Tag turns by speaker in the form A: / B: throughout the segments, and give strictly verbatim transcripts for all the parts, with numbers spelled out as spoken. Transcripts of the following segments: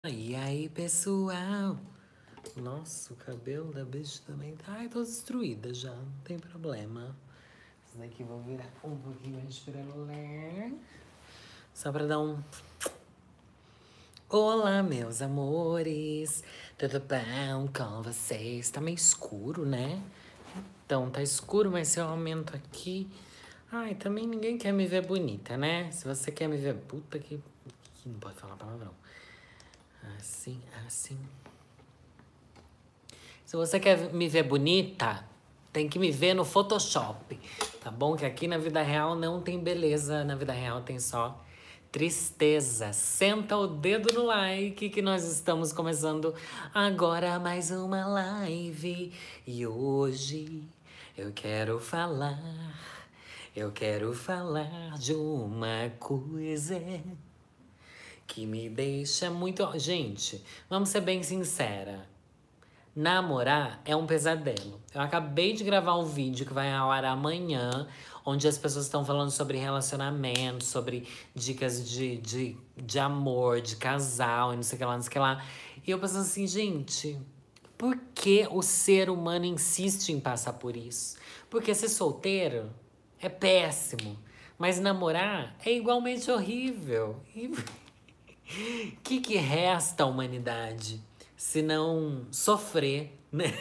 A: E aí, pessoal? Nossa, o cabelo da bicha também tá. Ai, tô destruída já, não tem problema. Isso daqui eu vou virar um pouquinho mais pra lá. Só pra dar um. Olá, meus amores. Tudo bom com vocês? Tá meio escuro, né? Então, tá escuro, mas se eu aumento aqui. Ai, também ninguém quer me ver bonita, né? Se você quer me ver. Puta que. que não pode falar palavrão. Assim, assim. Se você quer me ver bonita, tem que me ver no Photoshop, tá bom? Que aqui na vida real não tem beleza, na vida real tem só tristeza. Senta o dedo no like que nós estamos começando agora mais uma live. E hoje eu quero falar, eu quero falar de uma coisa que me deixa muito... Gente, vamos ser bem sincera. Namorar é um pesadelo. Eu acabei de gravar um vídeo que vai ao ar amanhã, onde as pessoas estão falando sobre relacionamento, sobre dicas de, de, de amor, de casal e não sei o que lá, não sei o que lá. E eu pensando assim, gente, por que o ser humano insiste em passar por isso? Porque ser solteiro é péssimo, mas namorar é igualmente horrível. E o que, que resta à humanidade se não sofrer, né?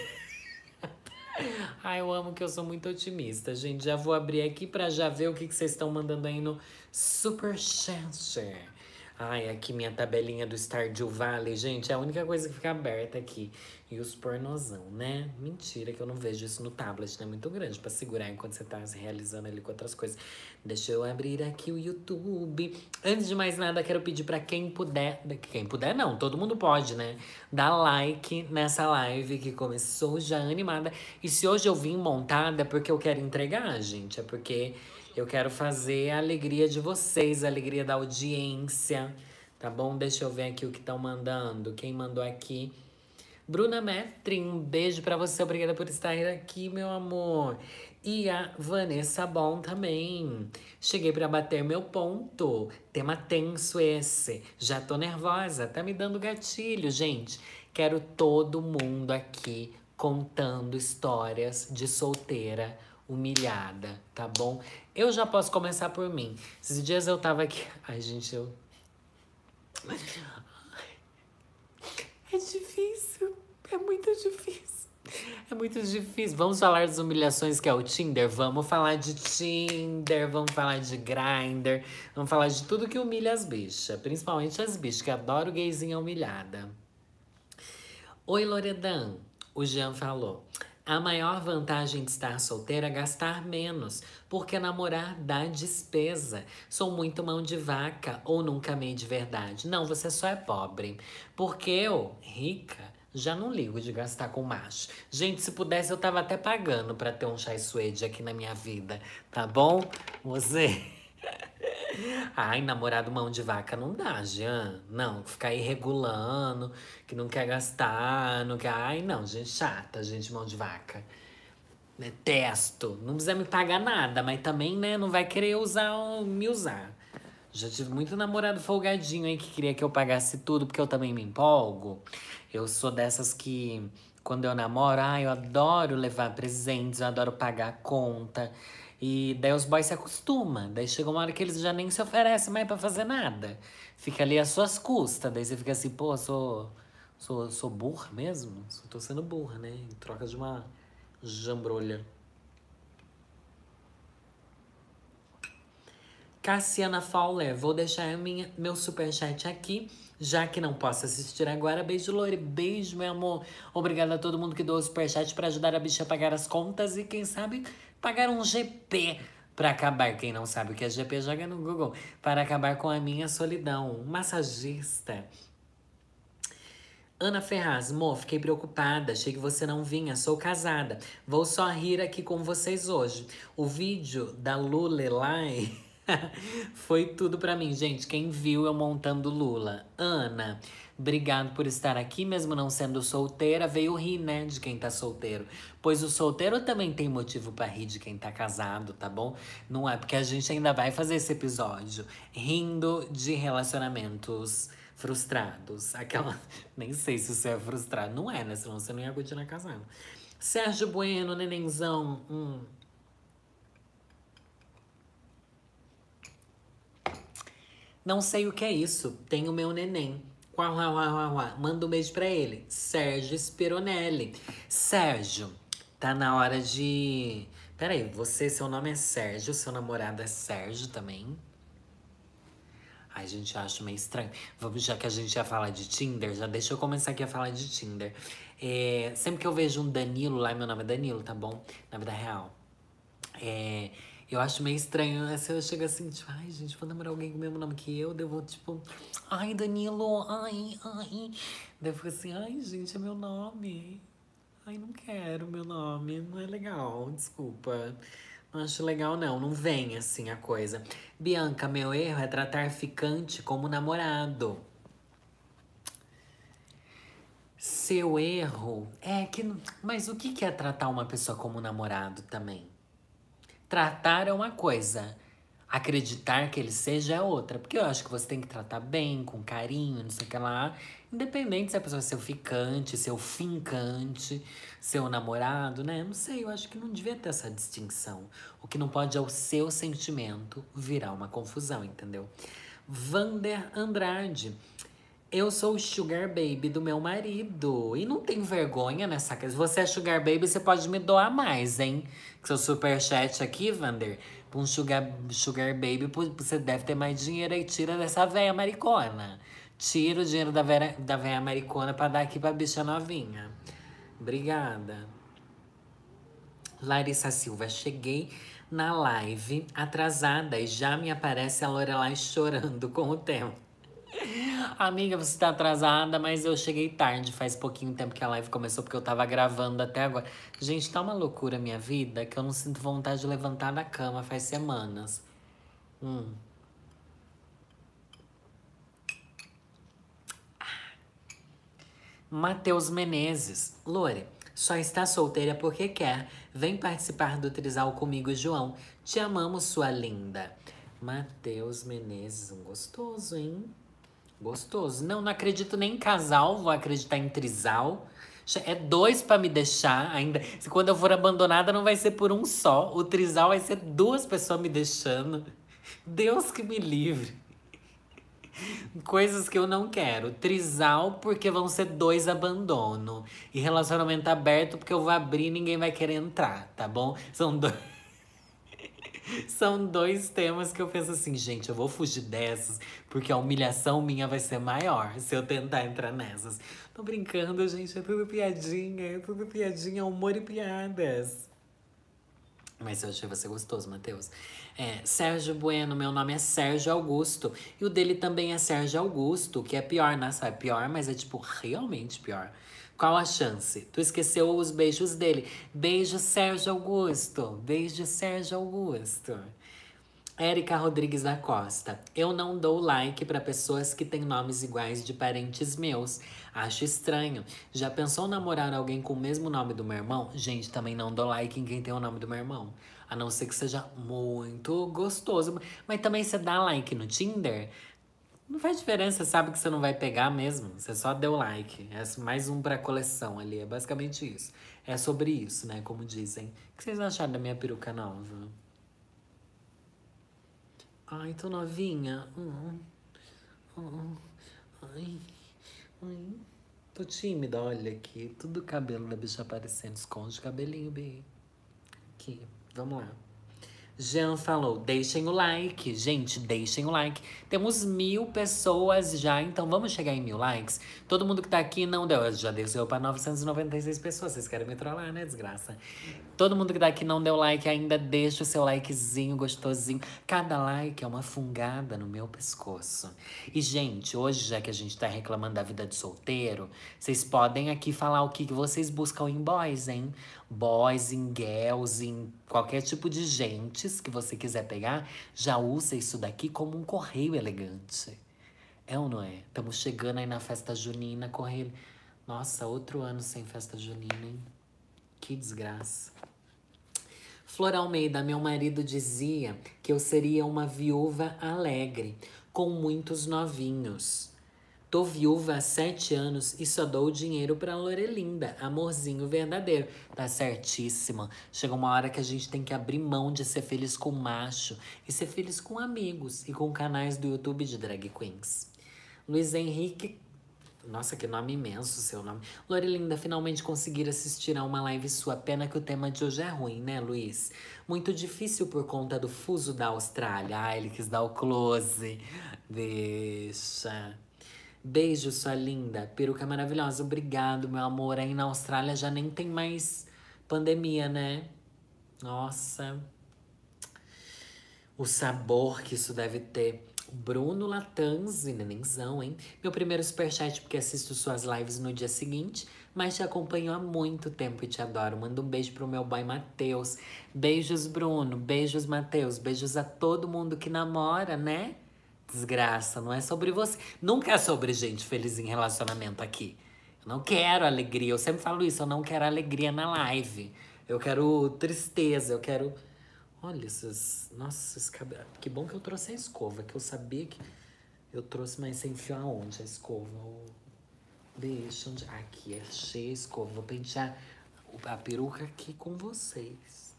A: Ai, eu amo que eu sou muito otimista, gente. Já vou abrir aqui pra já ver o que, que vocês estão mandando aí no Superchat. Ai, aqui minha tabelinha do Stardew Valley, gente, é a única coisa que fica aberta aqui. E os pornozão, né? Mentira que eu não vejo isso no tablet, né? Muito grande pra segurar enquanto você tá se realizando ali com outras coisas. Deixa eu abrir aqui o YouTube. Antes de mais nada, quero pedir pra quem puder... Quem puder não, todo mundo pode, né? Dar like nessa live que começou já animada. E se hoje eu vim montada é porque eu quero entregar, gente. É porque... eu quero fazer a alegria de vocês, a alegria da audiência, tá bom? Deixa eu ver aqui o que estão mandando. Quem mandou aqui? Bruna Metrin, um beijo pra você. Obrigada por estar aqui, meu amor. E a Vanessa Bom também. Cheguei pra bater meu ponto. Tema tenso esse. Já tô nervosa, tá me dando gatilho, gente. Quero todo mundo aqui contando histórias de solteira humilhada, tá bom? Eu já posso começar por mim. Esses dias eu tava aqui... Ai, gente, eu... É difícil. É muito difícil. É muito difícil. Vamos falar das humilhações que é o Tinder? Vamos falar de Tinder, vamos falar de Grindr, vamos falar de tudo que humilha as bichas. Principalmente as bichas, que adoram gayzinha humilhada. Oi, Loredan. O Jean falou. A maior vantagem de estar solteira é gastar menos, porque namorar dá despesa. Sou muito mão de vaca ou nunca amei de verdade. Não, você só é pobre. Porque eu, rica, já não ligo de gastar com macho. Gente, se pudesse eu tava até pagando pra ter um chai suede aqui na minha vida, tá bom? Você... Ai, namorado mão de vaca não dá, Jean. Não, ficar aí regulando, que não quer gastar, não quer... Ai, não, gente chata, gente mão de vaca. Detesto. Não precisa me pagar nada, mas também, né, não vai querer usar, me usar. Já tive muito namorado folgadinho aí que queria que eu pagasse tudo, porque eu também me empolgo. Eu sou dessas que, quando eu namoro, ai, eu adoro levar presentes, eu adoro pagar a conta. E daí os boys se acostumam. Daí chega uma hora que eles já nem se oferecem mais pra fazer nada. Fica ali às suas custas. Daí você fica assim, pô, sou, sou, sou burra mesmo? Tô sendo burra, né? Em troca de uma jambrolha. Cassiana Fowler, vou deixar minha, meu superchat aqui, já que não posso assistir agora. Beijo, Lore. Beijo, meu amor. Obrigada a todo mundo que doou o superchat pra ajudar a bicha a pagar as contas e, quem sabe, pagar um G P pra acabar. Quem não sabe o que é G P, joga no Google. Para acabar com a minha solidão. Massagista. Ana Ferraz, Mo, fiquei preocupada, achei que você não vinha, sou casada. Vou só rir aqui com vocês hoje. O vídeo da Lulelai foi tudo pra mim, gente. Quem viu eu montando Lula? Ana, obrigado por estar aqui, mesmo não sendo solteira. Veio rir, né, de quem tá solteiro. Pois o solteiro também tem motivo pra rir de quem tá casado, tá bom? Não é porque a gente ainda vai fazer esse episódio rindo de relacionamentos Frustrados. Aquela. Nem sei se você é frustrado. Não é, né? Senão você não ia continuar casando. Sérgio Bueno, nenenzão. Hum. Não sei o que é isso. Tem o meu neném. Uá, uá, uá, uá, uá. Manda um beijo pra ele. Sérgio Spironelli. Sérgio, tá na hora de... Peraí, você, seu nome é Sérgio, seu namorado é Sérgio também? Ai, gente, eu acho meio estranho. Vamos, já que a gente ia falar de Tinder, já deixa eu começar aqui a falar de Tinder. É, sempre que eu vejo um Danilo lá, meu nome é Danilo, tá bom? Na vida real. É, eu acho meio estranho, né? Se eu chego assim, tipo, ai, gente, vou namorar alguém com o mesmo nome que eu, daí eu vou, tipo, ai, Danilo, ai, ai. Daí eu fico assim, ai, gente, é meu nome. Ai, não quero meu nome, não é legal, desculpa. Não acho legal, não. Não vem assim a coisa. Bianca, meu erro é tratar ficante como namorado. Seu erro é que. Mas o que que é tratar uma pessoa como namorado também? Tratar é uma coisa. Acreditar que ele seja é outra. Porque eu acho que você tem que tratar bem, com carinho, não sei o que lá. Independente se a pessoa é seu ficante, seu fincante, seu namorado, né? Não sei, eu acho que não devia ter essa distinção. O que não pode é o seu sentimento virar uma confusão, entendeu? Vander Andrade. Eu sou o sugar baby do meu marido. E não tem vergonha nessa casa. Se você é sugar baby, você pode me doar mais, hein? Que seu superchat aqui, Vander, pra um sugar, sugar baby, você deve ter mais dinheiro aí. Tira dessa véia maricona. Tira o dinheiro da véia, da véia maricona pra dar aqui pra bicha novinha. Obrigada. Larissa Silva, cheguei na live atrasada e já me aparece a Lorelai chorando com o tema. Amiga, você tá atrasada, mas eu cheguei tarde. Faz pouquinho tempo que a live começou, porque eu tava gravando até agora. Gente, tá uma loucura a minha vida, que eu não sinto vontade de levantar da cama faz semanas. Hum. Matheus Menezes. Lore, só está solteira porque quer. Vem participar do Trisal comigo, João. Te amamos, sua linda. Matheus Menezes, um gostoso, hein? Gostoso. Não, não acredito nem em casal, vou acreditar em trisal. É dois pra me deixar ainda. Se quando eu for abandonada, não vai ser por um só. O trisal vai ser duas pessoas me deixando. Deus que me livre. Coisas que eu não quero. Trisal, porque vão ser dois abandono. E relacionamento aberto, porque eu vou abrir e ninguém vai querer entrar, tá bom? São dois. São dois temas que eu penso assim, gente, eu vou fugir dessas, porque a humilhação minha vai ser maior se eu tentar entrar nessas. Tô brincando, gente, é tudo piadinha, é tudo piadinha, humor e piadas. Mas eu achei você gostoso, Matheus. É, Sérgio Bueno, meu nome é Sérgio Augusto. E o dele também é Sérgio Augusto, que é pior, né? Sabe? Pior, mas é tipo realmente pior. Qual a chance? Tu esqueceu os beijos dele. Beijo, Sérgio Augusto. Beijo, Sérgio Augusto. Érica Rodrigues da Costa. Eu não dou like para pessoas que têm nomes iguais de parentes meus. Acho estranho. Já pensou namorar alguém com o mesmo nome do meu irmão? Gente, também não dou like em quem tem o nome do meu irmão. A não ser que seja muito gostoso. Mas também você dá like no Tinder? Não faz diferença, sabe que você não vai pegar mesmo. Você só deu like. É mais um pra coleção ali. É basicamente isso. É sobre isso, né? Como dizem. O que vocês acharam da minha peruca nova? Ai, tô novinha. Hum, hum, ai, ai. Tô tímida, olha aqui. Tudo cabelo da bicha aparecendo. Esconde o cabelinho, bem. Aqui, vamos lá. Jean falou, deixem o like. Gente, deixem o like. Temos mil pessoas já, então vamos chegar em mil likes. Todo mundo que tá aqui não deu. Já desceu pra novecentas e noventa e seis pessoas. Vocês querem me trollar, né, desgraça? Todo mundo que tá aqui não deu like ainda, deixa o seu likezinho gostosinho. Cada like é uma fungada no meu pescoço. E, gente, hoje, já que a gente tá reclamando da vida de solteiro, vocês podem aqui falar o que vocês buscam em boys, hein? Boys, em girls, em qualquer tipo de gentes que você quiser pegar, já usa isso daqui como um correio elegante. É ou não é? Estamos chegando aí na festa junina, correio... Nossa, outro ano sem festa junina, hein? Que desgraça. Flor Almeida, meu marido dizia que eu seria uma viúva alegre, com muitos novinhos. Tô viúva há sete anos e só dou dinheiro pra Lorelinda. Amorzinho verdadeiro. Tá certíssima. Chega uma hora que a gente tem que abrir mão de ser feliz com macho e ser feliz com amigos e com canais do YouTube de drag queens. Luiz Henrique. Nossa, que nome imenso seu nome. Lorelinda, finalmente conseguir assistir a uma live sua. Pena que o tema de hoje é ruim, né, Luiz? Muito difícil por conta do fuso da Austrália. Ah, ele quis dar o close. Deixa. Beijo, sua linda. Peruca maravilhosa. Obrigado, meu amor. Aí na Austrália já nem tem mais pandemia, né? Nossa. O sabor que isso deve ter. Bruno Latanzi, nenenzão, hein? Meu primeiro superchat porque assisto suas lives no dia seguinte, mas te acompanho há muito tempo e te adoro. Manda um beijo pro meu boy Matheus. Beijos, Bruno. Beijos, Matheus. Beijos a todo mundo que namora, né? Desgraça, não é sobre você. Nunca é sobre gente feliz em relacionamento aqui. Eu não quero alegria. Eu sempre falo isso, eu não quero alegria na live. Eu quero tristeza, eu quero... Olha esses... Nossa, esses cabelos... Que bom que eu trouxe a escova, que eu sabia que... Eu trouxe, mas você enfiou aonde a escova? Oh, deixa onde... Aqui, achei a escova. Vou pentear a peruca aqui com vocês.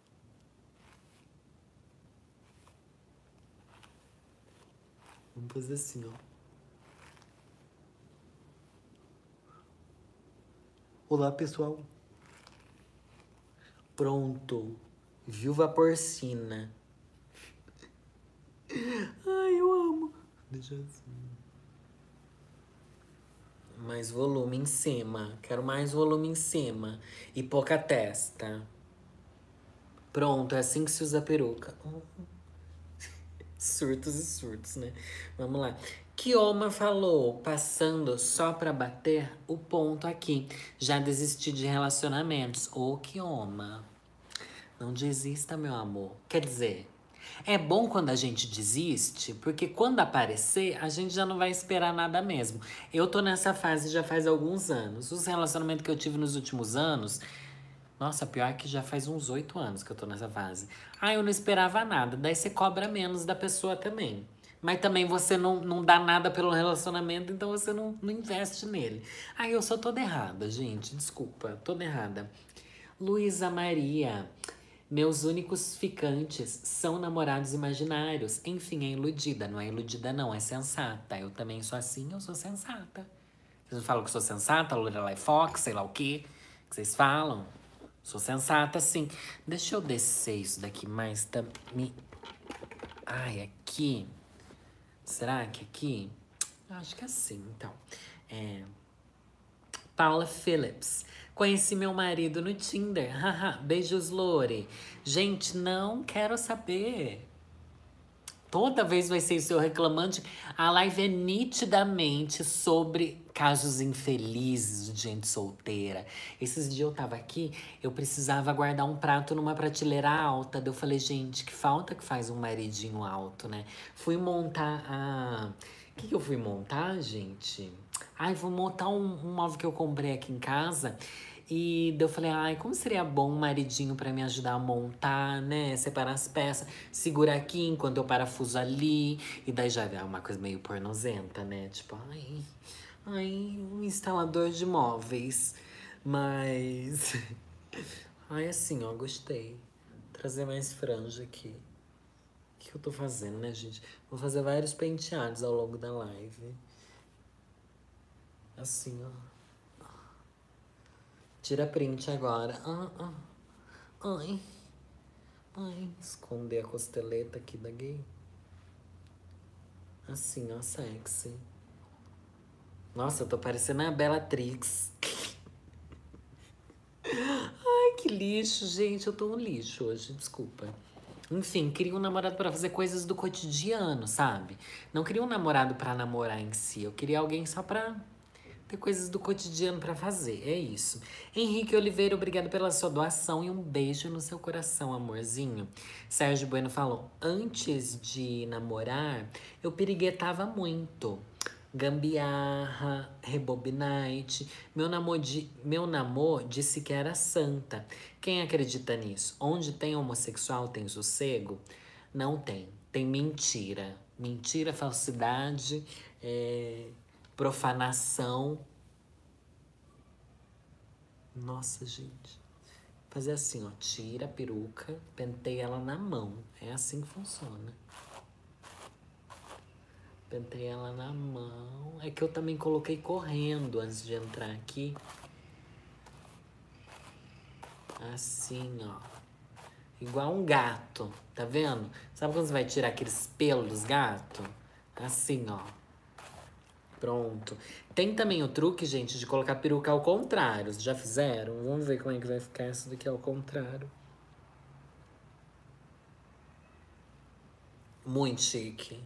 A: Vamos fazer assim, ó. Olá, pessoal. Pronto. Viúva porcina. Ai, eu amo. Deixa assim. Mais volume em cima. Quero mais volume em cima. E pouca testa. Pronto, é assim que se usa peruca. Surtos e surtos, né? Vamos lá. Kioma falou, passando só pra bater o ponto aqui. Já desisti de relacionamentos. Ô, Kioma. Não desista, meu amor. Quer dizer, é bom quando a gente desiste, porque quando aparecer, a gente já não vai esperar nada mesmo. Eu tô nessa fase já faz alguns anos. Os relacionamentos que eu tive nos últimos anos... Nossa, pior que já faz uns oito anos que eu tô nessa fase. Ah, eu não esperava nada. Daí você cobra menos da pessoa também. Mas também você não, não dá nada pelo relacionamento, então você não, não investe nele. Ah, eu sou toda errada, gente. Desculpa, toda errada. Luísa Maria. Meus únicos ficantes são namorados imaginários. Enfim, é iludida. Não é iludida, não. É sensata. Eu também sou assim, eu sou sensata. Vocês não falam que eu sou sensata? Lorelai Fox, sei lá o quê. Que vocês falam? Sou sensata, sim. Deixa eu descer isso daqui mais. Tá, me... Ai, aqui. Será que aqui? Acho que é assim, então. É... Paula Phillips. Conheci meu marido no Tinder. Haha, beijos, Lore. Gente, não quero saber. Toda vez vai ser isso, eu reclamante. A live é nitidamente sobre casos infelizes de gente solteira. Esses dias eu tava aqui, eu precisava guardar um prato numa prateleira alta. Daí eu falei, gente, que falta que faz um maridinho alto, né? Fui montar a... O que, que eu fui montar, gente? Ai, vou montar um, um móvel que eu comprei aqui em casa. E daí eu falei, ai, como seria bom um maridinho pra me ajudar a montar, né? Separar as peças, segurar aqui enquanto eu parafuso ali. E daí já é uma coisa meio pornozenta, né? Tipo, ai, ai, um instalador de móveis. Mas, ai, assim, ó, gostei. Trazer mais franja aqui. O que eu tô fazendo, né, gente? Vou fazer vários penteados ao longo da live. Assim, ó. Tira print agora. Ah, ah. Ai. Ai. Esconder a costeleta aqui da gay. Assim, ó, sexy. Nossa, eu tô parecendo a Bellatrix. Ai, que lixo, gente. Eu tô um lixo hoje, desculpa. Enfim, queria um namorado pra fazer coisas do cotidiano, sabe? Não queria um namorado pra namorar em si. Eu queria alguém só pra... ter coisas do cotidiano pra fazer, é isso. Henrique Oliveira, obrigado pela sua doação e um beijo no seu coração, amorzinho. Sérgio Bueno falou, antes de namorar, eu piriguetava muito. Gambiarra, rebobinite. Meu namor, di, meu namor disse que era santa. Quem acredita nisso? Onde tem homossexual tem sossego? Não tem. Tem mentira. Mentira, falsidade, é... profanação. Nossa, gente. Fazer assim, ó. Tira a peruca, penteia ela na mão. É assim que funciona. Pentei ela na mão. É que eu também coloquei correndo antes de entrar aqui. Assim, ó. Igual um gato, tá vendo? Sabe quando você vai tirar aqueles pelos dos gatos? Assim, ó. Pronto. Tem também o truque, gente, de colocar peruca ao contrário. Vocês já fizeram? Vamos ver como é que vai ficar essa daqui ao contrário. Muito chique.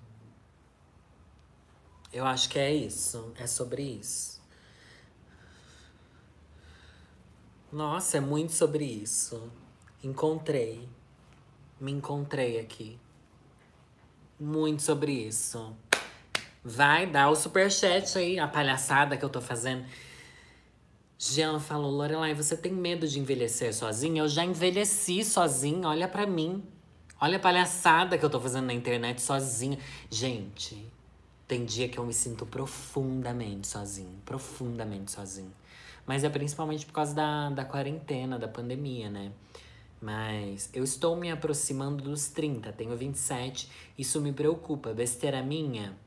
A: Eu acho que é isso. É sobre isso. Nossa, é muito sobre isso. Encontrei. Me encontrei aqui. Muito sobre isso. Vai dar o superchat aí, a palhaçada que eu tô fazendo. Jean falou, Lorelai, você tem medo de envelhecer sozinha? Eu já envelheci sozinha, olha pra mim. Olha a palhaçada que eu tô fazendo na internet sozinha. Gente, tem dia que eu me sinto profundamente sozinho. Profundamente sozinho. Mas é principalmente por causa da, da quarentena, da pandemia, né? Mas eu estou me aproximando dos trinta, tenho vinte e sete. Isso me preocupa. Besteira minha?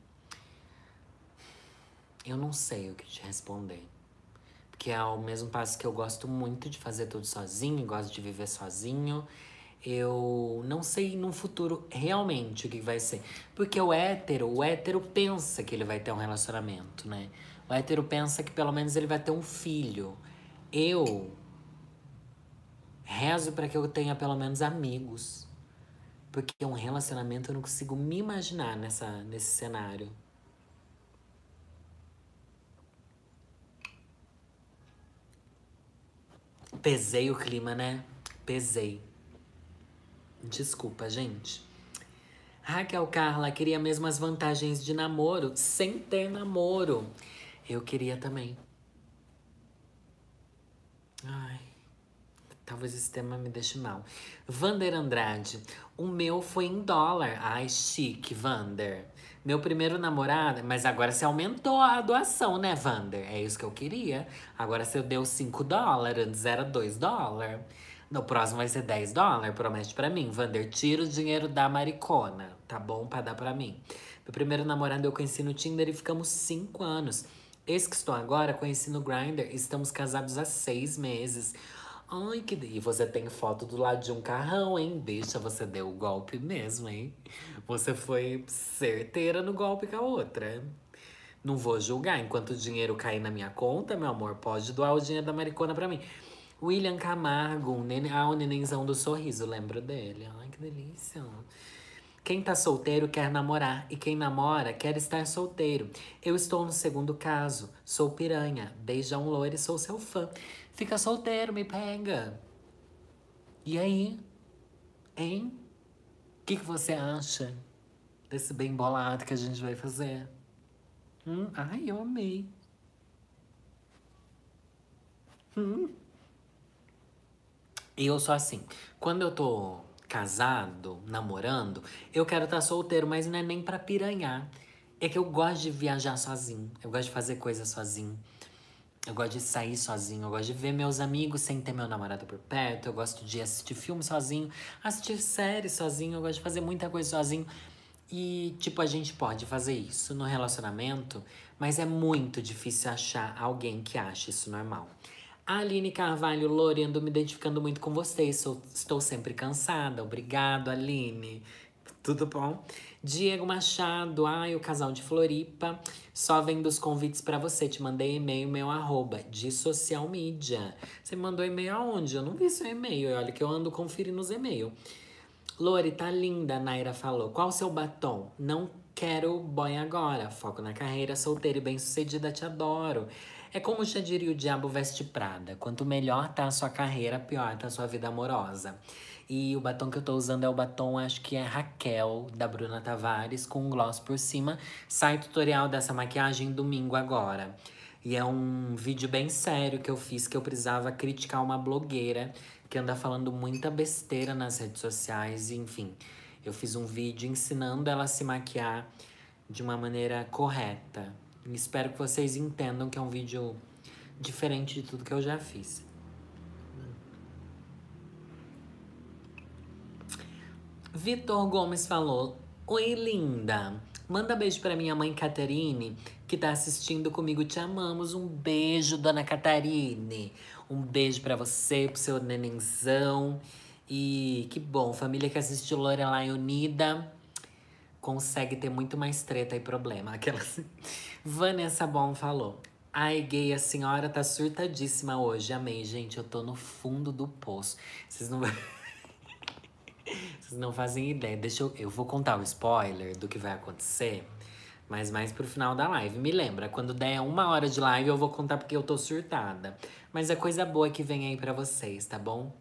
A: Eu não sei o que te responder. Porque é ao mesmo passo que eu gosto muito de fazer tudo sozinho, gosto de viver sozinho. Eu não sei no futuro realmente o que vai ser. Porque o hétero, o hétero pensa que ele vai ter um relacionamento, né? O hétero pensa que pelo menos ele vai ter um filho. Eu rezo para que eu tenha pelo menos amigos. Porque um relacionamento eu não consigo me imaginar nessa, nesse cenário. Pesei o clima, né? Pesei. Desculpa, gente. Raquel Carla queria mesmo as vantagens de namoro sem ter namoro. Eu queria também. Ai, talvez esse tema me deixe mal. Vander Andrade. O meu foi em dólar. Ai, chique, Vander. Meu primeiro namorado... Mas agora você aumentou a doação, né, Vander? É isso que eu queria. Agora você deu cinco dólares. Antes era dois dólares. No próximo vai ser dez dólares. Promete pra mim. Vander, tira o dinheiro da maricona. Tá bom pra dar pra mim. Meu primeiro namorado eu conheci no Tinder e ficamos cinco anos. Esse que estou agora, conheci no Grindr. Estamos casados há seis meses. Ai, que... E você tem foto do lado de um carrão, hein? Bicha, você deu o golpe mesmo, hein? Você foi certeira no golpe com a outra. Não vou julgar. Enquanto o dinheiro cair na minha conta, meu amor, pode doar o dinheiro da maricona pra mim. William Camargo, um nene... ah, o nenenzão do sorriso, lembro dele. Ai, que delícia. Quem tá solteiro quer namorar e quem namora quer estar solteiro. Eu estou no segundo caso. Sou piranha. Beijão loiro e sou seu fã. Fica solteiro, me pega. E aí? Hein? O que, que você acha desse bem bolado que a gente vai fazer? Hum? Ai, eu amei. Hum? E eu sou assim. Quando eu tô casado, namorando, eu quero estar solteiro, mas não é nem pra piranhar. É que eu gosto de viajar sozinho. Eu gosto de fazer coisas sozinho. Eu gosto de sair sozinho. Eu gosto de ver meus amigos sem ter meu namorado por perto. Eu gosto de assistir filme sozinho, assistir série sozinho. Eu gosto de fazer muita coisa sozinho. E, tipo, a gente pode fazer isso no relacionamento, mas é muito difícil achar alguém que ache isso normal. Aline Carvalho, Lorendo, me identificando muito com vocês. Sou, estou sempre cansada. Obrigado, Aline. Tudo bom? Diego Machado, ai, o casal de Floripa. Só vendo os convites pra você. Te mandei e-mail, meu arroba, de social media. Você me mandou e-mail aonde? Eu não vi seu e-mail. Olha que eu ando conferindo os e-mails. Lori, tá linda, a Naira falou. Qual o seu batom? Não quero boy agora. Foco na carreira, solteira e bem-sucedida, te adoro. É como já diria o Diabo Veste Prada. Quanto melhor tá a sua carreira, pior tá a sua vida amorosa. E o batom que eu tô usando é o batom, acho que é Raquel, da Bruna Tavares, com um gloss por cima. Sai tutorial dessa maquiagem domingo agora. E é um vídeo bem sério que eu fiz, que eu precisava criticar uma blogueira que anda falando muita besteira nas redes sociais, enfim. Eu fiz um vídeo ensinando ela a se maquiar de uma maneira correta. Espero que vocês entendam que é um vídeo diferente de tudo que eu já fiz. Vitor Gomes falou: oi, linda. Manda beijo pra minha mãe Caterine, que tá assistindo comigo. Te amamos. Um beijo, dona Catarine. Um beijo pra você, pro seu nenenzão. E que bom, família que assistiu Lorelai Unida consegue ter muito mais treta e problema. Aquelas. Vanessa Bom falou: ai, gay, a senhora tá surtadíssima hoje. Amei, gente. Eu tô no fundo do poço. Vocês não. Vocês não fazem ideia. Deixa eu. Eu vou contar o spoiler do que vai acontecer, mas mais pro final da live. Me lembra, quando der uma hora de live, eu vou contar porque eu tô surtada. Mas é coisa boa que vem aí pra vocês, tá bom?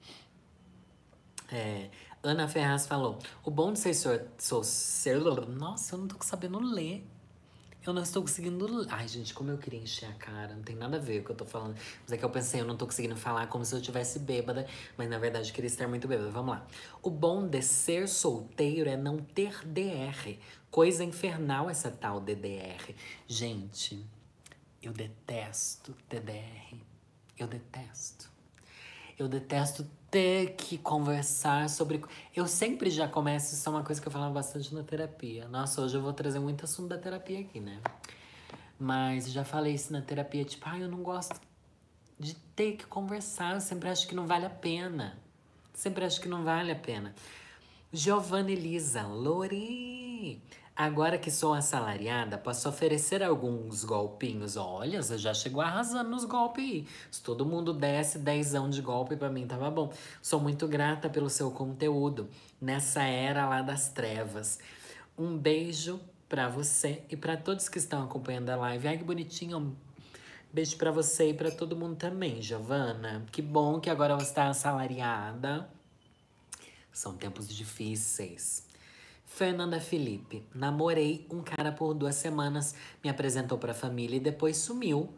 A: É, Ana Ferraz falou: o bom de ser, sor, sou, ser. Nossa, eu não tô sabendo ler. Eu não estou conseguindo. Ai, gente, como eu queria encher a cara. Não tem nada a ver com o que eu tô falando. Mas é que eu pensei, eu não tô conseguindo falar como se eu tivesse bêbada. Mas na verdade eu queria estar muito bêbada. Vamos lá. O bom de ser solteiro é não ter D R. Coisa infernal essa tal D D R. Gente, eu detesto D D R. Eu detesto. Eu detesto ter que conversar sobre. Eu sempre já começo, isso é uma coisa que eu falava bastante na terapia. Nossa, hoje eu vou trazer muito assunto da terapia aqui, né? Mas já falei isso na terapia, tipo, ai, ah, eu não gosto de ter que conversar, eu sempre acho que não vale a pena. Sempre acho que não vale a pena. Giovanna Elisa, Lori, agora que sou assalariada, posso oferecer alguns golpinhos. Olha, você já chegou arrasando nos golpes aí. Se todo mundo desse dezão de golpe pra mim, tava bom. Sou muito grata pelo seu conteúdo nessa era lá das trevas. Um beijo pra você e pra todos que estão acompanhando a live. Ai, que bonitinho. Um beijo pra você e pra todo mundo também, Giovana. Que bom que agora você tá assalariada. São tempos difíceis. Fernanda Felipe. Namorei um cara por duas semanas, me apresentou pra família e depois sumiu.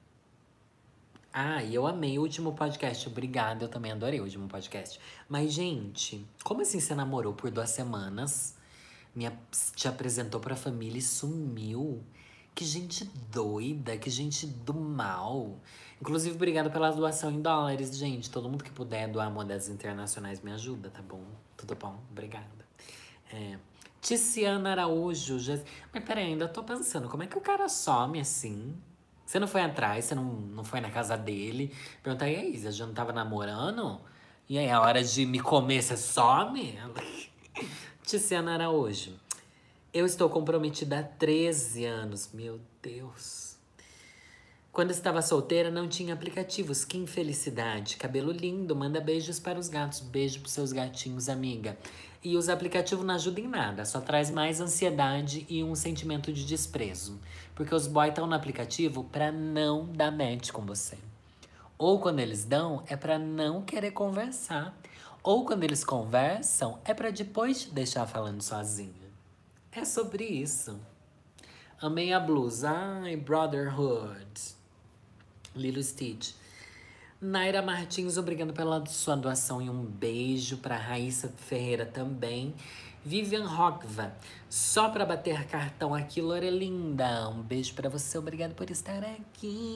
A: Ah, e eu amei o último podcast. Obrigada, eu também adorei o último podcast. Mas, gente, como assim você namorou por duas semanas, me, te apresentou pra família e sumiu? Que gente doida, que gente do mal. Inclusive, obrigada pela doação em dólares, gente. Todo mundo que puder doar moedas internacionais me ajuda, tá bom? Tudo bom? Obrigada. É. Ticiana Araújo. Já... Mas peraí, ainda tô pensando, como é que o cara some assim? Você não foi atrás, você não, não foi na casa dele? Perguntar, e aí, você já não tava namorando? E aí, a hora de me comer, você some? Ticiana Araújo. Eu estou comprometida há treze anos. Meu Deus. Quando estava solteira, não tinha aplicativos. Que infelicidade. Cabelo lindo. Manda beijos para os gatos. Beijo para seus gatinhos, amiga. E os aplicativos não ajudam em nada. Só traz mais ansiedade e um sentimento de desprezo. Porque os boys estão no aplicativo para não dar match com você. Ou quando eles dão, é para não querer conversar. Ou quando eles conversam, é para depois te deixar falando sozinho. É sobre isso. Amei a blusa. Ai, Brotherhood. Lilo Stitch. Naira Martins, obrigado pela sua doação e um beijo pra Raíssa Ferreira também. Vivian Rockva, só pra bater cartão aqui, Lorelinda. Um beijo pra você, obrigado por estar aqui.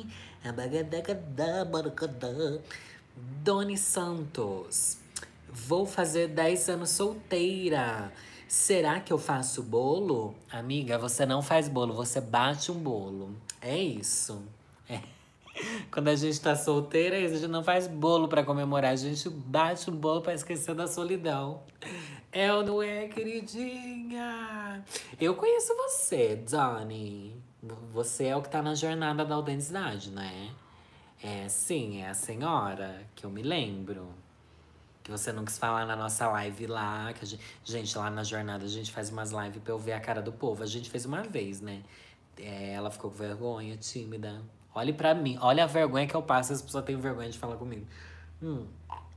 A: Doni Santos, vou fazer dez anos solteira. Será que eu faço bolo? Amiga, você não faz bolo, você bate um bolo. É isso. É. Quando a gente tá solteira, a gente não faz bolo pra comemorar. A gente bate um bolo pra esquecer da solidão. É ou não é, queridinha? Eu conheço você, Dani. Você é o que tá na jornada da autenticidade, né? É, sim, é a senhora que eu me lembro. Que você não quis falar na nossa live lá. Que a gente, gente, lá na jornada a gente faz umas lives pra eu ver a cara do povo. A gente fez uma vez, né? É, ela ficou com vergonha, tímida. Olhe pra mim, olha a vergonha que eu passo. As pessoas têm vergonha de falar comigo. Hum.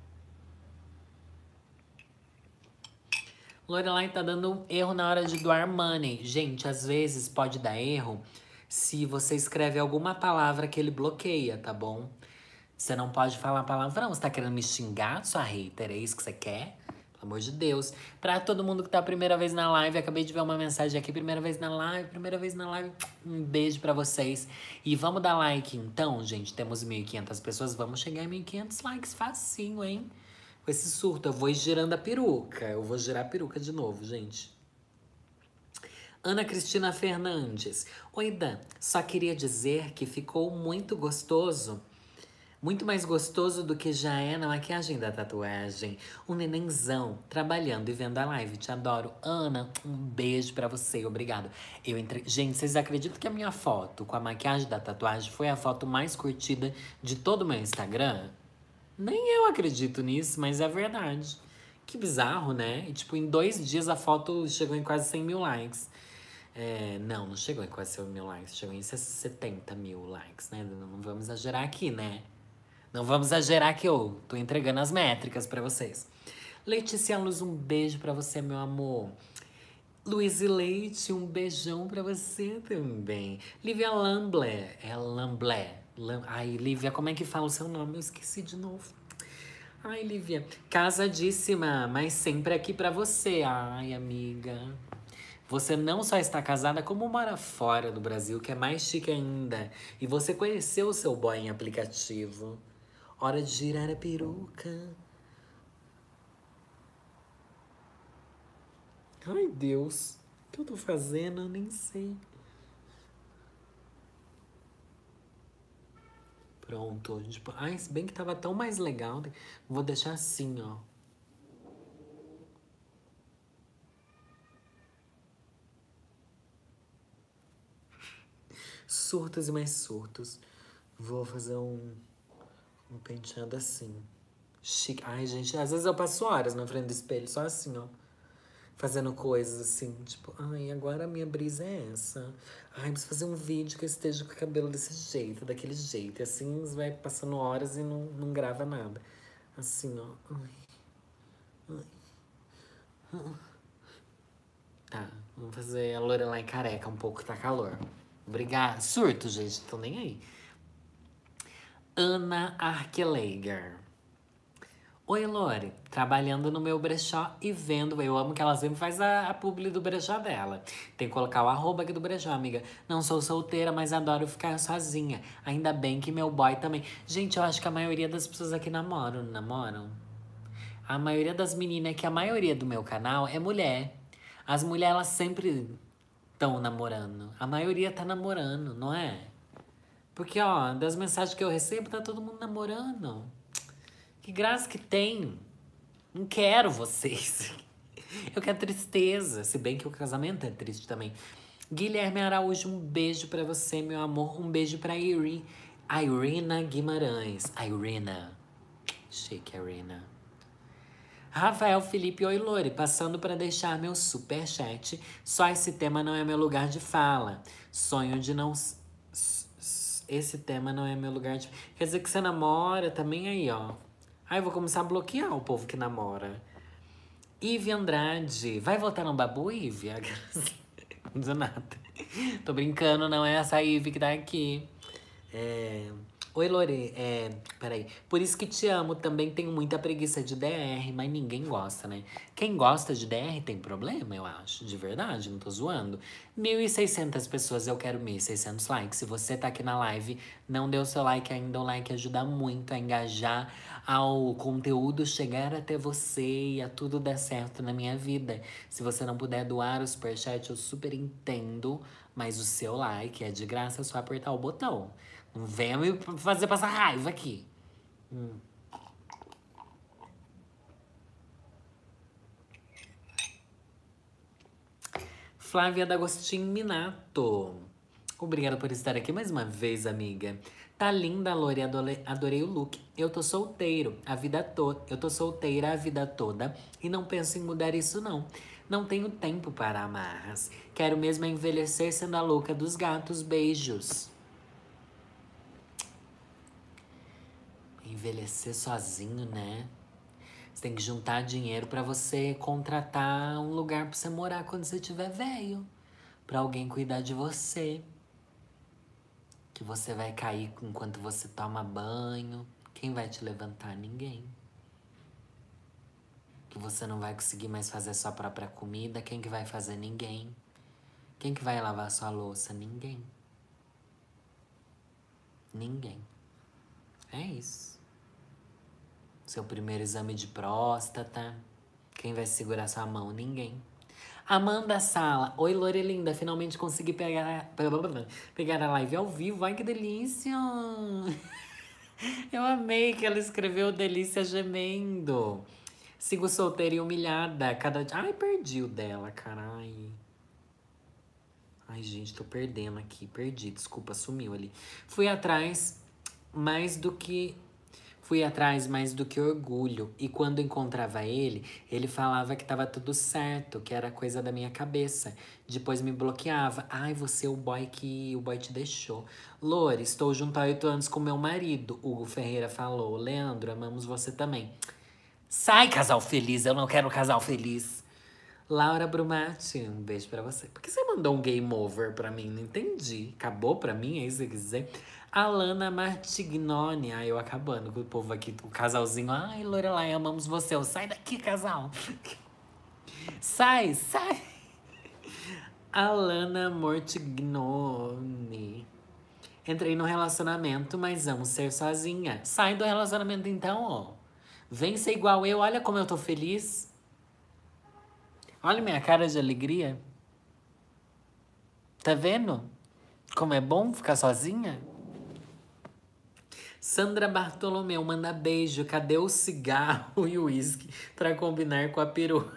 A: Lorelai tá dando um erro na hora de doar money. Gente, às vezes pode dar erro se você escreve alguma palavra que ele bloqueia, tá bom? Você não pode falar palavrão. Você tá querendo me xingar, sua hater? É isso que você quer? Pelo amor de Deus. Pra todo mundo que tá a primeira vez na live, acabei de ver uma mensagem aqui. Primeira vez na live, primeira vez na live. Um beijo pra vocês. E vamos dar like então, gente. Temos mil e quinhentas pessoas. Vamos chegar em mil e quinhentos likes facinho, hein? Com esse surto, eu vou girando a peruca. Eu vou girar a peruca de novo, gente. Ana Cristina Fernandes. Oi, Dan. Só queria dizer que ficou muito gostoso. Muito mais gostoso do que já é na maquiagem da tatuagem. Um nenenzão trabalhando e vendo a live. Te adoro. Ana, um beijo pra você. Obrigado. Eu entre... Gente, vocês acreditam que a minha foto com a maquiagem da tatuagem foi a foto mais curtida de todo o meu Instagram? Nem eu acredito nisso, mas é verdade. Que bizarro, né? E, tipo, em dois dias a foto chegou em quase cem mil likes. É, não, não chegou em quase cem mil likes. Chegou em setenta mil likes, né? Não vamos exagerar aqui, né? Não vamos exagerar que eu tô entregando as métricas pra vocês. Letícia Luz, um beijo pra você, meu amor. Luiz Leite, um beijão pra você também. Lívia Lamblé, é Lamblé. Lam... Ai, Lívia, como é que fala o seu nome? Eu esqueci de novo. Ai, Lívia, casadíssima, mas sempre aqui pra você. Ai, amiga. Você não só está casada, como mora fora do Brasil, que é mais chique ainda. E você conheceu o seu boy em aplicativo. Hora de girar a peruca. Ai, Deus. O que eu tô fazendo? Eu nem sei. Pronto. Tipo, ai, se bem que tava tão mais legal. Vou deixar assim, ó. Surtos e mais surtos. Vou fazer um, um penteado assim. Chique. Ai, gente, às vezes eu passo horas na frente do espelho, só assim, ó. Fazendo coisas assim, tipo, ai, agora a minha brisa é essa. Ai, preciso fazer um vídeo que eu esteja com o cabelo desse jeito, daquele jeito. E assim, você vai passando horas e não, não grava nada. Assim, ó. Ai, ai. Tá, vamos fazer a Lorelai careca um pouco, tá calor. Obrigada. Surto, gente, tô nem aí. Ana Arkeleiger. Oi, Lore. Trabalhando no meu brechó e vendo. Eu amo que ela sempre faz a, a publi do brechó dela. Tem que colocar o arroba aqui do brechó, amiga. Não sou solteira, mas adoro ficar sozinha. Ainda bem que meu boy também. Gente, eu acho que a maioria das pessoas aqui namoram, não namoram? A maioria das meninas, que a maioria do meu canal é mulher. As mulheres, elas sempre estão namorando. A maioria tá namorando, não é? Porque, ó, das mensagens que eu recebo, tá todo mundo namorando. Que graça que tem. Não quero vocês. Eu quero tristeza. Se bem que o casamento é triste também. Guilherme Araújo, um beijo pra você, meu amor. Um beijo pra Iri. Irina Guimarães. Irina. Chique, Irina. Rafael Felipe, oi Lore, passando para deixar meu superchat. Só esse tema não é meu lugar de fala. Sonho de não... Esse tema não é meu lugar de... Quer dizer que você namora também aí, ó. Ai, eu vou começar a bloquear o povo que namora. Ive Andrade. Vai votar no Babu, Ive? Não diz nada. Tô brincando, não é essa Ive que tá aqui. É... Oi, Lore. É... Peraí. Por isso que te amo. Também tenho muita preguiça de D R, mas ninguém gosta, né? Quem gosta de D R tem problema, eu acho. De verdade, não tô zoando. mil e seiscentas pessoas, eu quero mil e seiscentos likes. Se você tá aqui na live, não deu seu like ainda, o like ajuda muito a engajar, ao conteúdo chegar até você e a tudo dar certo na minha vida. Se você não puder doar o superchat, eu super entendo, mas o seu like é de graça, é só apertar o botão. Não venha me fazer passar raiva aqui. Hum. Flávia D'Agostin Minato. Obrigada por estar aqui mais uma vez, amiga. Tá linda, Lore. Adorei, adorei o look. Eu tô solteiro a vida toda. Eu tô solteira a vida toda e não penso em mudar isso, não. Não tenho tempo para amarras. Quero mesmo é envelhecer sendo a louca dos gatos. Beijos. Envelhecer sozinho, né? Você tem que juntar dinheiro pra você contratar um lugar pra você morar quando você tiver velho. Pra alguém cuidar de você. Que você vai cair enquanto você toma banho. Quem vai te levantar? Ninguém. que você não vai conseguir mais fazer sua própria comida. Quem que vai fazer? Ninguém. Quem que vai lavar sua louça? Ninguém. Ninguém. É isso. Seu primeiro exame de próstata. Quem vai segurar sua mão? Ninguém. Amanda Sala. Oi, Lorelinda. Finalmente consegui pegar, pegar a live ao vivo. Ai, que delícia. Eu amei que ela escreveu delícia gemendo. Sigo solteira e humilhada. Cada dia. Ai, perdi o dela, carai. Ai, gente, tô perdendo aqui. Perdi, desculpa, sumiu ali. Fui atrás mais do que. Fui atrás mais do que orgulho. E quando encontrava ele, ele falava que tava tudo certo, que era coisa da minha cabeça. Depois me bloqueava. Ai, você é o boy que o boy te deixou. Lore, estou junto há oito anos com meu marido. Hugo Ferreira falou. Leandro, amamos você também. Sai, casal feliz. Eu não quero casal feliz. Laura Brumati, um beijo pra você. Por que você mandou um game over pra mim? Não entendi. Acabou pra mim, é isso que você quer dizer? Alana Martignoni. Ai, eu acabando com o povo aqui, o casalzinho. Ai, Lorelai, amamos você. Eu, sai daqui, casal. Sai, sai. Alana Mortignoni. Entrei no relacionamento, mas amo ser sozinha. Sai do relacionamento então, ó. Vem ser igual eu, olha como eu tô feliz. Olha minha cara de alegria. Tá vendo? Como é bom ficar sozinha? Sandra Bartolomeu manda beijo. Cadê o cigarro e o uísque pra combinar com a peru?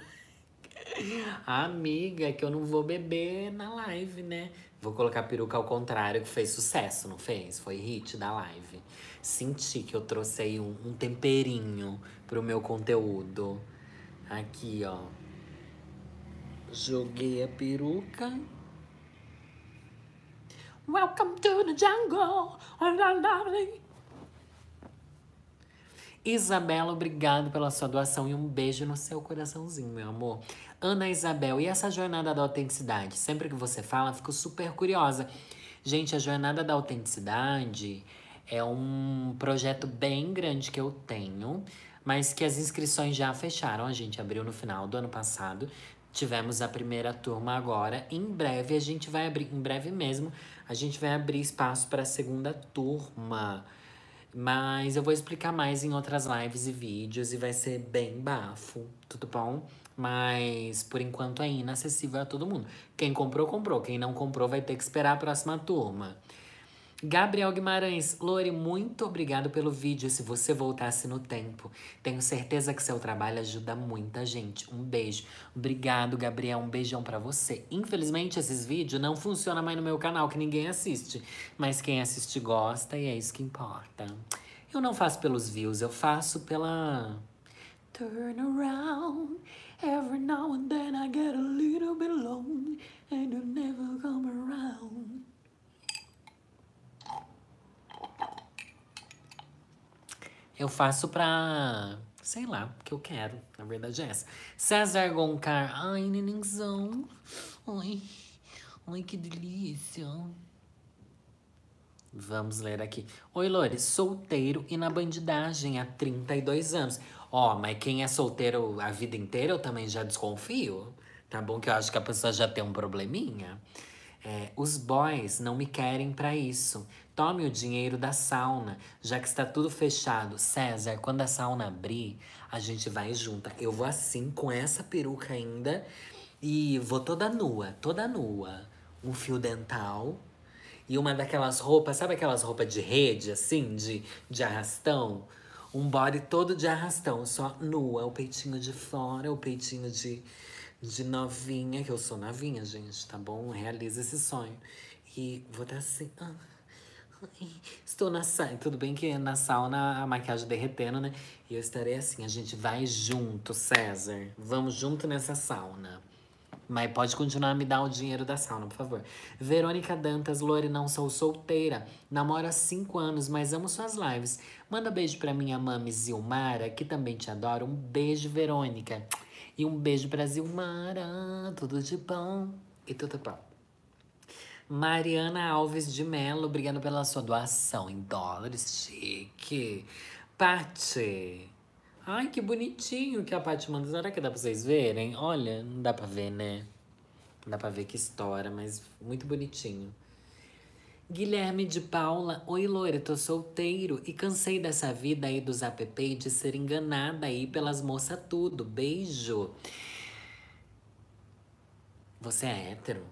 A: Amiga, que eu não vou beber na live, né? Vou colocar a peruca ao contrário, que fez sucesso, não fez? Foi hit da live. Senti que eu trouxe aí um, um temperinho pro meu conteúdo. Aqui, ó. Joguei a peruca. Welcome to the jungle. Isabela, obrigado pela sua doação e um beijo no seu coraçãozinho, meu amor. Ana Isabel, e essa jornada da autenticidade? Sempre que você fala, fico super curiosa. Gente, a jornada da autenticidade é um projeto bem grande que eu tenho, mas que as inscrições já fecharam. A gente abriu no final do ano passado. Tivemos a primeira turma agora. Em breve a gente vai abrir, em breve mesmo, a gente vai abrir espaço para a segunda turma. Mas eu vou explicar mais em outras lives e vídeos e vai ser bem bafo, tudo bom? Mas por enquanto é inacessível a todo mundo. Quem comprou, comprou. Quem não comprou vai ter que esperar a próxima turma. Gabriel Guimarães, Lore, muito obrigado pelo vídeo. Se você voltasse no tempo, tenho certeza que seu trabalho ajuda muita gente. Um beijo. Obrigado, Gabriel. Um beijão pra você. Infelizmente, esses vídeos não funcionam mais no meu canal, que ninguém assiste. Mas quem assiste gosta e é isso que importa. Eu não faço pelos views, eu faço pela... Turn around. Every now and then I get a little bit lonely and you never come around. Eu faço pra... sei lá, que eu quero. Na verdade é essa. César Goncar. Ai, nenenzão. Ai, ai, que delícia. Vamos ler aqui. Oi, Lore. Solteiro e na bandidagem há trinta e dois anos. Ó, mas quem é solteiro a vida inteira eu também já desconfio. Tá bom que eu acho que a pessoa já tem um probleminha. É, os boys não me querem pra isso. Tome o dinheiro da sauna, já que está tudo fechado. César, quando a sauna abrir, a gente vai junto. Eu vou assim, com essa peruca ainda. E vou toda nua, toda nua. Um fio dental. E uma daquelas roupas, sabe aquelas roupas de rede, assim, de, de arrastão? Um body todo de arrastão, só nua. O peitinho de fora, o peitinho de... de novinha, que eu sou novinha, gente, tá bom? Realiza esse sonho. E vou estar assim... Ah, ai, estou na sauna. Tudo bem que na sauna a maquiagem derretendo, né? E eu estarei assim. A gente vai junto, César. Vamos junto nessa sauna. Mas pode continuar a me dar o dinheiro da sauna, por favor. Verônica Dantas, Lore, não sou solteira. Namoro há cinco anos, mas amo suas lives. Manda beijo pra minha mami Zilmara, que também te adora. Um beijo, Verônica. E um beijo pra Zilmara. Tudo de bom. E tudo bom. Mariana Alves de Mello, obrigado pela sua doação em dólares. Chique. Pati. Ai, que bonitinho que a Paty manda. Será que dá pra vocês verem? Olha, não dá pra ver, né? Não dá pra ver que história, mas muito bonitinho. Guilherme de Paula. Oi, loira, tô solteiro e cansei dessa vida aí dos app de ser enganada aí pelas moças tudo. Beijo. Você é hétero?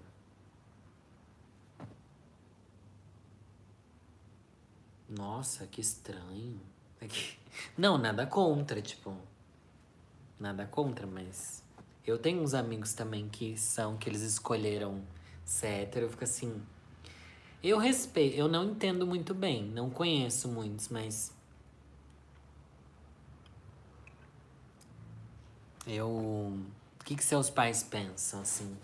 A: Nossa, que estranho. É que- Não, nada contra, tipo. Nada contra, mas. Eu tenho uns amigos também que são, que eles escolheram ser hétero. Eu fico assim. Eu respeito, eu não entendo muito bem, não conheço muitos, mas. Eu. O que que seus pais pensam, assim?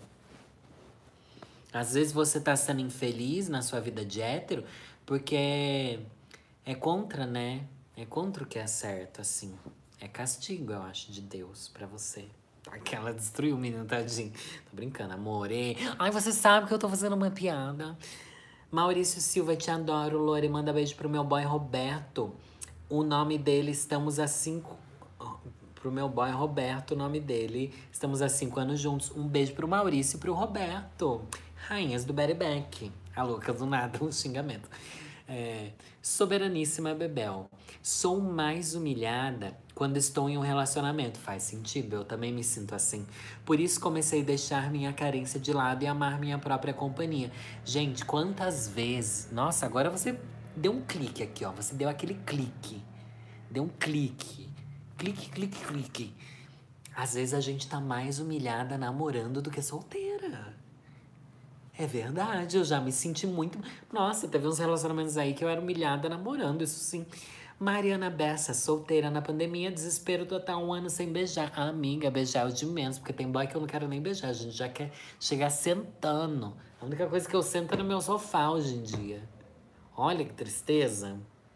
A: Às vezes você tá sendo infeliz na sua vida de hétero porque é, é contra, né? É contra o que é certo, assim. É castigo, eu acho, de Deus pra você. Aquela destruiu o menino, tadinho. Tô brincando, amor. E... Ai, você sabe que eu tô fazendo uma piada. Maurício Silva, te adoro, Lore. Manda beijo pro meu boy Roberto. O nome dele, estamos há cinco. Pro meu boy Roberto, o nome dele. Estamos há cinco anos juntos. Um beijo pro Maurício e pro Roberto. Rainhas do Berry Back. A louca do nada, um xingamento. É, soberaníssima Bebel. Sou mais humilhada quando estou em um relacionamento. Faz sentido, eu também me sinto assim. Por isso comecei a deixar minha carência de lado e amar minha própria companhia. Gente, quantas vezes. Nossa, agora você deu um clique aqui, ó. Você deu aquele clique. Deu um clique. Clique, clique, clique. Às vezes a gente tá mais humilhada namorando do que solteira. É verdade, eu já me senti muito. Nossa, teve uns relacionamentos aí que eu era humilhada namorando, isso sim. Mariana Bessa, solteira na pandemia, desespero total, um ano sem beijar. Ah, amiga, beijar é o de menos, porque tem boy que eu não quero nem beijar, a gente já quer chegar sentando. A única coisa que eu sento é no meu sofá hoje em dia. Olha que tristeza.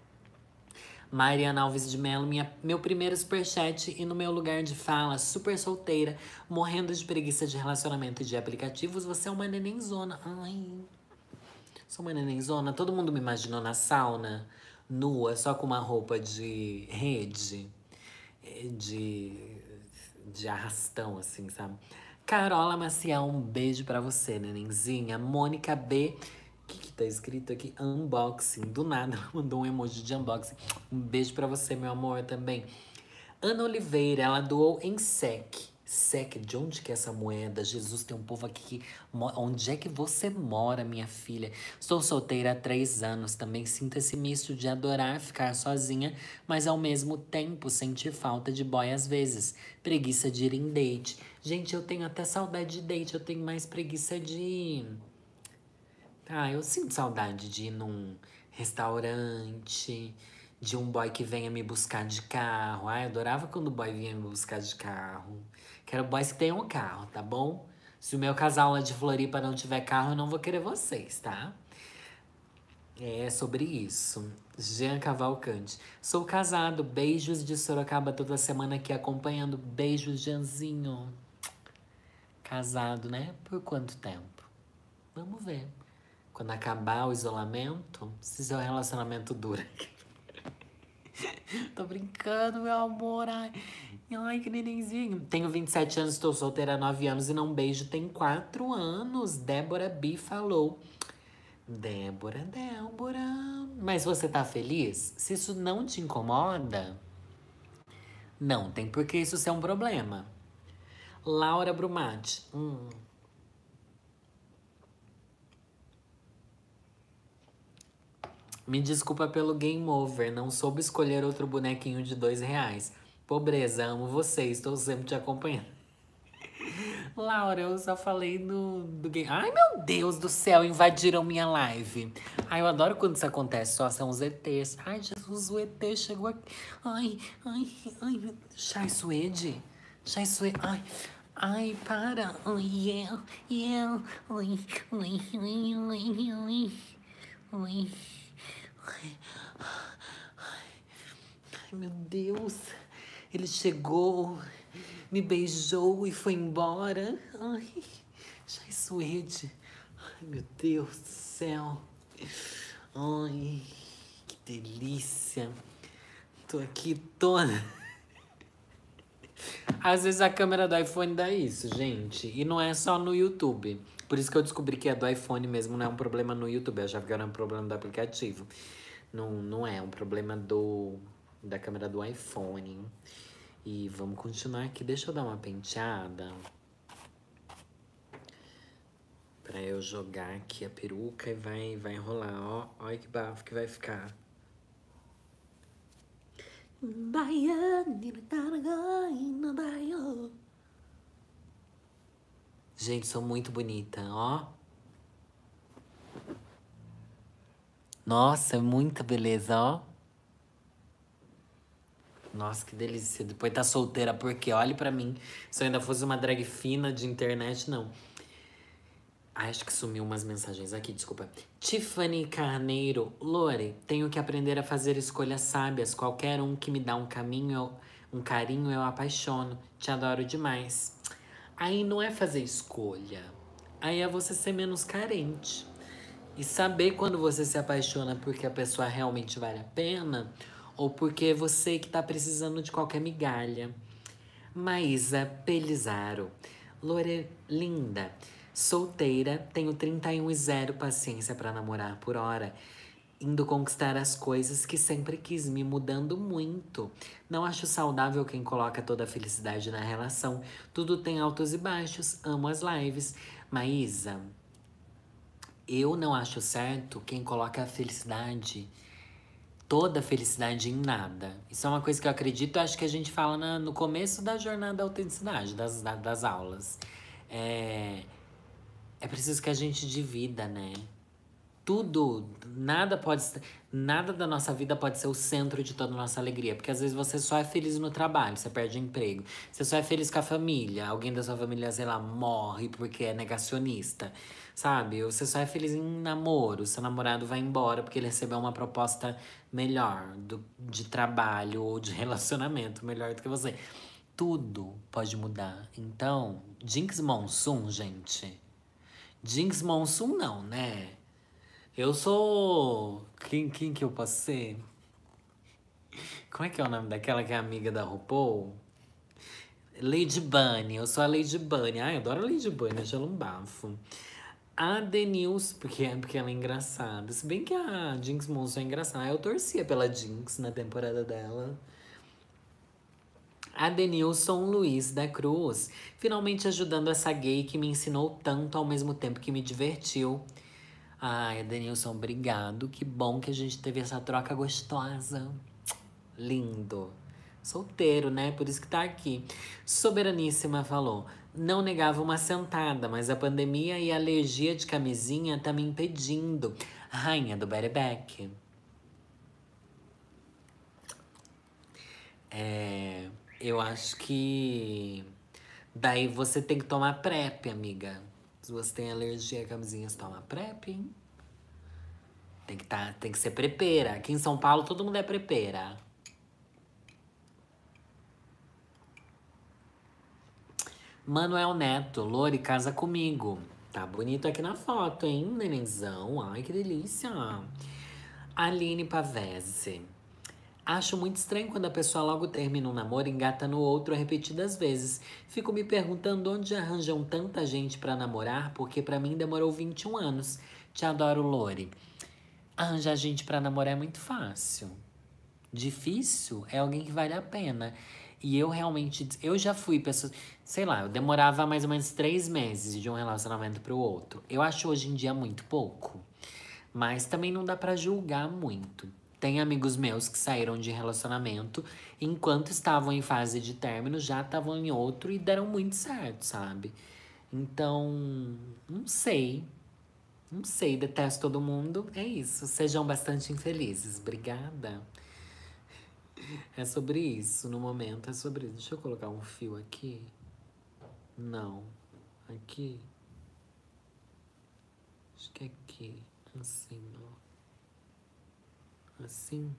A: Mariana Alves de Mello, minha, meu primeiro superchat e no meu lugar de fala, super solteira, morrendo de preguiça de relacionamento e de aplicativos, você é uma nenenzona. Ai, sou uma nenenzona. Todo mundo me imaginou na sauna, nua, só com uma roupa de rede, eh, de, de arrastão, assim, sabe? Carola Maciel, um beijo pra você, nenenzinha. Mônica B. O que, que tá escrito aqui? Unboxing. Do nada, ela mandou um emoji de unboxing. Um beijo pra você, meu amor, também. Ana Oliveira, ela doou em S E C. S E C, de onde que é essa moeda? Jesus, tem um povo aqui que... Onde é que você mora, minha filha? Sou solteira há três anos. Também sinto esse misto de adorar ficar sozinha, mas ao mesmo tempo sentir falta de boy às vezes. Preguiça de ir em date. Gente, eu tenho até saudade de date. Eu tenho mais preguiça de... Ah, eu sinto saudade de ir num restaurante, de um boy que venha me buscar de carro. Ai, eu adorava quando o boy vinha me buscar de carro. Quero boys que tenham carro, tá bom? Se o meu casal lá de Floripa não tiver carro, eu não vou querer vocês, tá? É sobre isso. Jean Cavalcante. Sou casado. Beijos de Sorocaba toda semana aqui acompanhando. Beijos, Jeanzinho. Casado, né? Por quanto tempo? Vamos ver. Quando acabar o isolamento, se seu relacionamento dura. Tô brincando, meu amor. Ai, ai, que nenenzinho. Tenho vinte e sete anos, estou solteira há nove anos e não beijo tem quatro anos. Débora B falou. Débora, Débora. Mas você tá feliz? Se isso não te incomoda, não tem por que isso ser um problema. Laura Brumati. Hum. Me desculpa pelo game over, não soube escolher outro bonequinho de dois reais. Pobreza, amo você, estou sempre te acompanhando. Laura, eu só falei do, do game. Ai, meu Deus do céu, invadiram minha live. Ai, eu adoro quando isso acontece, só são os E Tês. Ai, Jesus, o E T chegou aqui. Ai, ai, ai, Chai Suede. Chai Suede, ai. Ai, para. Ai, yeah, yeah. Ai, ai, ai, ai, ai. Ai. Ai, meu Deus. Ele chegou, me beijou e foi embora. Ai, Chai Suede. Ai, meu Deus do céu. Ai, que delícia. Tô aqui toda. Às vezes a câmera do iPhone dá isso, gente. E não é só no YouTube. Por isso que eu descobri que é do iPhone mesmo, não é um problema no YouTube. Eu achava que era um problema do aplicativo. Não, não é, é um problema do, da câmera do iPhone. E vamos continuar aqui. Deixa eu dar uma penteada. Pra eu jogar aqui a peruca e vai, vai enrolar. Ó, olha que bafo que vai ficar. Gente, sou muito bonita, ó. Nossa, muita beleza, ó. Nossa, que delícia. Depois tá solteira, porque olhe pra mim. Se eu ainda fosse uma drag fina de internet, não. Ai, acho que sumiu umas mensagens aqui, desculpa. Tiffany Carneiro. Lore, tenho que aprender a fazer escolhas sábias. Qualquer um que me dá um caminho, eu- um carinho, eu apaixono. Te adoro demais. Aí não é fazer escolha. Aí é você ser menos carente. E saber quando você se apaixona porque a pessoa realmente vale a pena ou porque é você que tá precisando de qualquer migalha. Maísa Pelizaro. Lore, linda. Solteira, tenho trinta e um e zero paciência pra namorar por hora. Indo conquistar as coisas que sempre quis, me mudando muito. Não acho saudável quem coloca toda a felicidade na relação. Tudo tem altos e baixos. Amo as lives. Maísa, eu não acho certo quem coloca a felicidade, toda a felicidade em nada. Isso é uma coisa que eu acredito, eu acho que a gente fala na- no começo da jornada da autenticidade, das, da- das aulas. É, é preciso que a gente divida, né? Tudo, nada pode ser- nada da nossa vida pode ser o centro de toda a nossa alegria, porque às vezes você só é feliz no trabalho, você perde o emprego. Você só é feliz com a família, alguém da sua família, sei lá, morre porque é negacionista, sabe? Ou você só é feliz em namoro, seu namorado vai embora porque ele recebeu uma proposta melhor do, de trabalho ou de relacionamento melhor do que você. Tudo pode mudar. Então, Jinx Monsoon, gente. Jinx Monsoon não, né? Eu sou. Quem, quem que eu posso ser? Como é que é o nome daquela que é amiga da RuPaul? Lady Bunny. Eu sou a Lady Bunny. Ai, eu adoro a Lady Bunny, acho ela um bafo. A Denils, porque, porque ela é engraçada. Se bem que a Jinx Monsoon é engraçada. Eu torcia pela Jinx na temporada dela. A Denilson Luiz da Cruz, finalmente ajudando essa gay que me ensinou tanto ao mesmo tempo que me divertiu. Ai, Denilson, obrigado. Que bom que a gente teve essa troca gostosa. Lindo. Solteiro, né? Por isso que tá aqui. Soberaníssima falou. Não negava uma sentada, mas a pandemia e a alergia de camisinha tá me impedindo. Rainha do Berebec. É, eu acho que daí você tem que tomar PrEP, amiga. Se você tem alergia a camisinhas, toma PrEP, hein? Tem que, tá, tem que ser prepeira. Aqui em São Paulo todo mundo é prepeira. Manuel Neto, Lore, casa comigo. Tá bonito aqui na foto, hein, nenenzão? Ai, que delícia. Aline Pavese. Acho muito estranho quando a pessoa logo termina um namoro e engata no outro repetidas vezes. Fico me perguntando onde arranjam tanta gente pra namorar, porque pra mim demorou vinte e um anos. Te adoro, Lore. Arranjar gente pra namorar é muito fácil. Difícil é alguém que vale a pena. E eu realmente, eu já fui pessoa, sei lá, eu demorava mais ou menos três meses de um relacionamento pro outro. Eu acho hoje em dia muito pouco, mas também não dá pra julgar muito. Tem amigos meus que saíram de relacionamento enquanto estavam em fase de término, já estavam em outro e deram muito certo, sabe? Então, não sei. Não sei, detesto todo mundo. É isso. Sejam bastante infelizes. Obrigada. É sobre isso, no momento é sobre isso. Deixa eu colocar um fio aqui. Não. Aqui. Acho que é aqui. Assim, ó. Assim.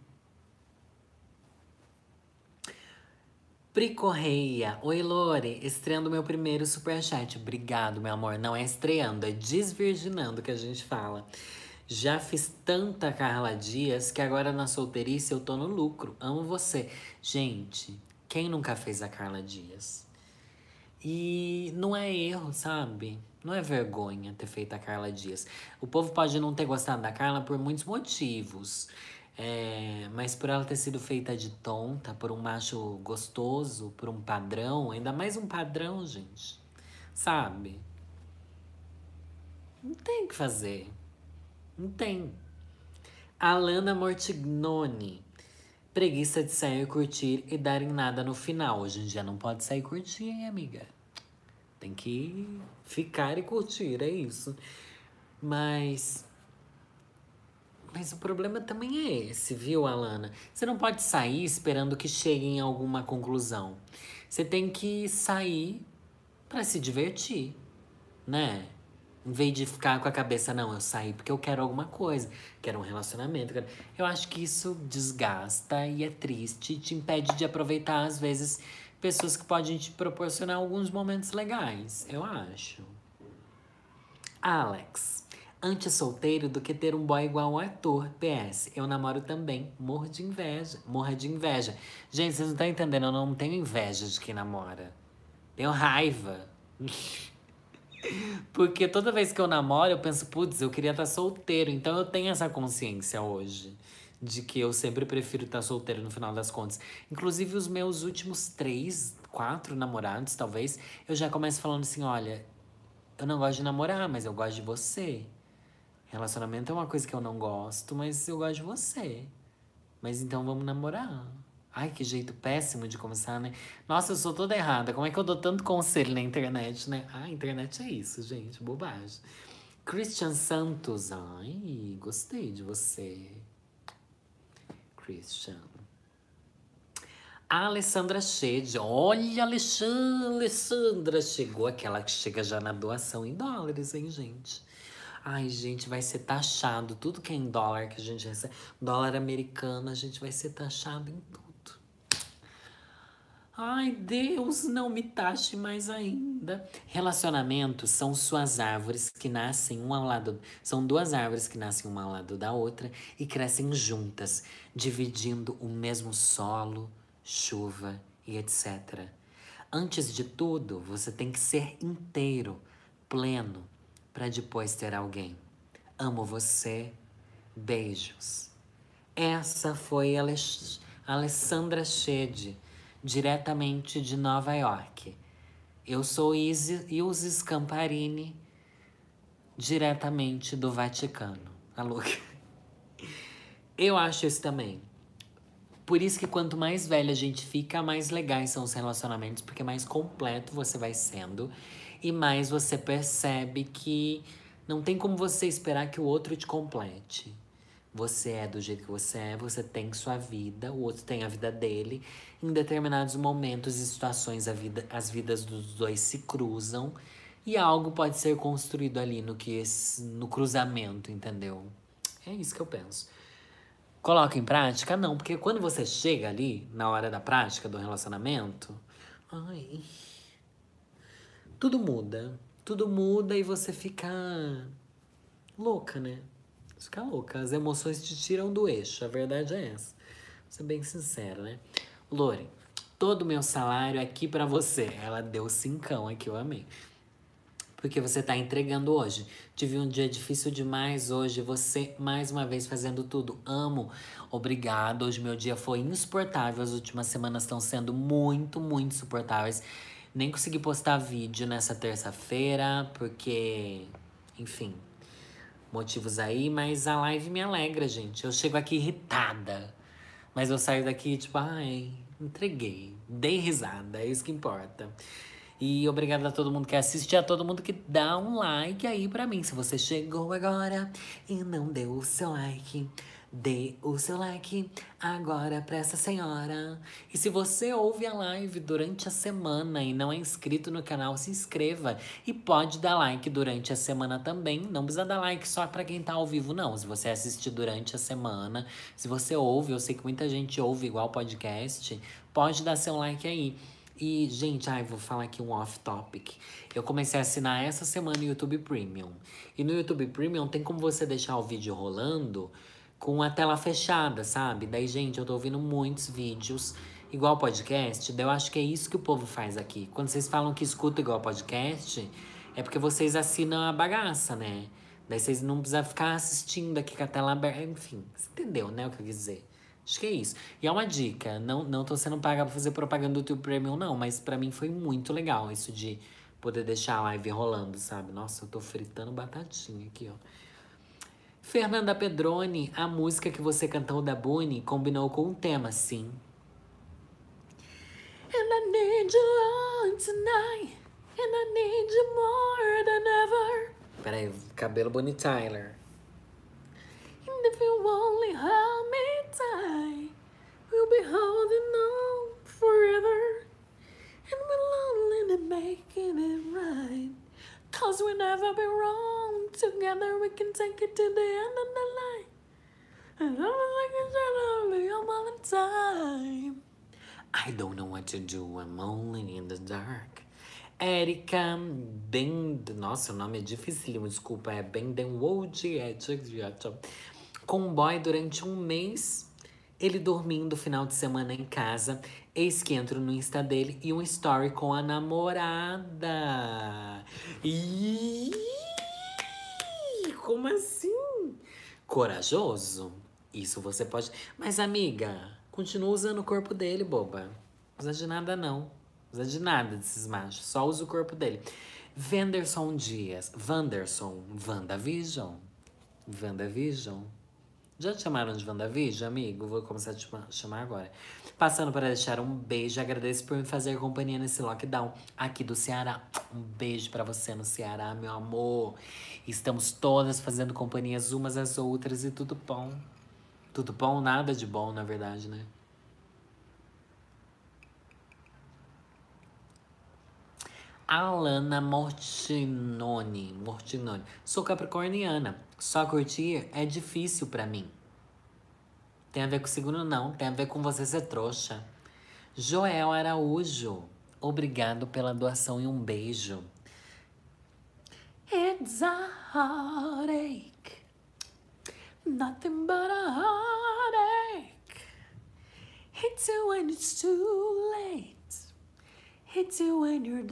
A: Pri Correia. Oi, Lore. Estreando meu primeiro superchat. Obrigado, meu amor. Não é estreando, é desvirginando que a gente fala. Já fiz tanta Carla Dias que agora na solteirice eu tô no lucro. Amo você. Gente, Quem nunca fez a Carla Dias? E não é erro, sabe? Não é vergonha ter feito a Carla Dias. O povo pode não ter gostado da Carla por muitos motivos. É, mas por ela ter sido feita de tonta, por um macho gostoso, por um padrão, ainda mais um padrão, gente. Sabe? Não tem o que fazer. Não tem. Alana Mortignoni. Preguiça de sair, curtir e dar em nada no final. Hoje em dia não pode sair e curtir, hein, amiga? Tem que ficar e curtir, é isso. Mas... Mas o problema também é esse, viu, Alana? Você não pode sair esperando que chegue em alguma conclusão. Você tem que sair pra se divertir, né? Em vez de ficar com a cabeça, não, eu saí porque eu quero alguma coisa, quero um relacionamento. Quero... Eu acho que isso desgasta e é triste, te impede de aproveitar, às vezes, pessoas que podem te proporcionar alguns momentos legais, eu acho. Alex, antes solteiro do que ter um boy igual ao Arthur. P S, eu namoro também, morro de inveja, morro de inveja. Gente, vocês não estão entendendo, eu não tenho inveja de quem namora. Tenho raiva. Porque toda vez que eu namoro, eu penso, putz, eu queria estar solteiro. Então eu tenho essa consciência hoje. De que eu sempre prefiro estar solteiro no final das contas. Inclusive, os meus últimos três, quatro namorados, talvez, eu já começo falando assim, olha, eu não gosto de namorar, mas eu gosto de você. Relacionamento é uma coisa que eu não gosto, mas eu gosto de você. Mas então vamos namorar. Ai, que jeito péssimo de começar, né? Nossa, eu sou toda errada. Como é que eu dou tanto conselho na internet, né? Ah, a internet é isso, gente. Bobagem. Christian Santos. Ai, gostei de você. Christian. A Alessandra Shade. Olha, Alexandra, Alessandra. Chegou aquela que chega já na doação em dólares, hein, gente? Ai, gente, vai ser taxado. Tudo que é em dólar que a gente recebe. Dólar americano, a gente vai ser taxado em tudo. Ai, Deus, não me taxe mais ainda. Relacionamentos são suas árvores que nascem um ao lado... São duas árvores que nascem uma ao lado da outra e crescem juntas, dividindo o mesmo solo, chuva e etcétera. Antes de tudo, você tem que ser inteiro, pleno, para depois ter alguém. Amo você. Beijos. Essa foi a Alex- Alessandra Shede, diretamente de Nova York. Eu sou Izzy Ilse Scamparini, diretamente do Vaticano. Alô? Eu acho isso também. Por isso que quanto mais velha a gente fica, mais legais são os relacionamentos, porque mais completo você vai sendo e mais você percebe que não tem como você esperar que o outro te complete. Você é do jeito que você é, você tem sua vida, o outro tem a vida dele. Em determinados momentos e situações, a vida, as vidas dos dois se cruzam e algo pode ser construído ali no, que, no cruzamento, entendeu? É isso que eu penso. Coloca em prática? Não, porque quando você chega ali, na hora da prática do relacionamento, ai, tudo muda. Tudo muda e você fica louca, né? Você fica louca. As emoções te tiram do eixo. A verdade é essa. Vou ser bem sincera, né? Lore, todo o meu salário é aqui pra você. Ela deu cincão aqui, eu amei. Porque você tá entregando hoje. Tive um dia difícil demais hoje. Você, mais uma vez, fazendo tudo. Amo. Obrigado. Hoje meu dia foi insuportável. As últimas semanas estão sendo muito, muito insuportáveis. Nem consegui postar vídeo nessa terça-feira, porque... Enfim, motivos aí. Mas a live me alegra, gente. Eu chego aqui irritada. Mas eu saio daqui, tipo, ai, entreguei. Dei risada, é isso que importa. E obrigado a todo mundo que assiste, a todo mundo que dá um like aí pra mim. Se você chegou agora e não deu o seu like, dê o seu like agora pra essa senhora. E se você ouve a live durante a semana e não é inscrito no canal, se inscreva. E pode dar like durante a semana também. Não precisa dar like só pra quem tá ao vivo, não. Se você assistir durante a semana, se você ouve, eu sei que muita gente ouve igual podcast, pode dar seu like aí. E, gente, ai, vou falar aqui um off-topic. Eu comecei a assinar essa semana o YouTube Premium. E no YouTube Premium tem como você deixar o vídeo rolando com a tela fechada, sabe? Daí, gente, eu tô ouvindo muitos vídeos igual podcast. Daí eu acho que é isso que o povo faz aqui. Quando vocês falam que escuta igual podcast, é porque vocês assinam a bagaça, né? Daí vocês não precisam ficar assistindo aqui com a tela aberta. Enfim, você entendeu, né, o que eu quis dizer? Acho que é isso. E é uma dica, não, não tô sendo paga pra fazer propaganda do YouTube Premium, não. Mas pra mim foi muito legal isso de poder deixar a live rolando, sabe? Nossa, eu tô fritando batatinha aqui, ó. Fernanda Pedroni, a música que você cantou da Bunny combinou com o tema, sim. And I need you all tonight. And I need you more than ever. Peraí, cabelo Bonnie Tyler. And if you only hold me tight, we'll be holding on forever. And we're lonely and making it right. Cause we'll never be wrong. Together we can take it to the end of the line. And I'm like it's only all the time. I don't know what to do, I'm only in the dark. Erika Bend... Nossa, o nome é dificílimo, desculpa. É Bendenwold. É... Com um boy durante um mês, ele dormindo final de semana em casa. Eis que entro no Insta dele e um story com a namorada. Ih, como assim? Corajoso? Isso você pode... Mas, amiga, continua usando o corpo dele, boba. Não usa de nada, não. Usa de nada desses machos. Só usa o corpo dele. Wanderson Dias. Wanderson. WandaVision. WandaVision. Já te chamaram de WandaVision, amigo? Vou começar a te chamar agora. Passando para deixar um beijo. Agradeço por me fazer companhia nesse lockdown aqui do Ceará. Um beijo para você no Ceará, meu amor. Estamos todas fazendo companhias umas às outras e tudo bom. Tudo bom? Nada de bom, na verdade, né? Alana Mortinoni. Mortinoni. Sou capricorniana. Só curtir é difícil pra mim. Tem a ver com o signo, não. Tem a ver com você ser trouxa. Joel Araújo. Obrigado pela doação e um beijo. It's a heartache. Nothing but a heartache. Hits you when it's too late. Hits you when you're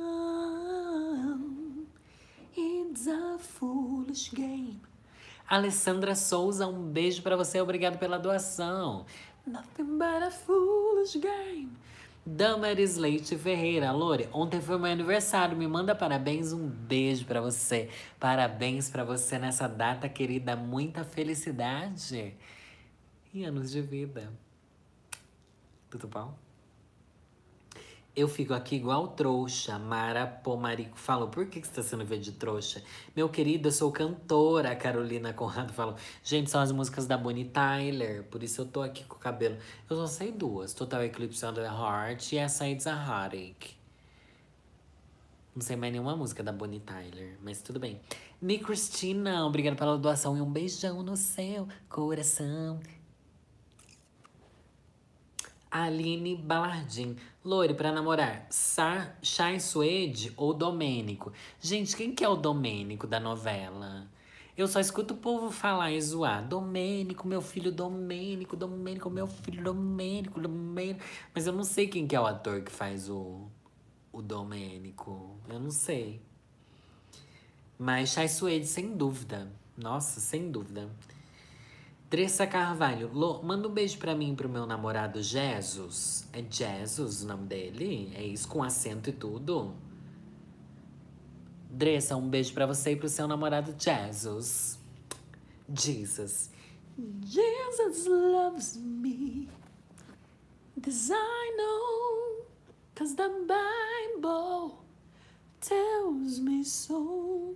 A: down. It's a foolish game. Alessandra Souza, um beijo pra você. Obrigado pela doação. Nothing but a foolish game. Damaris Leite Ferreira. Lore, ontem foi meu aniversário. Me manda parabéns. Um beijo pra você. Parabéns pra você nessa data, querida. Muita felicidade. E anos de vida. Tudo bom? Eu fico aqui igual trouxa. Mara Pomarico falou, por que, que você tá sendo verde de trouxa? Meu querido, eu sou cantora. A Carolina Conrado falou, gente, são as músicas da Bonnie Tyler. Por isso eu tô aqui com o cabelo. Eu só sei duas. Total Eclipse on the Heart e essa It's a Heartache. Não sei mais nenhuma música da Bonnie Tyler, mas tudo bem. Ni Cristina, obrigado pela doação e um beijão no seu coração. Aline Balardim. Lore, pra namorar, Sa Chay Suede ou Domênico? Gente, quem que é o Domênico da novela? Eu só escuto o povo falar e zoar. Domênico, meu filho Domênico, Domênico, meu filho Domênico, Domênico. Mas eu não sei quem que é o ator que faz o, o Domênico. Eu não sei. Mas Chay Suede, sem dúvida. Nossa, sem dúvida. Dressa Carvalho, Lô, manda um beijo pra mim e pro meu namorado Jesus. É Jesus o nome dele? É isso, com acento e tudo? Dressa, um beijo pra você e pro seu namorado Jesus. Jesus. Jesus loves me. This I know. Cause the Bible tells me so.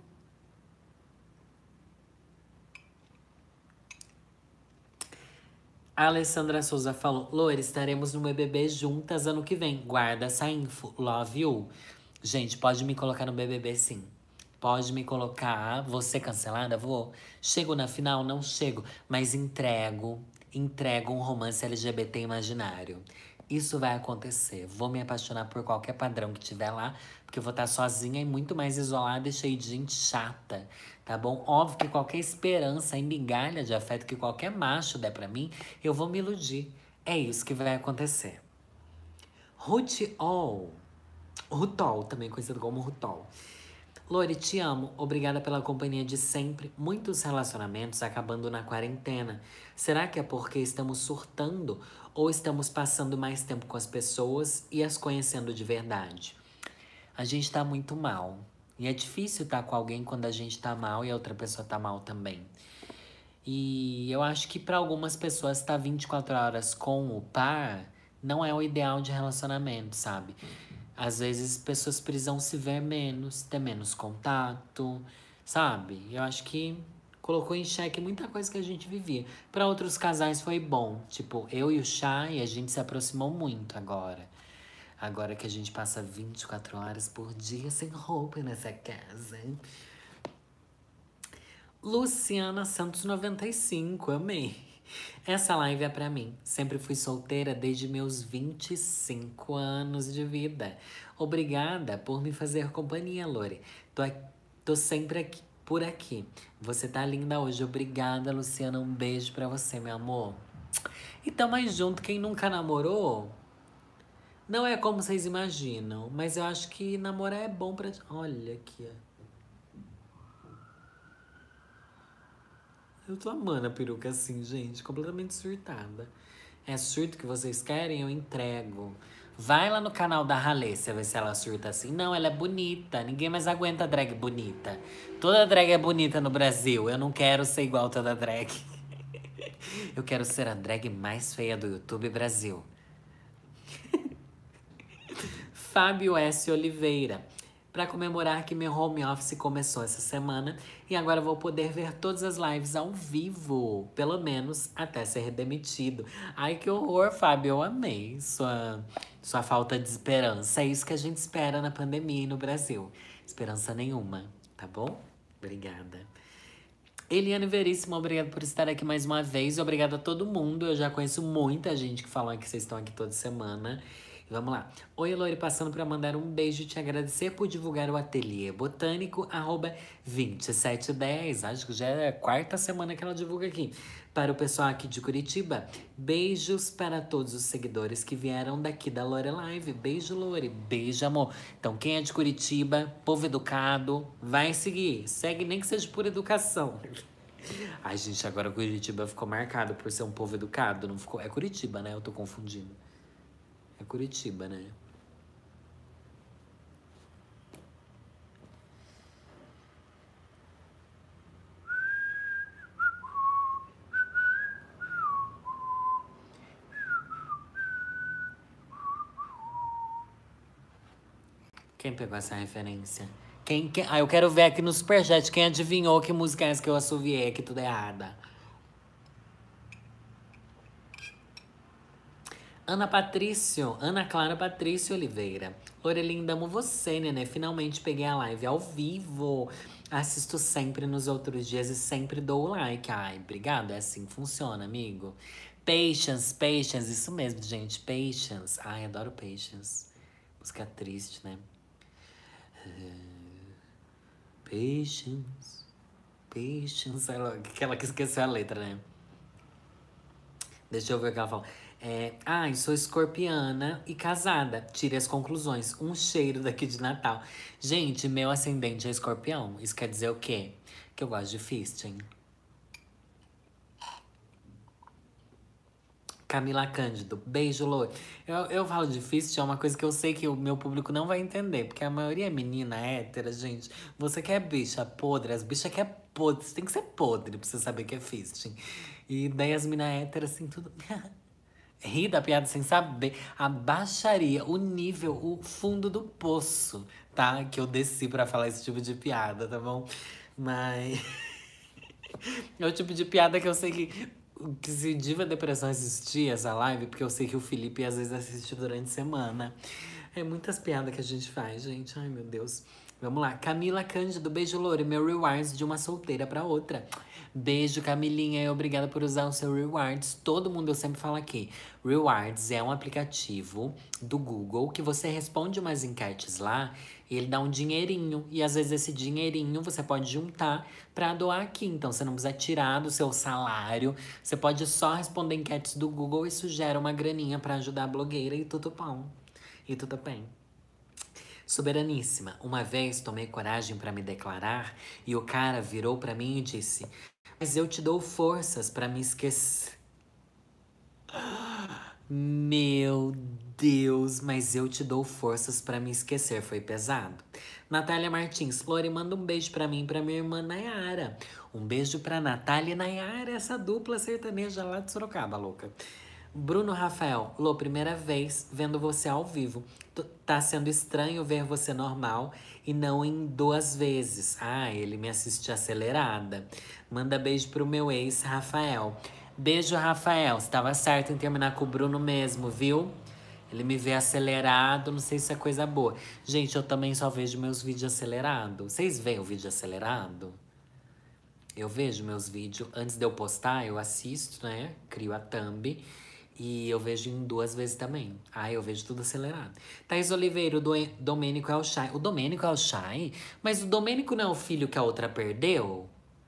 A: A Alessandra Souza falou, Loira, estaremos no B B B juntas ano que vem. Guarda essa info. Love you. Gente, pode me colocar no B B B, sim. Pode me colocar. Vou ser cancelada? Vou. Chego na final? Não chego. Mas entrego. Entrego um romance L G B T imaginário. Isso vai acontecer. Vou me apaixonar por qualquer padrão que tiver lá, porque eu vou estar sozinha e muito mais isolada e cheia de gente chata, tá bom? Óbvio que qualquer esperança e migalha de afeto que qualquer macho der pra mim, eu vou me iludir. É isso que vai acontecer. Rutol. Rutol, também conhecido como Rutol. Lori, te amo. Obrigada pela companhia de sempre. Muitos relacionamentos acabando na quarentena. Será que é porque estamos surtando ou estamos passando mais tempo com as pessoas e as conhecendo de verdade? A gente tá muito mal. E é difícil estar com alguém quando a gente tá mal e a outra pessoa tá mal também. E eu acho que para algumas pessoas estar vinte e quatro horas com o par não é o ideal de relacionamento, sabe? Às vezes pessoas precisam se ver menos, ter menos contato, sabe? Eu acho que colocou em xeque muita coisa que a gente vivia. Para outros casais foi bom. Tipo, eu e o Chay, a gente se aproximou muito agora. Agora que a gente passa vinte e quatro horas por dia sem roupa nessa casa. Luciana Santos noventa e cinco, amei. Essa live é pra mim. Sempre fui solteira desde meus vinte e cinco anos de vida. Obrigada por me fazer companhia, Lore. Tô, tô sempre aqui, por aqui. Você tá linda hoje. Obrigada, Luciana. Um beijo pra você, meu amor. E tamo aí junto. Quem nunca namorou, não é como vocês imaginam. Mas eu acho que namorar é bom pra... Olha aqui, ó. Eu tô amando a peruca assim, gente. Completamente surtada. É surto que vocês querem? Eu entrego. Vai lá no canal da Ralê, você ver se ela surta assim. Não, ela é bonita. Ninguém mais aguenta drag bonita. Toda drag é bonita no Brasil. Eu não quero ser igual toda drag. Eu quero ser a drag mais feia do YouTube Brasil. Fábio S. Oliveira. Para comemorar que meu home office começou essa semana e agora vou poder ver todas as lives ao vivo, pelo menos até ser demitido. Ai, que horror, Fábio, eu amei sua, sua falta de esperança. É isso que a gente espera na pandemia e no Brasil. Esperança nenhuma, tá bom? Obrigada. Eliane Veríssimo, obrigado por estar aqui mais uma vez. Obrigada a todo mundo. Eu já conheço muita gente que fala que vocês estão aqui toda semana. Vamos lá. Oi, Elori, passando para mandar um beijo e te agradecer por divulgar o ateliê botânico, arroba vinte e sete dez. Acho que já é a quarta semana que ela divulga aqui. Para o pessoal aqui de Curitiba, beijos para todos os seguidores que vieram daqui da Lore Live. Beijo, Lore. Beijo, amor. Então, quem é de Curitiba, povo educado, vai seguir. Segue nem que seja por educação. Ai, gente, agora Curitiba ficou marcado por ser um povo educado. Não ficou? É Curitiba, né? Eu tô confundindo. É Curitiba, né? Quem pegou essa referência? Quem, quem... Ah, eu quero ver aqui no Superchat quem adivinhou que música é essa que eu assoviei aqui tudo errada. Ana Patrício, Ana Clara Patrício Oliveira. Lorelinda, amo você, nenê. Finalmente peguei a live ao vivo. Assisto sempre nos outros dias e sempre dou o like. Ai, obrigado. É assim que funciona, amigo. Patience, Patience. Isso mesmo, gente. Patience. Ai, adoro Patience. Música triste, né? Patience. Patience. Aquela que esqueceu a letra, né? Deixa eu ver o que ela fala. É, ah, eu sou escorpiana e casada. Tire as conclusões. Um cheiro daqui de Natal. Gente, meu ascendente é escorpião. Isso quer dizer o quê? Que eu gosto de fisting. Camila Cândido, beijo, Lô. Eu, eu falo de fisting, é uma coisa que eu sei que o meu público não vai entender. Porque a maioria é menina hétera, gente. Você quer bicha podre, as bichas querem podre. Você tem que ser podre pra você saber que é fisting. E daí as minas héteras, assim, tudo... Ri da piada sem saber a baixaria, o nível, o fundo do poço, tá? Que eu desci pra falar esse tipo de piada, tá bom? Mas... é o tipo de piada que eu sei que... que se Diva Depressão assistir essa live, porque eu sei que o Felipe às vezes assiste durante a semana. É muitas piadas que a gente faz, gente. Ai, meu Deus. Vamos lá. Camila Cândido, beijo, Lore. Meu rewards de uma solteira pra outra. Beijo, Camilinha, e obrigada por usar o seu Rewards. Todo mundo, eu sempre falo aqui. Rewards é um aplicativo do Google que você responde umas enquetes lá e ele dá um dinheirinho. E às vezes esse dinheirinho você pode juntar pra doar aqui. Então você não precisa tirar do seu salário. Você pode só responder enquetes do Google e isso gera uma graninha pra ajudar a blogueira e tudo bom. E tudo bem. Soberaníssima, uma vez tomei coragem pra me declarar e o cara virou pra mim e disse: mas eu te dou forças pra me esquecer. Meu Deus, mas eu te dou forças pra me esquecer. Foi pesado. Natália Martins, Lore, manda um beijo pra mim e pra minha irmã Nayara. Um beijo pra Natália e Nayara, essa dupla sertaneja lá de Sorocaba, louca. Bruno Rafael, Lô, primeira vez vendo você ao vivo. T- Tá sendo estranho ver você normal e não em duas vezes. Ah, ele me assiste acelerada. Manda beijo pro meu ex, Rafael. Beijo, Rafael. Você tava certo em terminar com o Bruno mesmo, viu? Ele me vê acelerado, não sei se é coisa boa. Gente, eu também só vejo meus vídeos acelerados. Vocês veem o vídeo acelerado? Eu vejo meus vídeos, antes de eu postar, eu assisto, né? Crio a thumb. E eu vejo em duas vezes também. Ah, eu vejo tudo acelerado. Thaís Oliveira, o Do Domênico é o Chay. O Domênico é o Chay? Mas o Domênico não é o filho que a outra perdeu?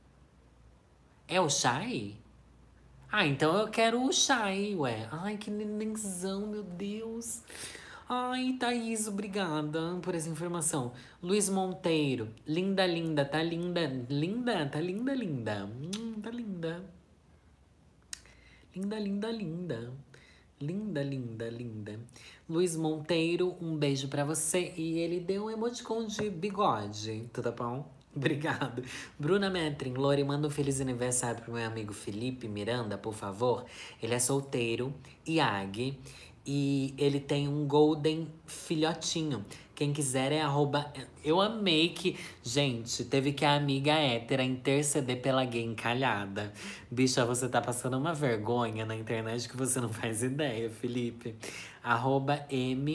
A: É o Chay? Ah, então eu quero o Chay, ué. Ai, que nenenzão, meu Deus. Ai, Thaís, obrigada por essa informação. Luiz Monteiro, linda, linda, tá linda. Linda, tá linda, linda. Hum, tá linda. Linda, linda, linda. Linda, linda, linda. Luiz Monteiro, um beijo pra você. E ele deu um emoticon de bigode. Tudo bom? Obrigado. Bruna Metrin, Lore, manda um feliz aniversário pro meu amigo Felipe Miranda, por favor. Ele é solteiro, I A G. E ele tem um golden filhotinho. Quem quiser é arroba... Eu amei que... Gente, teve que a amiga hétera interceder pela gay encalhada. Bicha, você tá passando uma vergonha na internet que você não faz ideia, Felipe. Arroba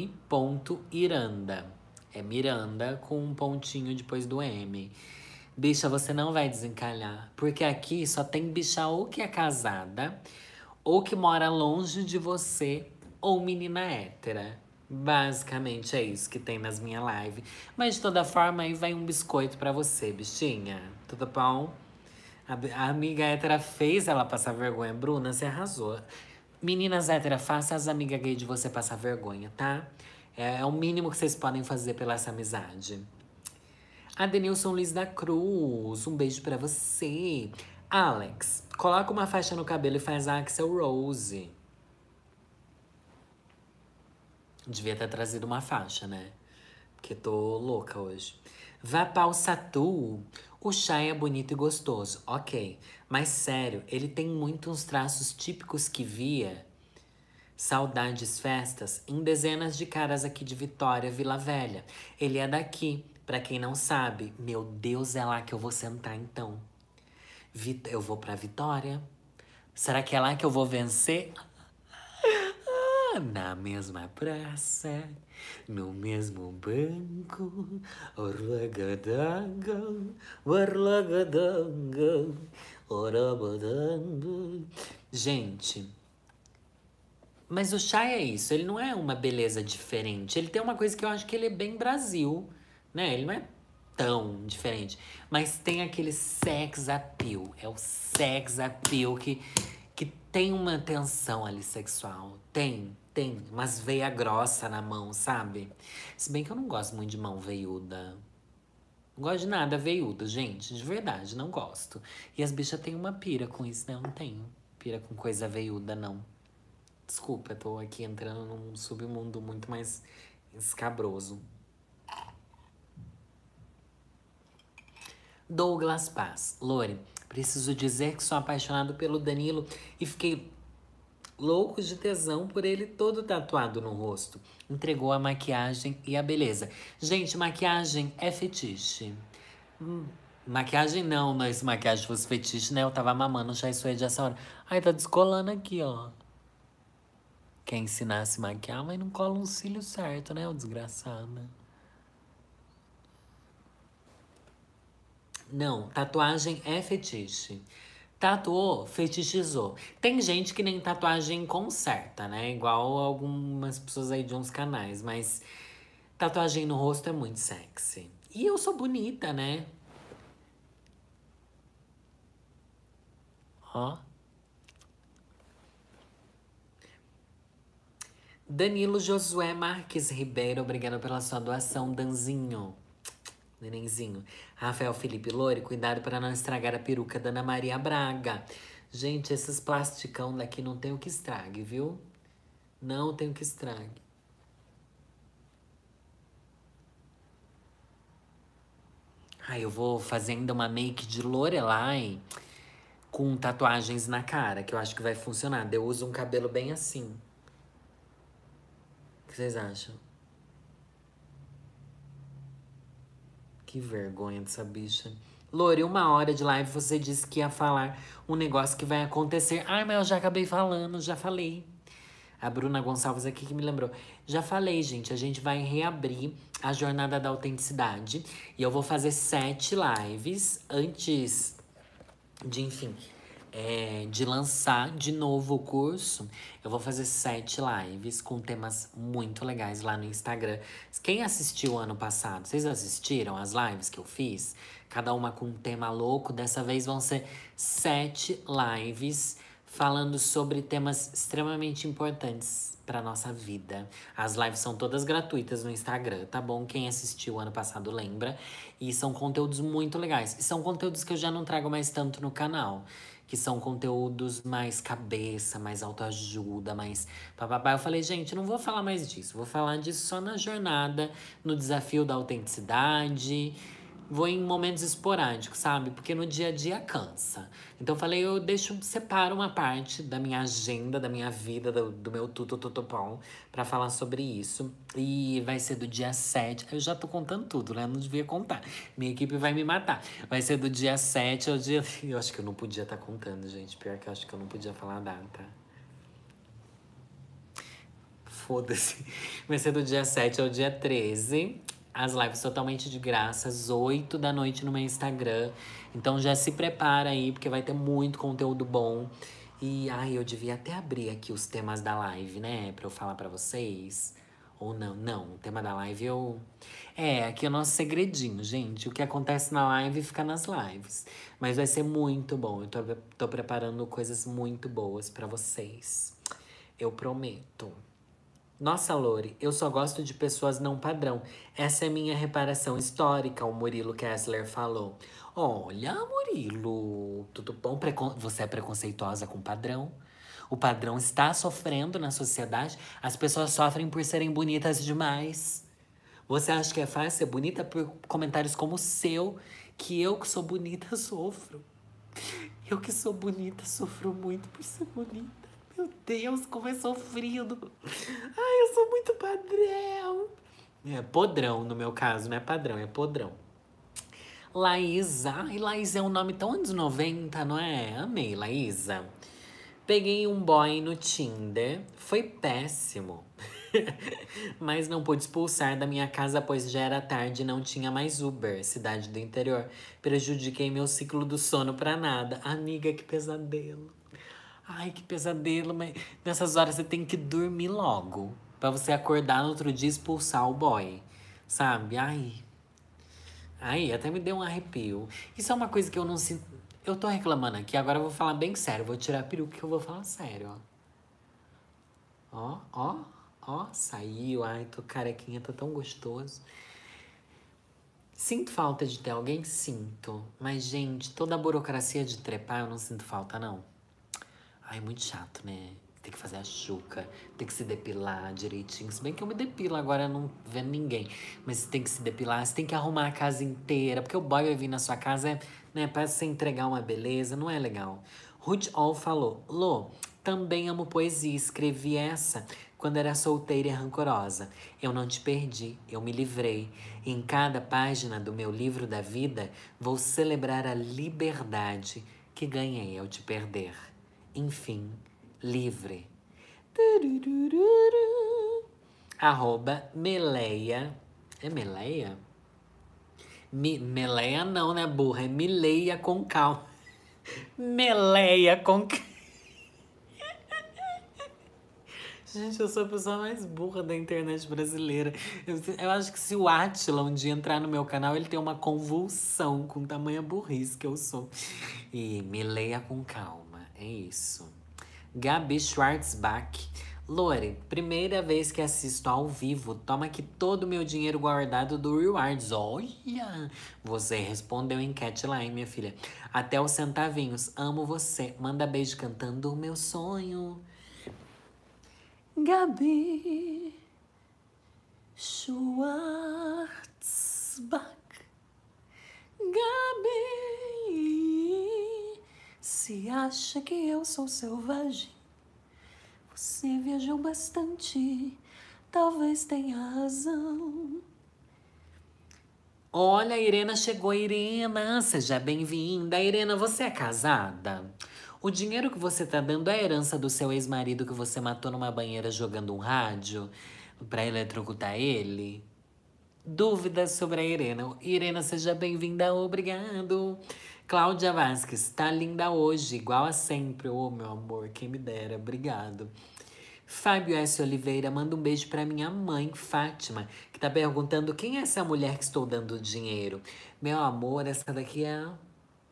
A: m.iranda. É Miranda com um pontinho depois do M. Bicha, você não vai desencalhar. Porque aqui só tem bicha ou que é casada, ou que mora longe de você, ou menina hétera. Basicamente é isso que tem nas minhas lives. Mas de toda forma, aí vai um biscoito pra você, bichinha. Tudo bom? A, a amiga hétera fez ela passar vergonha. Bruna, você arrasou. Meninas hétera, faça as amigas gay de você passar vergonha, tá? É, é o mínimo que vocês podem fazer pela essa amizade. Adenilson Luiz da Cruz, um beijo pra você. Alex, coloca uma faixa no cabelo e faz a Axel Rose. Devia ter trazido uma faixa, né? Porque tô louca hoje. Vapau Satu. O chá é bonito e gostoso. Ok. Mas sério, ele tem muitos traços típicos que via. Saudades festas em dezenas de caras aqui de Vitória, Vila Velha. Ele é daqui. Pra quem não sabe, meu Deus, é lá que eu vou sentar então. Vit eu vou pra Vitória? Será que é lá que eu vou vencer? Na mesma praça, no mesmo banco, orlagadanga, orlagadanga, orabadanga. Gente, mas o chá é isso, ele não é uma beleza diferente. Ele tem uma coisa que eu acho que ele é bem Brasil, né? Ele não é tão diferente. Mas tem aquele sex appeal. É o sex appeal que, que tem uma tensão ali sexual. Tem, tem. Umas veia grossa na mão, sabe? Se bem que eu não gosto muito de mão veiuda. Não gosto de nada veiudo, gente. De verdade, não gosto. E as bichas têm uma pira com isso, né? Eu não tenho pira com coisa veiuda, não. Desculpa, eu tô aqui entrando num submundo muito mais escabroso. Douglas Paz. Lore, preciso dizer que sou apaixonado pelo Danilo e fiquei louco de tesão por ele todo tatuado no rosto. Entregou a maquiagem e a beleza. Gente, maquiagem é fetiche. Hum, maquiagem não, mas se maquiagem fosse fetiche, né? Eu tava mamando já isso aí de essa hora. Ai, tá descolando aqui, ó. Quer ensinar a se maquiar, mas não cola um cílio certo, né, o desgraçado. Não, tatuagem é fetiche. Tatuou, fetichizou. Tem gente que nem tatuagem conserta, né? Igual algumas pessoas aí de uns canais, mas tatuagem no rosto é muito sexy. E eu sou bonita, né? Ó. Danilo Josué Marques Ribeiro, obrigado pela sua doação, Danzinho. Nenenzinho. Rafael Felipe Loure, cuidado para não estragar a peruca da Ana Maria Braga. Gente, esses plasticão daqui não tem o que estrague, viu? Não tem o que estrague. Ai, eu vou fazer ainda uma make de Lorelai com tatuagens na cara, que eu acho que vai funcionar. Eu uso um cabelo bem assim. O que vocês acham? Que vergonha dessa bicha. Lore, uma hora de live você disse que ia falar um negócio que vai acontecer. Ai, mas eu já acabei falando, já falei. A Bruna Gonçalves aqui que me lembrou. Já falei, gente, a gente vai reabrir a Jornada da Autenticidade. E eu vou fazer sete lives antes de, enfim, é, de lançar de novo o curso. Eu vou fazer sete lives com temas muito legais lá no Instagram. Quem assistiu ano passado? Vocês assistiram as lives que eu fiz? Cada uma com um tema louco. Dessa vez vão ser sete lives falando sobre temas extremamente importantes para nossa vida. As lives são todas gratuitas no Instagram, tá bom? Quem assistiu ano passado lembra. E são conteúdos muito legais. E são conteúdos que eu já não trago mais tanto no canal. Que são conteúdos mais cabeça, mais autoajuda, mais papapá. Eu falei, gente, não vou falar mais disso. Vou falar disso só na jornada, no desafio da autenticidade. Vou em momentos esporádicos, sabe? Porque no dia a dia cansa. Então eu falei, eu deixo, separo uma parte da minha agenda, da minha vida, do, do meu tudo, tudo bom, pra falar sobre isso. E vai ser do dia sete. Eu já tô contando tudo, né? Não devia contar. Minha equipe vai me matar. Vai ser do dia sete ao dia. Eu acho que eu não podia estar tá contando, gente. Pior que eu acho que eu não podia falar a data. Foda-se. Vai ser do dia sete ao dia treze. As lives totalmente de graça, às oito da noite no meu Instagram. Então já se prepara aí, porque vai ter muito conteúdo bom. E, ai, eu devia até abrir aqui os temas da live, né? Pra eu falar pra vocês. Ou não, não. O tema da live eu... É, aqui é o nosso segredinho, gente. O que acontece na live fica nas lives. Mas vai ser muito bom. Eu tô, tô preparando coisas muito boas pra vocês. Eu prometo. Nossa, Lore, eu só gosto de pessoas não padrão. Essa é minha reparação histórica, o Murilo Kessler falou. Olha, Murilo, tudo bom? Precon- Você é preconceituosa com padrão? O padrão está sofrendo na sociedade. As pessoas sofrem por serem bonitas demais. Você acha que é fácil ser bonita por comentários como o seu, que eu que sou bonita sofro? Eu que sou bonita sofro muito por ser bonita. Meu Deus, como é sofrido. Ai, eu sou muito padrão. É podrão, no meu caso, não é padrão, é podrão. Laísa. Ai, Laísa é um nome tão anos noventa, não é? Amei, Laísa. Peguei um boy no Tinder. Foi péssimo. Mas não pude expulsar da minha casa, pois já era tarde e não tinha mais Uber, cidade do interior. Prejudiquei meu ciclo do sono pra nada. Amiga, que pesadelo. Ai, que pesadelo, mas nessas horas você tem que dormir logo. Pra você acordar no outro dia e expulsar o boy. Sabe? Ai. Ai, até me deu um arrepio. Isso é uma coisa que eu não sinto. Eu tô reclamando aqui, agora eu vou falar bem sério. Vou tirar a peruca que eu vou falar sério, ó. Ó, ó, ó, saiu. Ai, tô carequinha, tá tão gostoso. Sinto falta de ter alguém? Sinto. Mas, gente, toda a burocracia de trepar eu não sinto falta, não. Ai, muito chato, né? Tem que fazer a chuca, tem que se depilar direitinho. Se bem que eu me depilo agora, não vendo ninguém. Mas você tem que se depilar, você tem que arrumar a casa inteira. Porque o boy vai vir na sua casa, é, né? Parece você entregar uma beleza, não é legal. Ruth All falou: Lô, também amo poesia, escrevi essa quando era solteira e rancorosa. Eu não te perdi, eu me livrei. Em cada página do meu livro da vida, vou celebrar a liberdade que ganhei ao te perder. Enfim, livre. Turururu. Arroba Meleia. É Meleia? Mi, meleia não, né, burra? É mileia com calma. Meleia com calma. Gente, eu sou a pessoa mais burra da internet brasileira. Eu, eu acho que se o Átila um dia entrar no meu canal, ele tem uma convulsão com tamanha burrice que eu sou. E me leia com calma, é isso. Gabi Schwartzbach. Lore, primeira vez que assisto ao vivo, toma aqui todo o meu dinheiro guardado do Rewards. Olha! Você respondeu a enquete lá, hein, minha filha? Até os centavinhos. Amo você. Manda beijo cantando o meu sonho. Gabi Schwartzbach. Gabi, se acha que eu sou selvagem, você viajou bastante, talvez tenha razão. Olha, a Irena chegou, Irena, seja bem-vinda. Irena, você é casada? O dinheiro que você tá dando é a herança do seu ex-marido que você matou numa banheira jogando um rádio pra eletrocutar ele? Dúvidas sobre a Irena. Irena, seja bem-vinda, obrigado. Cláudia Vasques, tá linda hoje, igual a sempre. Ô, oh, meu amor, quem me dera, obrigado. Fábio S. Oliveira, manda um beijo pra minha mãe, Fátima, que tá perguntando quem é essa mulher que estou dando dinheiro. Meu amor, essa daqui é a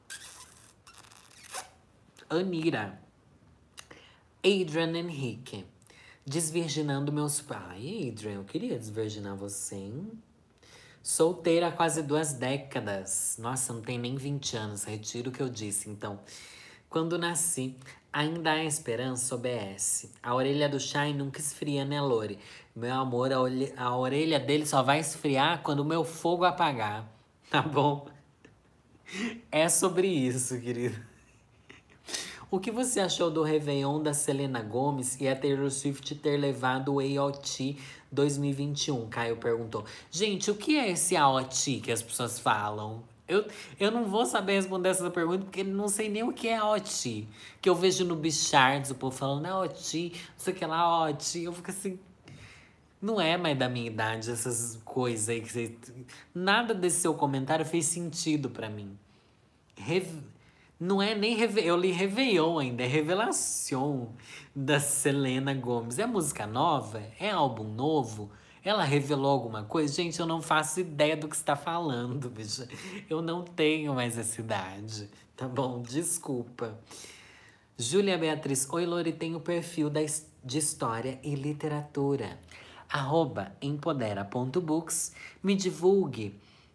A: Anira. Adrian Henrique. Desvirginando meus pais. Ai, Adrian, eu queria desvirginar você, hein? Solteira há quase duas décadas. Nossa, não tem nem vinte anos. Retiro o que eu disse, então. Quando nasci, ainda há esperança, O B S. A orelha do Shai nunca esfria, né, Lore? Meu amor, a, a orelha dele só vai esfriar quando o meu fogo apagar. Tá bom? É sobre isso, querido. O que você achou do Réveillon da Selena Gomez e a Taylor Swift ter levado o A O T dois mil e vinte e um? Caio perguntou. Gente, o que é esse A O T que as pessoas falam? Eu, eu não vou saber responder essa pergunta porque não sei nem o que é A O T. Que eu vejo no Bichards o povo falando A O T, não sei o que lá, A O T. Eu fico assim... Não é mais da minha idade essas coisas aí que você... Nada desse seu comentário fez sentido pra mim. Reve... Não é nem... Reve... Eu li Réveillon ainda, é Revelação da Selena Gomez. É música nova? É álbum novo? Ela revelou alguma coisa? Gente, eu não faço ideia do que você tá falando, bicha. Eu não tenho mais essa idade, tá bom? Desculpa. Júlia Beatriz. Oi, Lori, tem o perfil da, de História e Literatura. Arroba empodera.books. Me divulgue.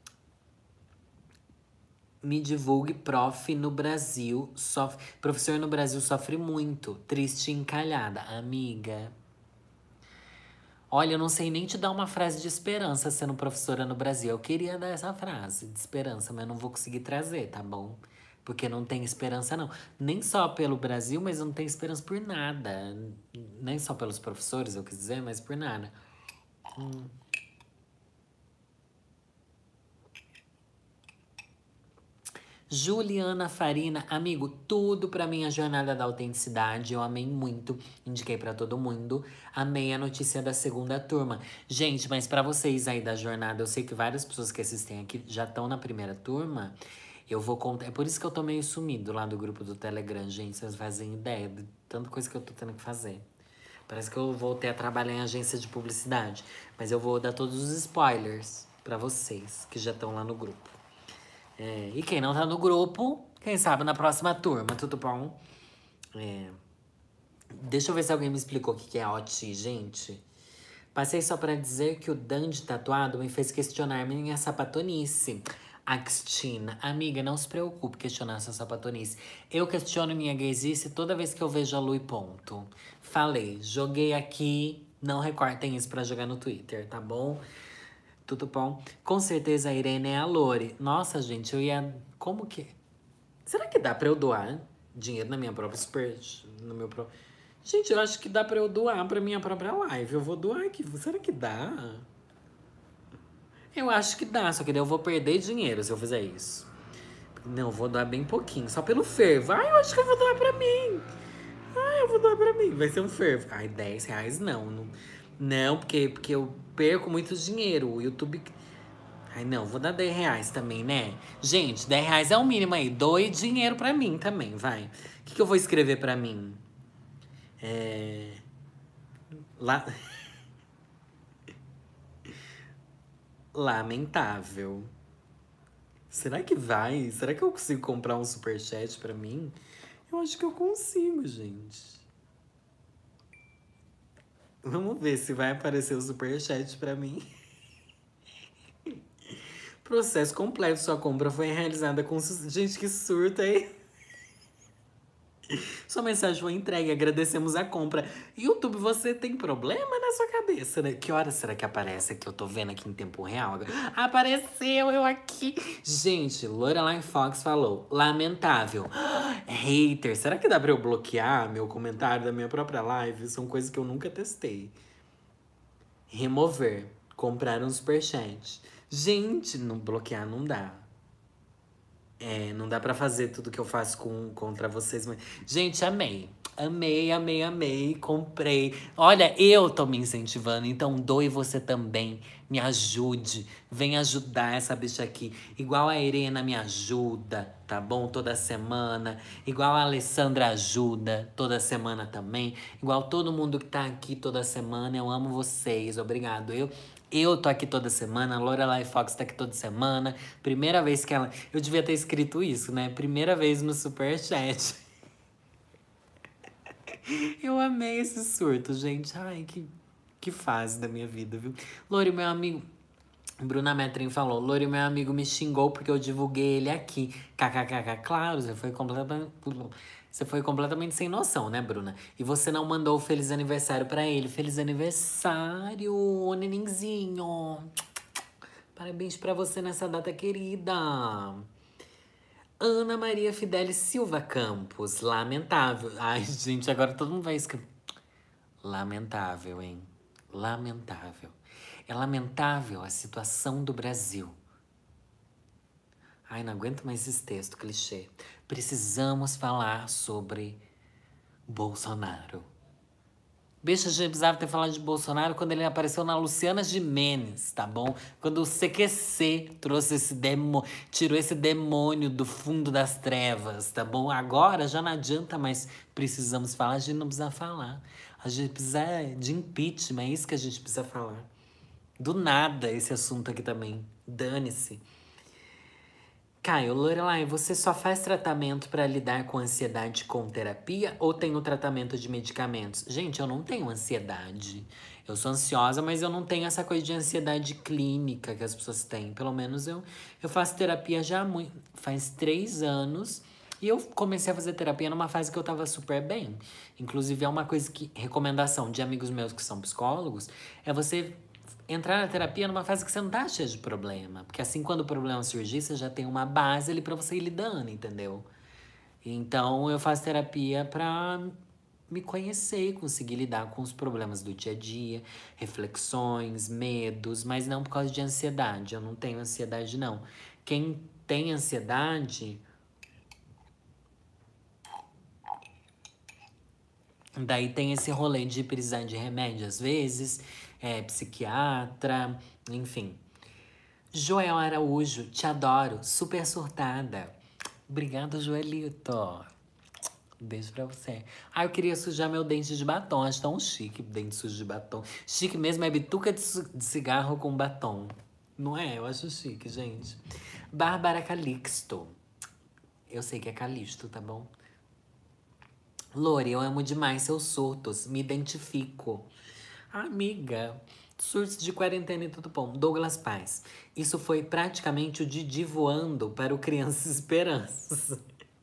A: Me divulgue, prof no Brasil. Sofre, professor no Brasil sofre muito. Triste e encalhada. Amiga. Olha, eu não sei nem te dar uma frase de esperança sendo professora no Brasil. Eu queria dar essa frase de esperança, mas não vou conseguir trazer, tá bom? Porque não tem esperança, não. Nem só pelo Brasil, mas eu não tenho esperança por nada. Nem só pelos professores, eu quis dizer, mas por nada. Hum. Juliana Farina, amigo, tudo pra minha jornada da autenticidade. Eu amei muito, indiquei pra todo mundo. Amei a notícia da segunda turma. Gente, mas pra vocês aí da jornada, eu sei que várias pessoas que assistem aqui já estão na primeira turma. Eu vou contar. É por isso que eu tô meio sumido lá do grupo do Telegram, gente. Vocês fazem ideia de tanta coisa que eu tô tendo que fazer. Parece que eu voltei a trabalhar em agência de publicidade. Mas eu vou dar todos os spoilers pra vocês que já estão lá no grupo. É, e quem não tá no grupo, quem sabe na próxima turma, tudo bom? É, deixa eu ver se alguém me explicou o que é A O T, gente. Passei só pra dizer que o Dandy tatuado me fez questionar minha sapatonice. Axtina, amiga, não se preocupe questionar sua sapatonice. Eu questiono minha gaysice toda vez que eu vejo a Lu e ponto. Falei, joguei aqui, não recortem isso pra jogar no Twitter, tá bom? Tudo bom? Com certeza a Irene é a Lore. Nossa, gente, eu ia... Como que... Será que dá pra eu doar dinheiro na minha própria super... No meu próprio... Gente, eu acho que dá pra eu doar pra minha própria live. Eu vou doar aqui. Será que dá? Eu acho que dá, só que daí eu vou perder dinheiro se eu fizer isso. Não, eu vou doar bem pouquinho. Só pelo fervo. Ai, eu acho que eu vou doar pra mim. Ai, eu vou doar pra mim. Vai ser um fervo. Ai, dez reais não. Não, não porque, porque eu perco muito dinheiro. O YouTube... Ai, não, vou dar dez reais também, né? Gente, dez reais é o mínimo aí. Doe dinheiro pra mim também, vai. O que, que eu vou escrever pra mim? É... La... Lamentável. Será que vai? Será que eu consigo comprar um superchat pra mim? Eu acho que eu consigo, gente. Vamos ver se vai aparecer o superchat pra mim. Processo completo. Sua compra foi realizada com sucesso. Gente, que surto aí. Sua mensagem foi entregue, agradecemos a compra. YouTube, você tem problema na sua cabeça, né? Que hora será que aparece aqui? Eu tô vendo aqui em tempo real. Apareceu eu aqui. Gente, Lorelai Fox falou, lamentável. Hater, será que dá pra eu bloquear meu comentário da minha própria live? São coisas que eu nunca testei. Remover, comprar um superchat. Gente, não bloquear não dá. É, não dá pra fazer tudo que eu faço com, contra vocês, mas... Gente, amei. Amei, amei, amei. Comprei. Olha, eu tô me incentivando, então doe você também. Me ajude. Vem ajudar essa bicha aqui. Igual a Irena me ajuda, tá bom? Toda semana. Igual a Alessandra ajuda toda semana também. Igual todo mundo que tá aqui toda semana. Eu amo vocês. Obrigado. Eu... Eu tô aqui toda semana, a Lorelai Fox tá aqui toda semana. Primeira vez que ela... Eu devia ter escrito isso, né? Primeira vez no Superchat. Eu amei esse surto, gente. Ai, que, que fase da minha vida, viu? Lori, meu amigo... Bruna Metrin falou, Lori, meu amigo, me xingou porque eu divulguei ele aqui. KKKK, claro, você foi completamente... Você foi completamente sem noção, né, Bruna? E você não mandou o feliz aniversário pra ele. Feliz aniversário, nenenzinho. Parabéns pra você nessa data querida. Ana Maria Fidelis Silva Campos. Lamentável. Ai, gente, agora todo mundo vai escrever. Lamentável, hein? Lamentável. É lamentável a situação do Brasil. Ai, não aguento mais esse texto, clichê. Precisamos falar sobre Bolsonaro. Bicho, a gente precisava ter falado de Bolsonaro quando ele apareceu na Luciana Gimenez, tá bom? Quando o C Q C trouxe esse demônio, tirou esse demônio do fundo das trevas, tá bom? Agora já não adianta mais precisamos falar, a gente não precisa falar. A gente precisa de impeachment, é isso que a gente precisa falar. Do nada esse assunto aqui também. Dane-se. Caio, Lorelai, você só faz tratamento para lidar com ansiedade com terapia ou tem o tratamento de medicamentos? Gente, eu não tenho ansiedade. Eu sou ansiosa, mas eu não tenho essa coisa de ansiedade clínica que as pessoas têm. Pelo menos eu, eu faço terapia já há muito, faz três anos. E eu comecei a fazer terapia numa fase que eu tava super bem. Inclusive, é uma coisa que, recomendação de amigos meus que são psicólogos, é você entrar na terapia numa fase que você não tá cheio de problema. Porque assim, quando o problema surgir, você já tem uma base ali pra você ir lidando, entendeu? Então, eu faço terapia pra me conhecer e conseguir lidar com os problemas do dia a dia, reflexões, medos, mas não por causa de ansiedade. Eu não tenho ansiedade, não. Quem tem ansiedade... Daí tem esse rolê de precisar de remédio às vezes, é, psiquiatra, enfim. Joel Araújo, te adoro, super surtada. Obrigada, Joelito. Beijo pra você. Ah, eu queria sujar meu dente de batom. Acho tão chique, dente sujo de batom. Chique mesmo é bituca de, de cigarro com batom. Não é? Eu acho chique, gente. Bárbara Calixto. Eu sei que é Calixto, tá bom? Lore, eu amo demais seus surtos. Me identifico. Amiga, surtos de quarentena e tudo bom. Douglas Paz. Isso foi praticamente o Didi voando para o Criança Esperança.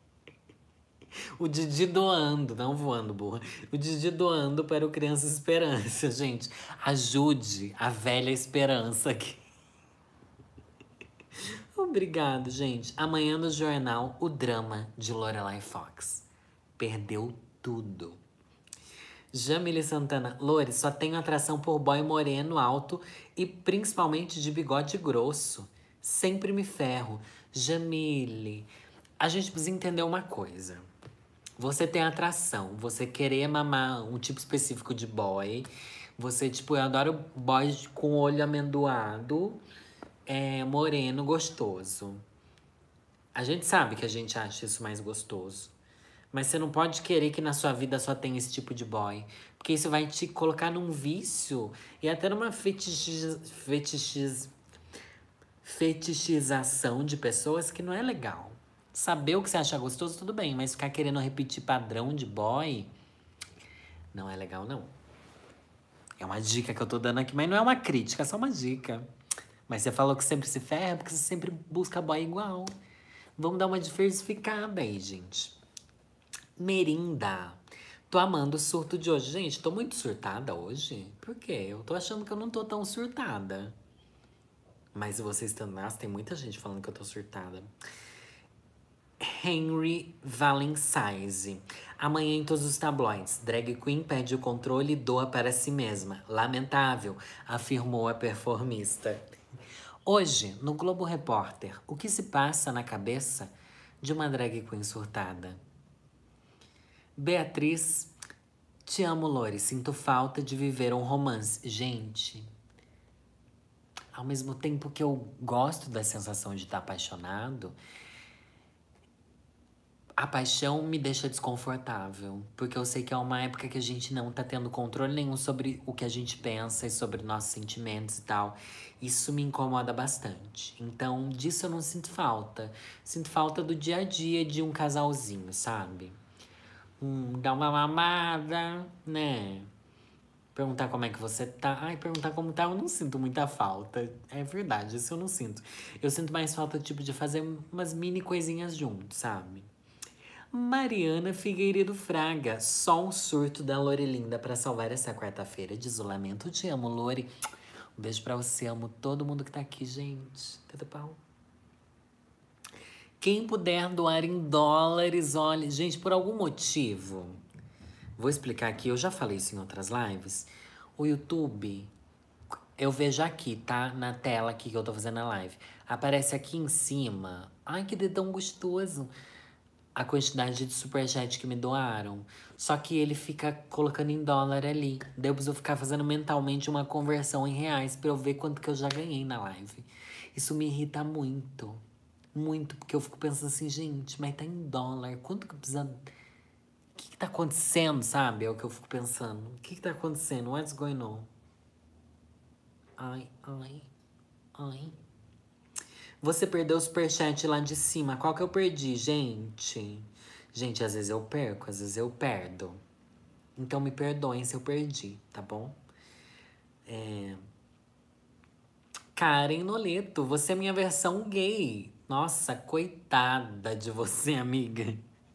A: O Didi doando, não voando, burra. O Didi doando para o Criança Esperança, gente. Ajude a velha esperança aqui. Obrigado, gente. Amanhã no jornal, o drama de Lorelai Fox. Perdeu tudo. Jamile Santana. Lore, só tenho atração por boy moreno, alto e principalmente de bigode grosso. Sempre me ferro. Jamile, a gente precisa entender uma coisa. Você tem atração, você querer mamar um tipo específico de boy. Você, tipo, eu adoro boys com olho amendoado. é, moreno gostoso. A gente sabe que a gente acha isso mais gostoso. Mas você não pode querer que na sua vida só tenha esse tipo de boy. Porque isso vai te colocar num vício e até numa fetichiz, fetichiz, fetichização de pessoas que não é legal. Saber o que você acha gostoso, tudo bem. Mas ficar querendo repetir padrão de boy não é legal, não. É uma dica que eu tô dando aqui, mas não é uma crítica, é só uma dica. Mas você falou que sempre se ferra porque você sempre busca boy igual. Vamos dar uma diversificada aí, gente. Merinda. Tô amando o surto de hoje. Gente, tô muito surtada hoje. Por quê? Eu tô achando que eu não tô tão surtada. Mas se vocês estão... Nossa, tem muita gente falando que eu tô surtada. Henry Valensize. Amanhã em todos os tabloides. Drag Queen perde o controle e doa para si mesma. Lamentável, afirmou a performista. Hoje, no Globo Repórter, o que se passa na cabeça de uma drag queen surtada? Beatriz, te amo, Lori. Sinto falta de viver um romance. Gente, ao mesmo tempo que eu gosto da sensação de estar apaixonado, a paixão me deixa desconfortável. Porque eu sei que é uma época que a gente não tá tendo controle nenhum sobre o que a gente pensa e sobre nossos sentimentos e tal. Isso me incomoda bastante. Então, disso eu não sinto falta. Sinto falta do dia a dia de um casalzinho, sabe? Hum, dar uma mamada, né? Perguntar como é que você tá. Ai, perguntar como tá, eu não sinto muita falta. É verdade, isso eu não sinto. Eu sinto mais falta, tipo, de fazer umas mini coisinhas juntos, sabe? Mariana Figueiredo Fraga. Só um surto da Lorelinda pra salvar essa quarta-feira de isolamento. Te amo, Lore. Um beijo pra você. Amo todo mundo que tá aqui, gente. Tudo bom? Quem puder doar em dólares, olha... Gente, por algum motivo... Vou explicar aqui, eu já falei isso em outras lives. O YouTube... Eu vejo aqui, tá? Na tela aqui que eu tô fazendo a live. Aparece aqui em cima... Ai, que dedão gostoso! A quantidade de superchat que me doaram. Só que ele fica colocando em dólar ali. Daí eu preciso ficar fazendo mentalmente uma conversão em reais pra eu ver quanto que eu já ganhei na live. Isso me irrita muito. Muito, porque eu fico pensando assim, gente, mas tá em dólar. Quanto que precisa... O que que tá acontecendo, sabe? É o que eu fico pensando. O que que tá acontecendo? What's going on? Ai, ai, ai. Você perdeu o superchat lá de cima. Qual que eu perdi, gente? Gente, às vezes eu perco, às vezes eu perdo. Então me perdoem se eu perdi, tá bom? É... Karen Noleto, você é minha versão gay. Nossa, coitada de você, amiga.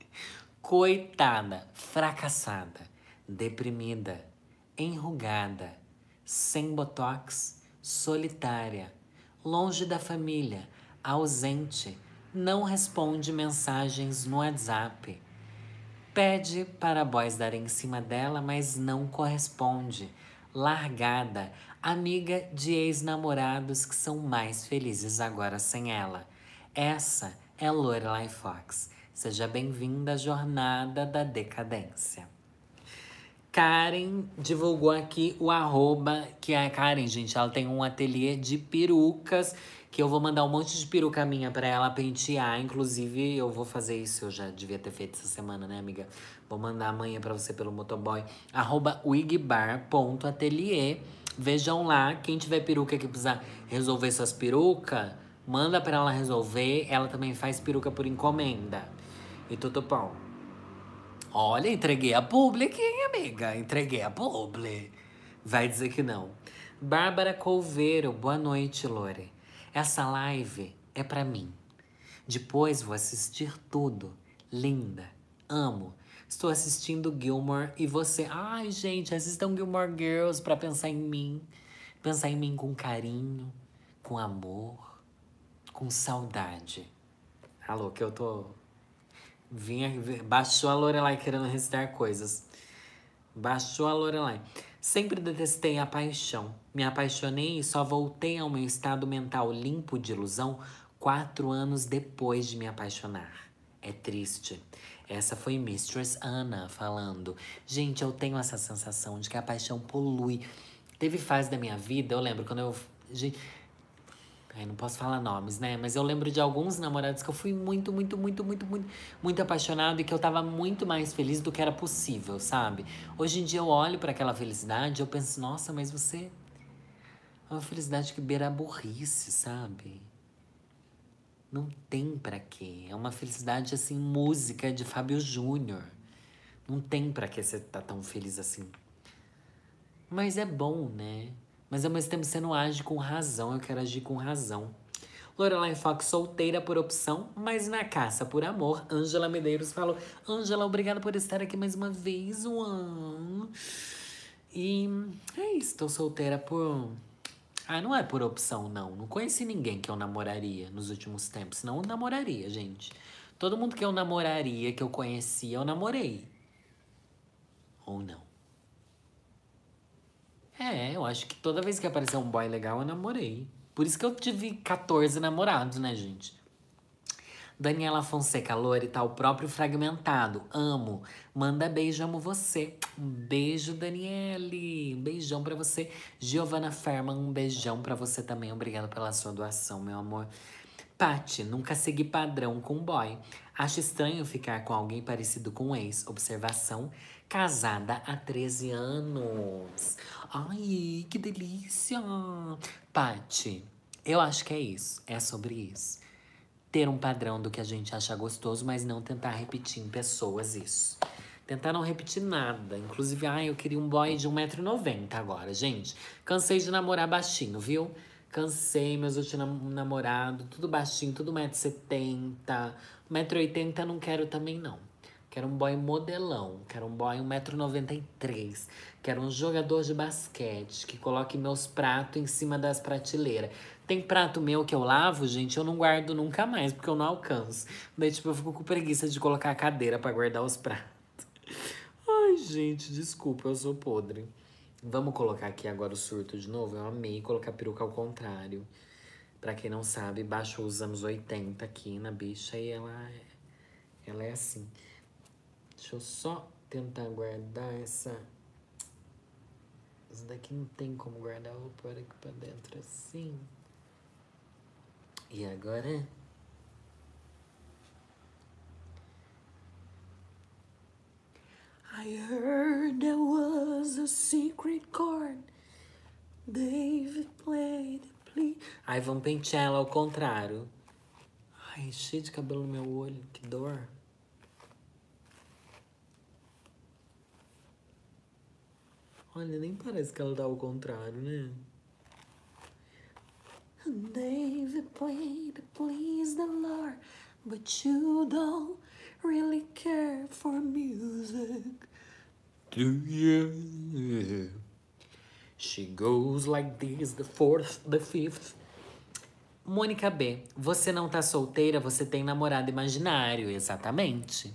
A: Coitada, fracassada, deprimida, enrugada, sem botox, solitária, longe da família, ausente, não responde mensagens no WhatsApp. Pede para boys darem em cima dela, mas não corresponde. Largada, amiga de ex-namorados que são mais felizes agora sem ela. Essa é Lorelai Fox. Seja bem-vinda à jornada da decadência. Karen divulgou aqui o arroba, que é a Karen, gente. Ela tem um ateliê de perucas, que eu vou mandar um monte de peruca minha pra ela pentear. Inclusive, eu vou fazer isso, eu já devia ter feito essa semana, né, amiga? Vou mandar amanhã pra você pelo motoboy. Arroba wigbar.ateliê. Vejam lá, quem tiver peruca que precisar resolver suas perucas, manda pra ela resolver. Ela também faz peruca por encomenda. E tudo bom. Olha, entreguei a publi aqui, hein, amiga? Entreguei a publi. Vai dizer que não. Bárbara Colveiro, boa noite, Lore. Essa live é pra mim. Depois vou assistir tudo. Linda. Amo. Estou assistindo Gilmore e você... Ai, gente, assistam Gilmore Girls pra pensar em mim. Pensar em mim com carinho, com amor, com saudade. Alô, que eu tô... Vinha, baixou a Lorelai querendo recitar coisas. Baixou a Lorelai. Sempre detestei a paixão. Me apaixonei e só voltei ao meu estado mental limpo de ilusão quatro anos depois de me apaixonar. É triste. Essa foi Mistress Anna falando. Gente, eu tenho essa sensação de que a paixão polui. Teve fase da minha vida, eu lembro, quando eu... Gente, Ai, não posso falar nomes, né? Mas eu lembro de alguns namorados que eu fui muito, muito, muito, muito, muito, muito apaixonado e que eu tava muito mais feliz do que era possível, sabe? Hoje em dia eu olho pra aquela felicidade e eu penso, nossa, mas você é uma felicidade que beira a burrice, sabe? Não tem pra quê. É uma felicidade assim, música de Fábio Júnior. Não tem pra que você tá tão feliz assim. Mas é bom, né? Mas ao mesmo tempo você não age com razão, eu quero agir com razão. Lorelai Fox solteira por opção, mas na caça por amor. Ângela Medeiros falou: Ângela, obrigada por estar aqui mais uma vez, Juan. E é isso, tô solteira por. Ah, não é por opção, não. Não conheci ninguém que eu namoraria nos últimos tempos. Não, eu namoraria, gente. Todo mundo que eu namoraria, que eu conhecia, eu namorei. Ou não. É, eu acho que toda vez que apareceu um boy legal, eu namorei. Por isso que eu tive quatorze namorados, né, gente? Daniela Fonseca, Lore, tá o próprio fragmentado. Amo. Manda beijo, amo você. Um beijo, Daniele. Um beijão pra você. Giovana Ferman, um beijão pra você também. Obrigada pela sua doação, meu amor. Pati, nunca segui padrão com boy. Acho estranho ficar com alguém parecido com um ex. Observação, casada há treze anos. Ai, que delícia. Pati, eu acho que é isso. É sobre isso. Ter um padrão do que a gente acha gostoso, mas não tentar repetir em pessoas isso. Tentar não repetir nada. Inclusive, ai, eu queria um boy de um metro e noventa agora, gente. Cansei de namorar baixinho, viu? Cansei, meus últimos nam namorados, tudo baixinho, tudo um metro e setenta. um metro e oitenta não quero também, não. Quero um boy modelão, quero um boy um metro e noventa e três. Quero um jogador de basquete que coloque meus pratos em cima das prateleiras. Tem prato meu que eu lavo, gente, eu não guardo nunca mais, porque eu não alcanço. Daí, tipo, eu fico com preguiça de colocar a cadeira pra guardar os pratos. Ai, gente, desculpa, eu sou podre. Vamos colocar aqui agora o surto de novo? Eu amei colocar a peruca ao contrário. Pra quem não sabe, baixou os anos oitenta aqui na bicha e ela é, ela é assim. Deixa eu só tentar guardar essa... Isso daqui não tem como guardar, eu vou pôr aqui pra dentro assim. E agora... I heard there was a secret chord David played, please. Ai, vamos pentear ela ao contrário. Ai, cheio de cabelo no meu olho, que dor. Olha, nem parece que ela tá ao contrário, né? David played, please the Lord, but you don't really care for music, do you? She goes like this, the fourth, the fifth. Mônica B, você não tá solteira, você tem namorado imaginário, exatamente.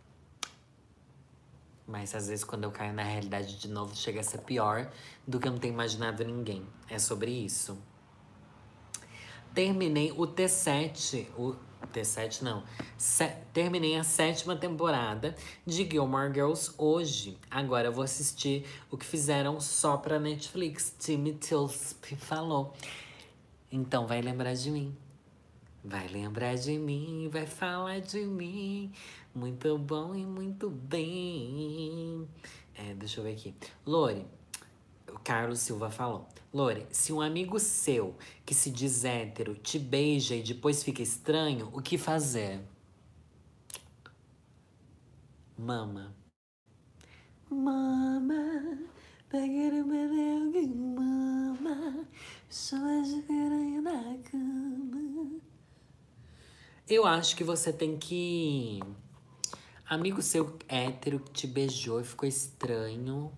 A: Mas às vezes quando eu caio na realidade de novo, chega a ser pior do que eu não ter imaginado ninguém. É sobre isso. Terminei o T sete, o T sete não, Se, terminei a sétima temporada de Gilmore Girls hoje. Agora eu vou assistir o que fizeram só pra Netflix. Timmy Tilsp falou. Então vai lembrar de mim. Vai lembrar de mim, vai falar de mim. Muito bom e muito bem. É, deixa eu ver aqui. Lore, o Carlos Silva falou. Lore, se um amigo seu que se diz hétero te beija e depois fica estranho, o que fazer? Mama. Mama, peguei o meu mama, só de piranha na cama. Eu acho que você tem que... Amigo seu hétero que te beijou e ficou estranho.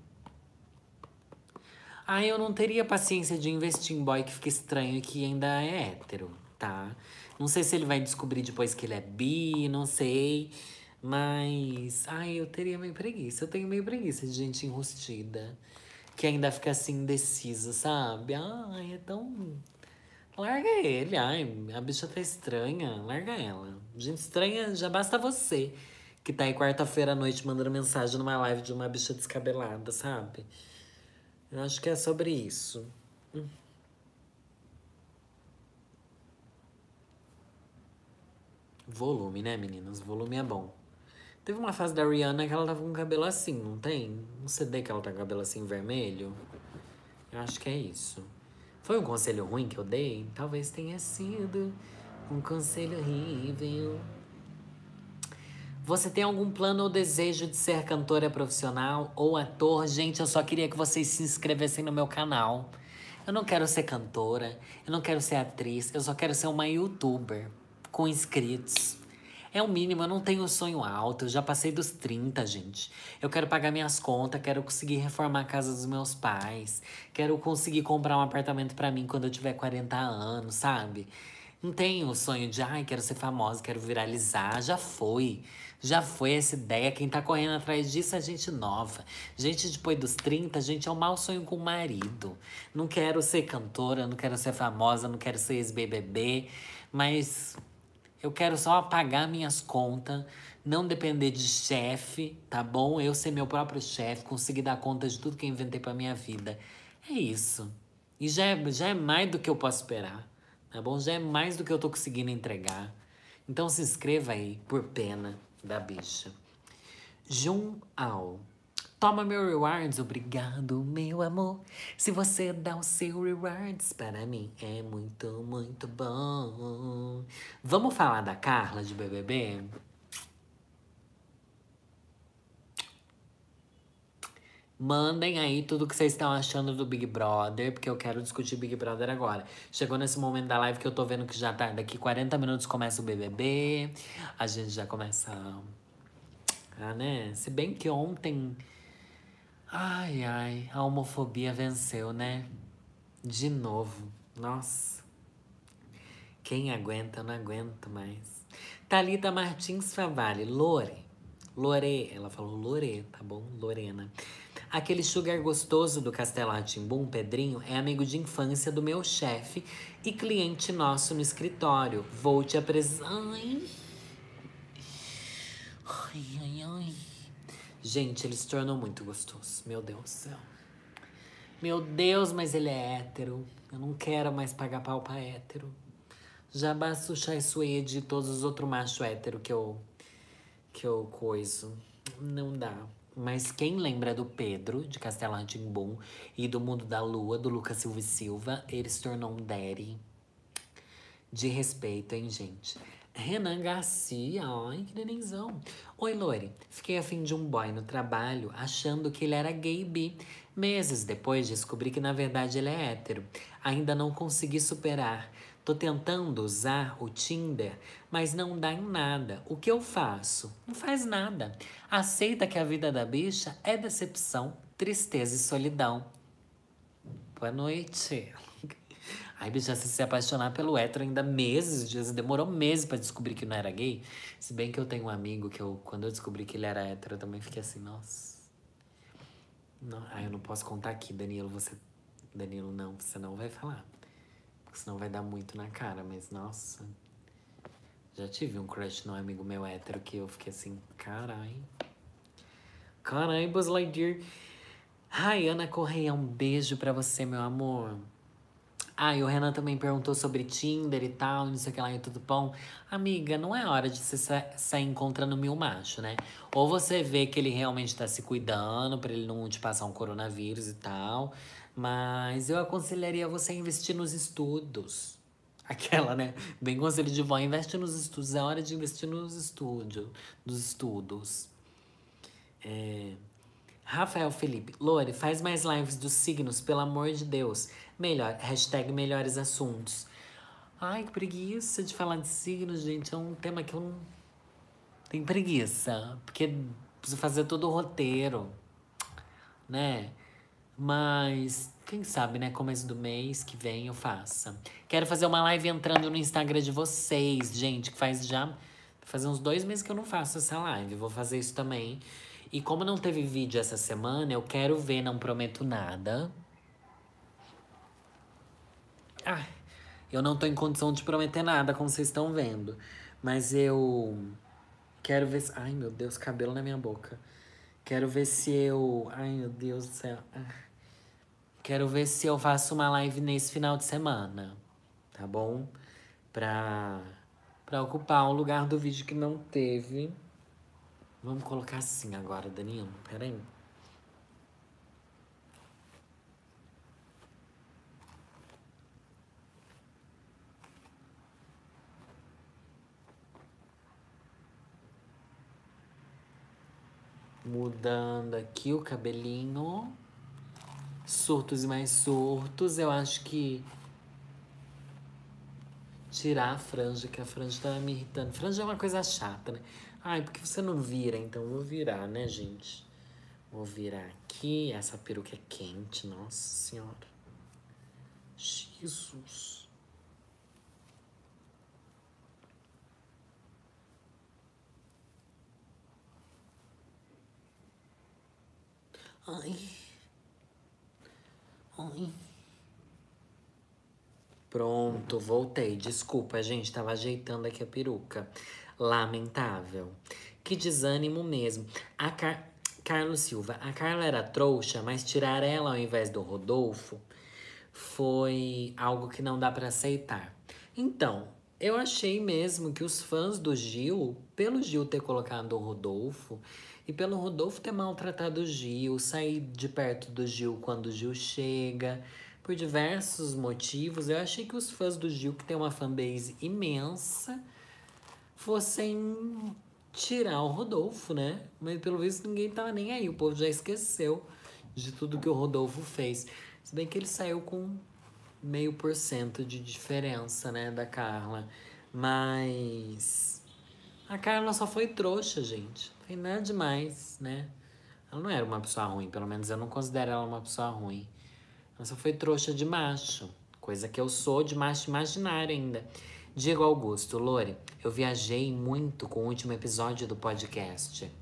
A: Ah, eu não teria paciência de investir em boy que fica estranho e que ainda é hétero, tá? Não sei se ele vai descobrir depois que ele é bi, não sei. Mas, ai, eu teria meio preguiça. Eu tenho meio preguiça de gente enrustida. Que ainda fica assim, indecisa, sabe? Ai, é tão... Larga ele, ai, a bicha tá estranha, larga ela. Gente estranha, já basta você. Que tá aí quarta-feira à noite mandando mensagem numa live de uma bicha descabelada, sabe? Eu acho que é sobre isso. Volume, né, meninas? Volume é bom. Teve uma fase da Rihanna que ela tava com o cabelo assim, não tem? Um C D que ela tá com o cabelo assim vermelho? Eu acho que é isso. Foi um conselho ruim que eu dei? Talvez tenha sido um conselho horrível. Você tem algum plano ou desejo de ser cantora profissional ou ator? Gente, eu só queria que vocês se inscrevessem no meu canal. Eu não quero ser cantora, eu não quero ser atriz, eu só quero ser uma youtuber com inscritos. É o mínimo, eu não tenho sonho alto, eu já passei dos trinta, gente. Eu quero pagar minhas contas, quero conseguir reformar a casa dos meus pais, quero conseguir comprar um apartamento pra mim quando eu tiver quarenta anos, sabe? Não tenho o sonho de, ai, quero ser famosa, quero viralizar. Já foi. Já foi essa ideia. Quem tá correndo atrás disso é gente nova. Gente depois dos trinta, gente, é um mau sonho com o marido. Não quero ser cantora, não quero ser famosa, não quero ser ex-B B B, mas eu quero só pagar minhas contas, não depender de chefe, tá bom? Eu ser meu próprio chefe, conseguir dar conta de tudo que eu inventei pra minha vida. É isso. E já é, já é mais do que eu posso esperar, tá bom? Já é mais do que eu tô conseguindo entregar. Então se inscreva aí, por pena da bicha. Jun Al. Toma meu rewards, obrigado, meu amor. Se você dá o seu rewards para mim, é muito, muito bom. Vamos falar da Carla de B B B? Mandem aí tudo que vocês estão achando do Big Brother, porque eu quero discutir Big Brother agora. Chegou nesse momento da live que eu tô vendo que já tá. Daqui quarenta minutos começa o B B B. A gente já começa. Ah, né? Se bem que ontem. Ai, ai, a homofobia venceu, né? De novo. Nossa. Quem aguenta, eu não aguento mais. Thalita Martins Favalli. Lore. Lore. Ela falou Lore, tá bom? Lorena. Aquele sugar gostoso do Castelo Rá-Tim-Bum, Pedrinho, é amigo de infância do meu chefe e cliente nosso no escritório. Vou te apresentar. Ai. Ai, ai, ai. Gente, ele se tornou muito gostoso. Meu Deus do céu. Meu Deus, mas ele é hétero. Eu não quero mais pagar pau pra hétero. Já basta o Chai Suede e todos os outros machos hétero que eu, que eu coiso. Não dá. Mas quem lembra do Pedro, de Castelo Rá-Tim-Bum, e do Mundo da Lua, do Lucas Silva e Silva, ele se tornou um daddy. De respeito, hein, gente? Renan Garcia, ai, que nenenzão. Oi, Lore. Fiquei afim de um boy no trabalho, achando que ele era gay bi. Meses depois, descobri que na verdade ele é hétero. Ainda não consegui superar. Tô tentando usar o Tinder, mas não dá em nada. O que eu faço? Não faz nada. Aceita que a vida da bicha é decepção, tristeza e solidão. Boa noite. Ai, bicha, se se apaixonar pelo hétero ainda meses, dias, demorou meses pra descobrir que não era gay. Se bem que eu tenho um amigo que eu, quando eu descobri que ele era hétero, eu também fiquei assim, nossa. Não, ai, eu não posso contar aqui, Danilo, você... Danilo, não, você não vai falar. Porque senão vai dar muito na cara, mas nossa. Já tive um crush num amigo meu hétero que eu fiquei assim, carai. Carai, Buzz Lightyear. Ai, Ana Correia, um beijo pra você, meu amor. Ah, e o Renan também perguntou sobre Tinder e tal, não sei o que lá, e tudo bom. Amiga, não é hora de você sa sair encontrando mil macho, né? Ou você vê que ele realmente tá se cuidando pra ele não te passar um coronavírus e tal. Mas eu aconselharia você a investir nos estudos. Aquela, né? Bem conselho de vó, investe nos estudos. É hora de investir nos estúdios, nos estudos. É... Rafael Felipe, Lore, faz mais lives dos signos, pelo amor de Deus. Melhor, hashtag melhores assuntos. Ai, que preguiça de falar de signos, gente. É um tema que eu não tenho preguiça. Porque preciso fazer todo o roteiro, né? Mas, quem sabe, né? Começo do mês que vem eu faça. Quero fazer uma live entrando no Instagram de vocês, gente, que faz já... Faz uns dois meses que eu não faço essa live. Vou fazer isso também. E como não teve vídeo essa semana, eu quero ver, não prometo nada. Ah, eu não tô em condição de prometer nada, como vocês estão vendo. Mas eu quero ver se... Ai, meu Deus, cabelo na minha boca. Quero ver se eu... Ai, meu Deus do céu. Ah. Quero ver se eu faço uma live nesse final de semana, tá bom? Pra, Pra ocupar o lugar do vídeo que não teve. Vamos colocar assim agora, Danilo. Pera aí. Mudando aqui o cabelinho. Surtos e mais surtos. Eu acho que tirar a franja, que a franja tá me irritando. Franja é uma coisa chata, né? Ai, porque você não vira, então eu vou virar, né, gente? Vou virar aqui. Essa peruca é quente, nossa senhora. Jesus. Ai. Ai. Pronto, voltei. Desculpa, gente, tava ajeitando aqui a peruca. Lamentável. Que desânimo mesmo. A Car... Carlos Silva, a Carla era trouxa, mas tirar ela ao invés do Rodolfo foi algo que não dá pra aceitar. Então, eu achei mesmo que os fãs do Gil, pelo Gil ter colocado o Rodolfo e pelo Rodolfo ter maltratado o Gil, sair de perto do Gil quando o Gil chega, por diversos motivos, eu achei que os fãs do Gil, que tem uma fanbase imensa, fossem tirar o Rodolfo, né? Mas pelo visto ninguém tava nem aí, o povo já esqueceu de tudo que o Rodolfo fez. Se bem que ele saiu com meio por cento de diferença, né, da Carla. Mas a Carla só foi trouxa, gente. Não foi nada demais, né? Ela não era uma pessoa ruim, pelo menos eu não considero ela uma pessoa ruim. Ela só foi trouxa de macho, coisa que eu sou de macho imaginário ainda. Diego Augusto, Lore, eu viajei muito com o último episódio do podcast.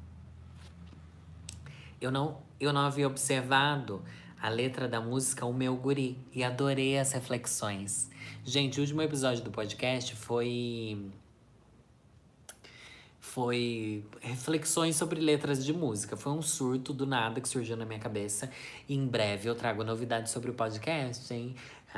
A: Eu não, eu não havia observado a letra da música O Meu Guri e adorei as reflexões. Gente, o último episódio do podcast foi... Foi reflexões sobre letras de música. Foi um surto do nada que surgiu na minha cabeça. E em breve eu trago novidades sobre o podcast, hein?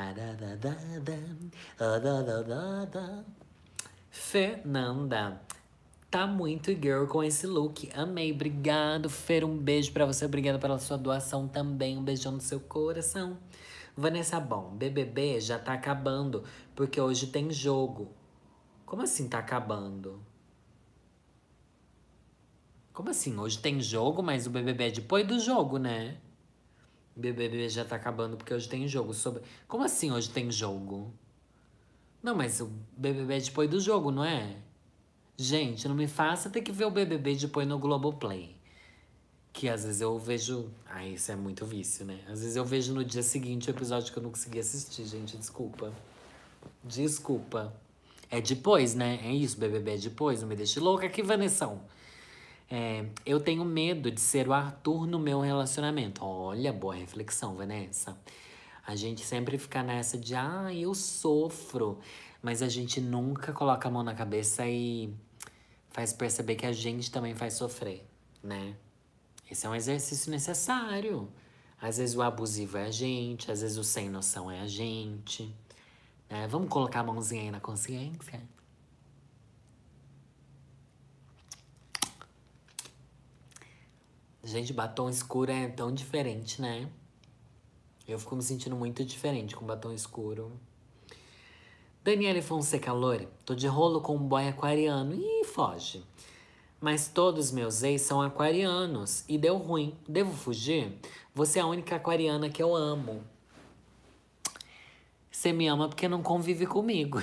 A: Fernanda, tá muito girl com esse look. Amei, obrigado, Fer. Um beijo pra você. Obrigada pela sua doação também. Um beijão no seu coração. Vanessa, bom, B B B já tá acabando, porque hoje tem jogo. Como assim tá acabando? Como assim? Hoje tem jogo, mas o B B B é depois do jogo, né? O B B B já tá acabando porque hoje tem jogo. Sobre... Como assim hoje tem jogo? Não, mas o B B B é depois do jogo, não é? Gente, não me faça ter que ver o B B B depois no Globoplay. Que às vezes eu vejo... Ai, isso é muito vício, né? Às vezes eu vejo no dia seguinte o episódio que eu não consegui assistir, gente. Desculpa. Desculpa. É depois, né? É isso, B B B é depois. Não me deixe louca aqui, Vanessão. É, eu tenho medo de ser o Arthur no meu relacionamento. Olha, boa reflexão, Vanessa. A gente sempre fica nessa de, ah, eu sofro. Mas a gente nunca coloca a mão na cabeça e faz perceber que a gente também faz sofrer, né? Esse é um exercício necessário. Às vezes o abusivo é a gente, às vezes o sem noção é a gente. Né? Vamos colocar a mãozinha aí na consciência? Gente, batom escuro é tão diferente, né? Eu fico me sentindo muito diferente com batom escuro. Daniele Fonseca Loure, tô de rolo com um boy aquariano. Ih, foge. Mas todos meus ex são aquarianos e deu ruim. Devo fugir? Você é a única aquariana que eu amo. Você me ama porque não convive comigo.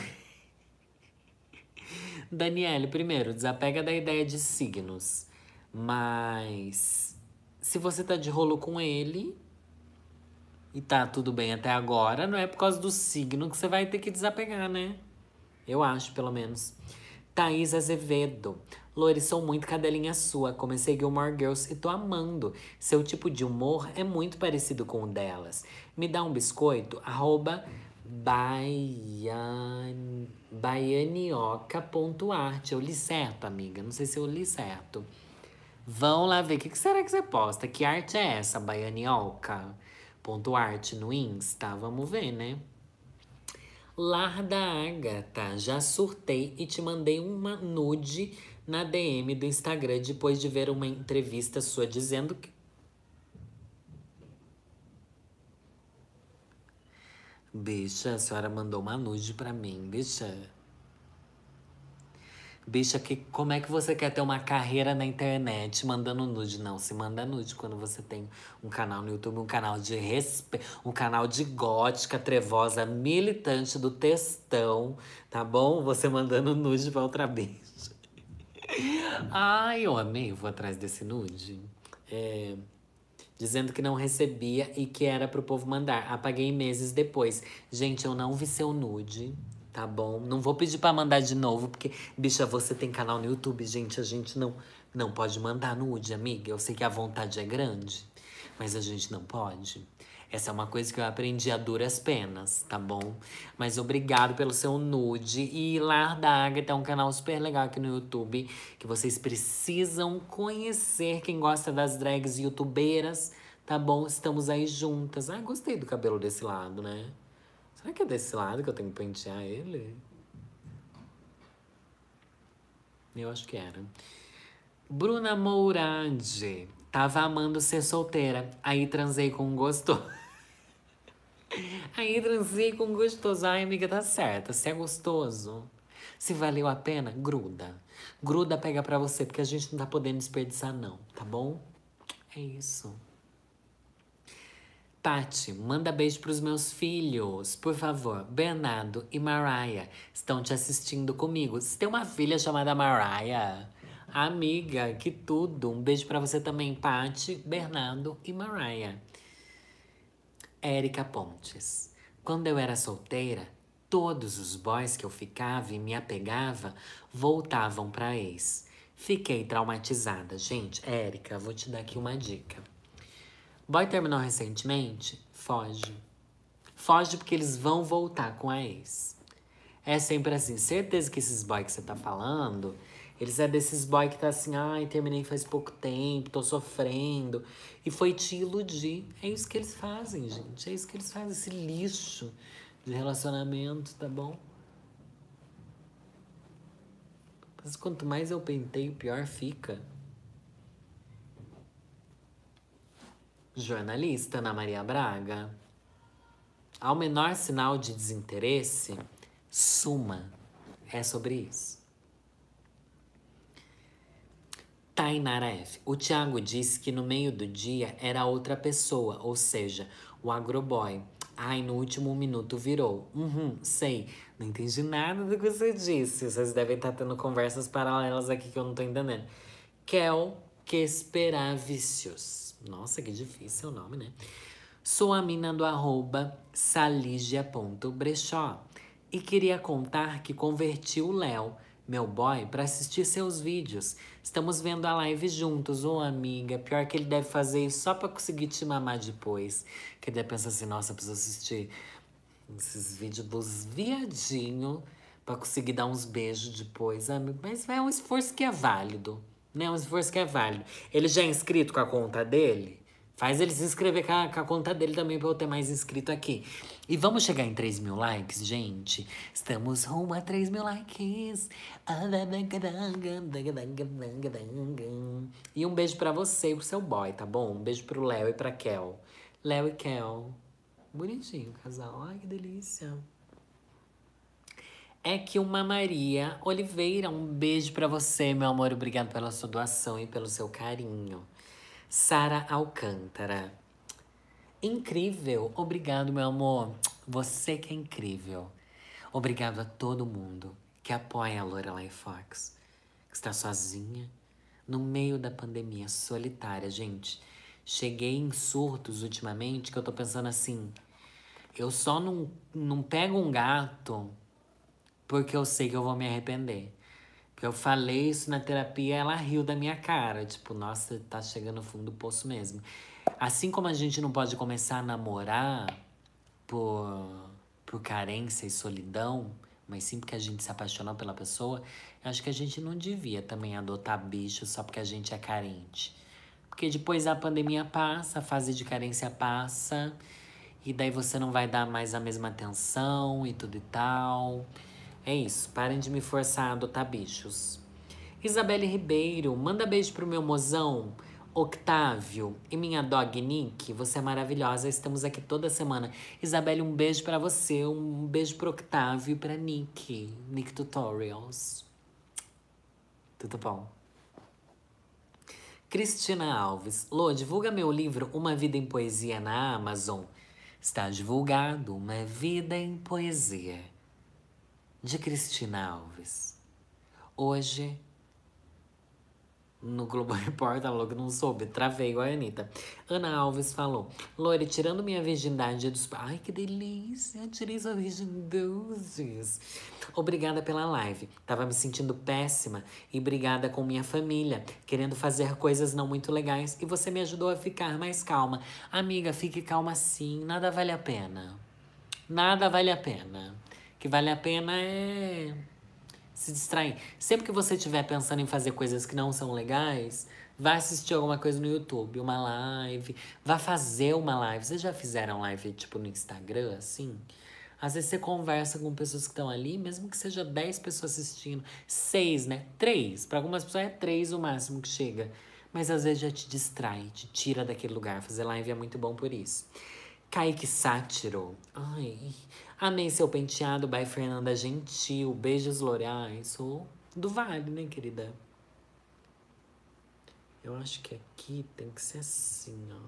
A: Daniele, primeiro, desapega da ideia de signos. Mas se você tá de rolo com ele e tá tudo bem até agora, não é por causa do signo que você vai ter que desapegar, né? Eu acho, pelo menos. Thaís Azevedo. Lori, sou muito cadelinha sua. Comecei Gilmore Girls e tô amando. Seu tipo de humor é muito parecido com o delas. Me dá um biscoito? Arroba baian... baianioca.arte. Eu li certo, amiga. Não sei se eu li certo. Vão lá ver. O que, que será que você posta? Que arte é essa, baianioca? Ponto arte no Insta? Vamos ver, né? Lar da Agatha, já surtei e te mandei uma nude na D M do Instagram depois de ver uma entrevista sua dizendo que... Bicha, a senhora mandou uma nude pra mim, bicha. Bicha, que, como é que você quer ter uma carreira na internet mandando nude? Não, se manda nude quando você tem um canal no YouTube, um canal de respeito, um canal de gótica, trevosa, militante do textão, tá bom? Você mandando nude pra outra bicha. Ai, eu amei, eu vou atrás desse nude. É, dizendo que não recebia e que era pro povo mandar. Apaguei meses depois. Gente, eu não vi seu nude, tá bom? Não vou pedir pra mandar de novo, porque, bicha, você tem canal no YouTube, gente. A gente não, não pode mandar nude, amiga. Eu sei que a vontade é grande, mas a gente não pode. Essa é uma coisa que eu aprendi a duras penas, tá bom? Mas obrigado pelo seu nude. E Lar da Agatha é um canal super legal aqui no YouTube, que vocês precisam conhecer. Quem gosta das drags youtubeiras, tá bom? Estamos aí juntas. Ah, gostei do cabelo desse lado, né? Será que é desse lado que eu tenho que pentear ele? Eu acho que era. Bruna Mourade. Tava amando ser solteira. Aí transei com um gostoso. Aí transei com um gostoso. Ai, amiga, tá certa. Se é gostoso, se valeu a pena, gruda. Gruda, pega pra você, porque a gente não tá podendo desperdiçar, não. Tá bom? É isso. Tati, manda beijo pros meus filhos, por favor. Bernardo e Mariah estão te assistindo comigo. Você tem uma filha chamada Mariah? Amiga, que tudo. Um beijo pra você também, Tati, Bernardo e Mariah. Érica Pontes. Quando eu era solteira, todos os boys que eu ficava e me apegava voltavam pra ex. Fiquei traumatizada. Gente, Érica, vou te dar aqui uma dica. Boy terminou recentemente? Foge. Foge porque eles vão voltar com a ex. É sempre assim. Certeza que esses boys que você tá falando, eles é desses boy que tá assim, ai, terminei faz pouco tempo, tô sofrendo. E foi te iludir. É isso que eles fazem, gente. É isso que eles fazem, esse lixo de relacionamento, tá bom? Mas quanto mais eu penteio, pior fica. Jornalista Ana Maria Braga. Ao menor sinal de desinteresse, suma. É sobre isso. Tainara F. O Thiago disse que no meio do dia era outra pessoa, ou seja, o agroboy. Ai, no último minuto virou. Uhum, sei. Não entendi nada do que você disse. Vocês devem estar tendo conversas paralelas aqui que eu não tô entendendo. Kel Quesperavicius. Nossa, que difícil o nome, né? Sou a mina do arroba saligia.brechó e queria contar que converti o Léo, meu boy, pra assistir seus vídeos. Estamos vendo a live juntos, ô amiga. Pior que ele deve fazer isso só pra conseguir te mamar depois. Que ele deve pensar assim, nossa, preciso assistir esses vídeos dos viadinhos pra conseguir dar uns beijos depois, amigo. Mas é um esforço que é válido, né? Um esforço que é válido. Ele já é inscrito com a conta dele? Faz ele se inscrever com a, com a conta dele também pra eu ter mais inscrito aqui. E vamos chegar em três mil likes, gente? Estamos rumo a três mil likes. E um beijo pra você e pro seu boy, tá bom? Um beijo pro Léo e pra Kel. Léo e Kel. Bonitinho, casal. Ai, que delícia. É que uma Maria Oliveira, um beijo pra você, meu amor. Obrigado pela sua doação e pelo seu carinho. Sara Alcântara. Incrível. Obrigado, meu amor. Você que é incrível. Obrigado a todo mundo que apoia a Lorelai Fox, que está sozinha, no meio da pandemia, solitária, gente. Cheguei em surtos ultimamente que eu tô pensando assim, eu só não, não pego um gato porque eu sei que eu vou me arrepender. Porque eu falei isso na terapia, ela riu da minha cara. Tipo, nossa, tá chegando no fundo do poço mesmo. Assim como a gente não pode começar a namorar por, por carência e solidão, mas sim porque a gente se apaixonou pela pessoa, eu acho que a gente não devia também adotar bicho só porque a gente é carente. Porque depois a pandemia passa, a fase de carência passa, E daí você não vai dar mais a mesma atenção e tudo e tal. É isso, parem de me forçar a adotar bichos. Isabelle Ribeiro, manda beijo pro meu mozão, Octávio, e minha dog Nick. Você é maravilhosa, estamos aqui toda semana. Isabelle, um beijo pra você, um beijo pro Octávio e pra Nick. Nick Tutorials. Tudo bom? Cristina Alves. Lô, divulga meu livro Uma Vida em Poesia na Amazon. Está divulgado Uma Vida em Poesia, de Cristina Alves. Hoje, no Globo Repórter, ela logo não soube, travei igual a Anitta. Ana Alves falou: Lore, tirando minha virgindade dos... Ai, que delícia, tirei sua virgindade. Obrigada pela live. Tava me sentindo péssima e brigada com minha família, querendo fazer coisas não muito legais, e você me ajudou a ficar mais calma. Amiga, fique calma sim, nada vale a pena. Nada vale a pena. O que vale a pena é se distrair. Sempre que você estiver pensando em fazer coisas que não são legais, vá assistir alguma coisa no YouTube, uma live, vá fazer uma live. Vocês já fizeram live, tipo, no Instagram, assim? Às vezes você conversa com pessoas que estão ali, mesmo que seja dez pessoas assistindo, seis, né? Três. Para algumas pessoas é três o máximo que chega. Mas às vezes já te distrai, te tira daquele lugar. Fazer live é muito bom por isso. Kaique Sátiro. Ai, amei seu penteado, by Fernanda Gentil. Beijos, L'Oreal. Sou do Vale, né, querida? Eu acho que aqui tem que ser assim, ó.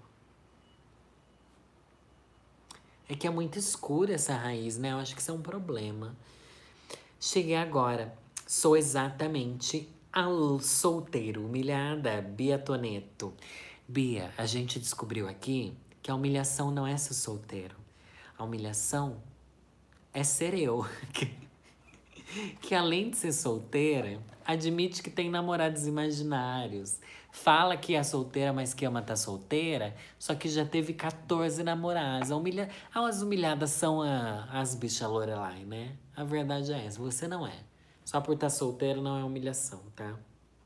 A: É que é muito escura essa raiz, né? Eu acho que isso é um problema. Cheguei agora. Sou exatamente a solteiro, humilhada, Bia Toneto. Bia, a gente descobriu aqui que a humilhação não é ser solteiro. A humilhação é ser eu. Que além de ser solteira, admite que tem namorados imaginários. Fala que é solteira, mas que ama estar solteira, só que já teve quatorze namorados. A humilha... As humilhadas são a... as bichas Lorelai, né? A verdade é essa, você não é. Só por estar solteiro não é humilhação, tá?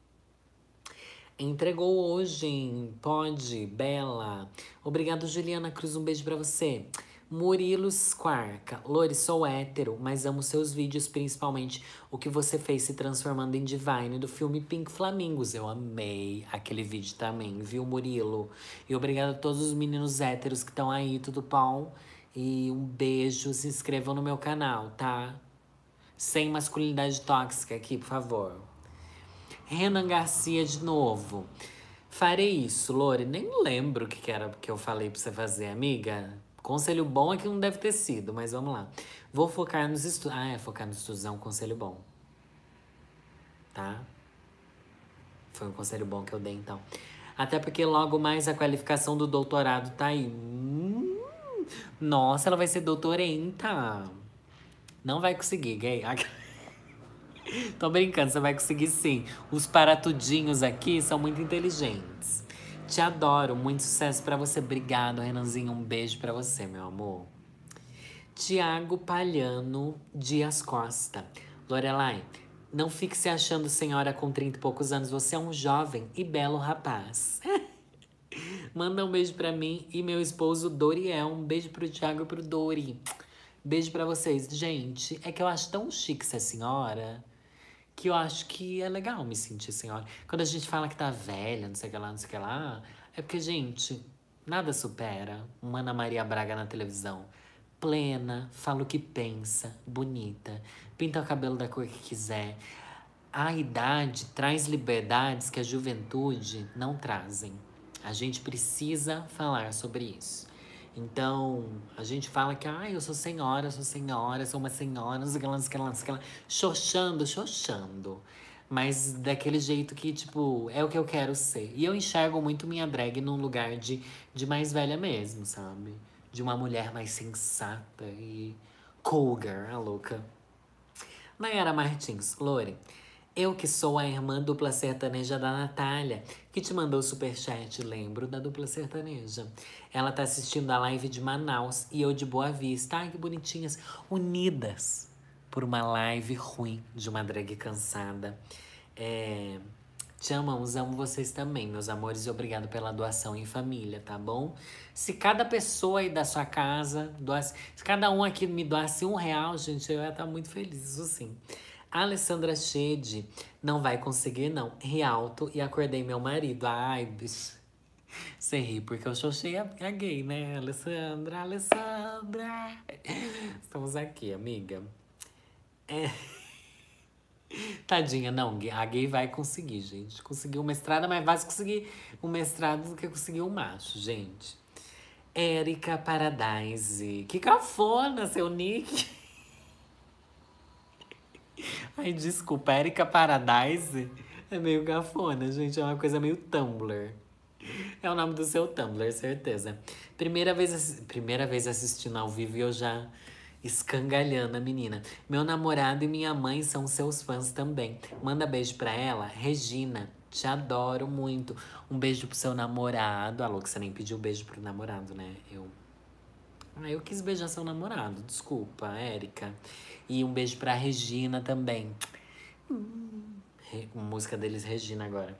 A: Entregou hoje, hein? Pode, Bela. Obrigado, Juliana Cruz, um beijo pra você. Murilo Squarca. Lore, sou hétero, mas amo seus vídeos, principalmente o que você fez se transformando em Divine do filme Pink Flamingos. Eu amei aquele vídeo também, viu, Murilo? E obrigado a todos os meninos héteros que estão aí, tudo bom? E um beijo, se inscrevam no meu canal, tá? Sem masculinidade tóxica aqui, por favor. Renan Garcia de novo. Farei isso, Lore. Nem lembro o que, que era que eu falei pra você fazer, amiga. Conselho bom é que não deve ter sido, mas vamos lá. Vou focar nos estudos. Ah, é, focar nos estudos é um conselho bom. Tá? Foi um conselho bom que eu dei, então. Até porque logo mais a qualificação do doutorado tá aí. Hum, nossa, ela vai ser doutorenta. Não vai conseguir, gay. Tô brincando, você vai conseguir sim. Os paratudinhos aqui são muito inteligentes. Te adoro, muito sucesso pra você. Obrigado, Renanzinho. Um beijo pra você, meu amor. Tiago Palhano Dias Costa. Lorelai, não fique se achando senhora com trinta e poucos anos. Você é um jovem e belo rapaz. Manda um beijo pra mim e meu esposo Doriel. Um beijo pro Tiago e pro Dori. Beijo pra vocês. Gente, é que eu acho tão chique ser senhora que eu acho que é legal me sentir senhora. Quando a gente fala que tá velha, não sei o que lá, não sei o que lá, é porque, gente, nada supera uma Ana Maria Braga na televisão. Plena, fala o que pensa, bonita, pinta o cabelo da cor que quiser. A idade traz liberdades que a juventude não trazem. A gente precisa falar sobre isso. Então, a gente fala que, ah, eu sou senhora, sou senhora, sou uma senhora, não sei o que lá, não sei o que lá, não sei o que lá. Xoxando, xoxando. Mas daquele jeito que, tipo, é o que eu quero ser. E eu enxergo muito minha drag num lugar de, de mais velha mesmo, sabe? De uma mulher mais sensata e cougar, a louca. Nayara Martins, Lore, eu que sou a irmã dupla sertaneja da Natália, que te mandou o superchat, lembro da dupla sertaneja. Ela tá assistindo a live de Manaus e eu de Boa Vista. Ai, que bonitinhas. Unidas por uma live ruim de uma drag cansada. É... Te amamos, amo vocês também, meus amores, e obrigado pela doação em família, tá bom? Se cada pessoa aí da sua casa doasse, se cada um aqui me doasse um real, gente, eu ia estar muito feliz, isso sim. A Alessandra Chede não vai conseguir, não. Ri alto e acordei meu marido. Ai, bicho. Você ri, porque eu xoxei a, a gay, né? Alessandra, Alessandra. Estamos aqui, amiga. É. Tadinha, não. A gay vai conseguir, gente. Conseguiu uma estrada, mas vai conseguir um mestrado do que conseguir um macho, gente. Érica Paradise. Que cafona, seu nick. Ai, desculpa, Érica Paradise é meio cafona, gente. É uma coisa meio Tumblr. É o nome do seu Tumblr, certeza. Primeira vez, primeira vez assistindo ao vivo e eu já escangalhando a menina. Meu namorado e minha mãe são seus fãs também. Manda beijo pra ela, Regina. Te adoro muito. Um beijo pro seu namorado. Alô, que você nem pediu beijo pro namorado, né? Eu. Ah, eu quis beijar seu namorado. Desculpa, Érica. E um beijo pra Regina também. Hum. Re- música deles, Regina, agora.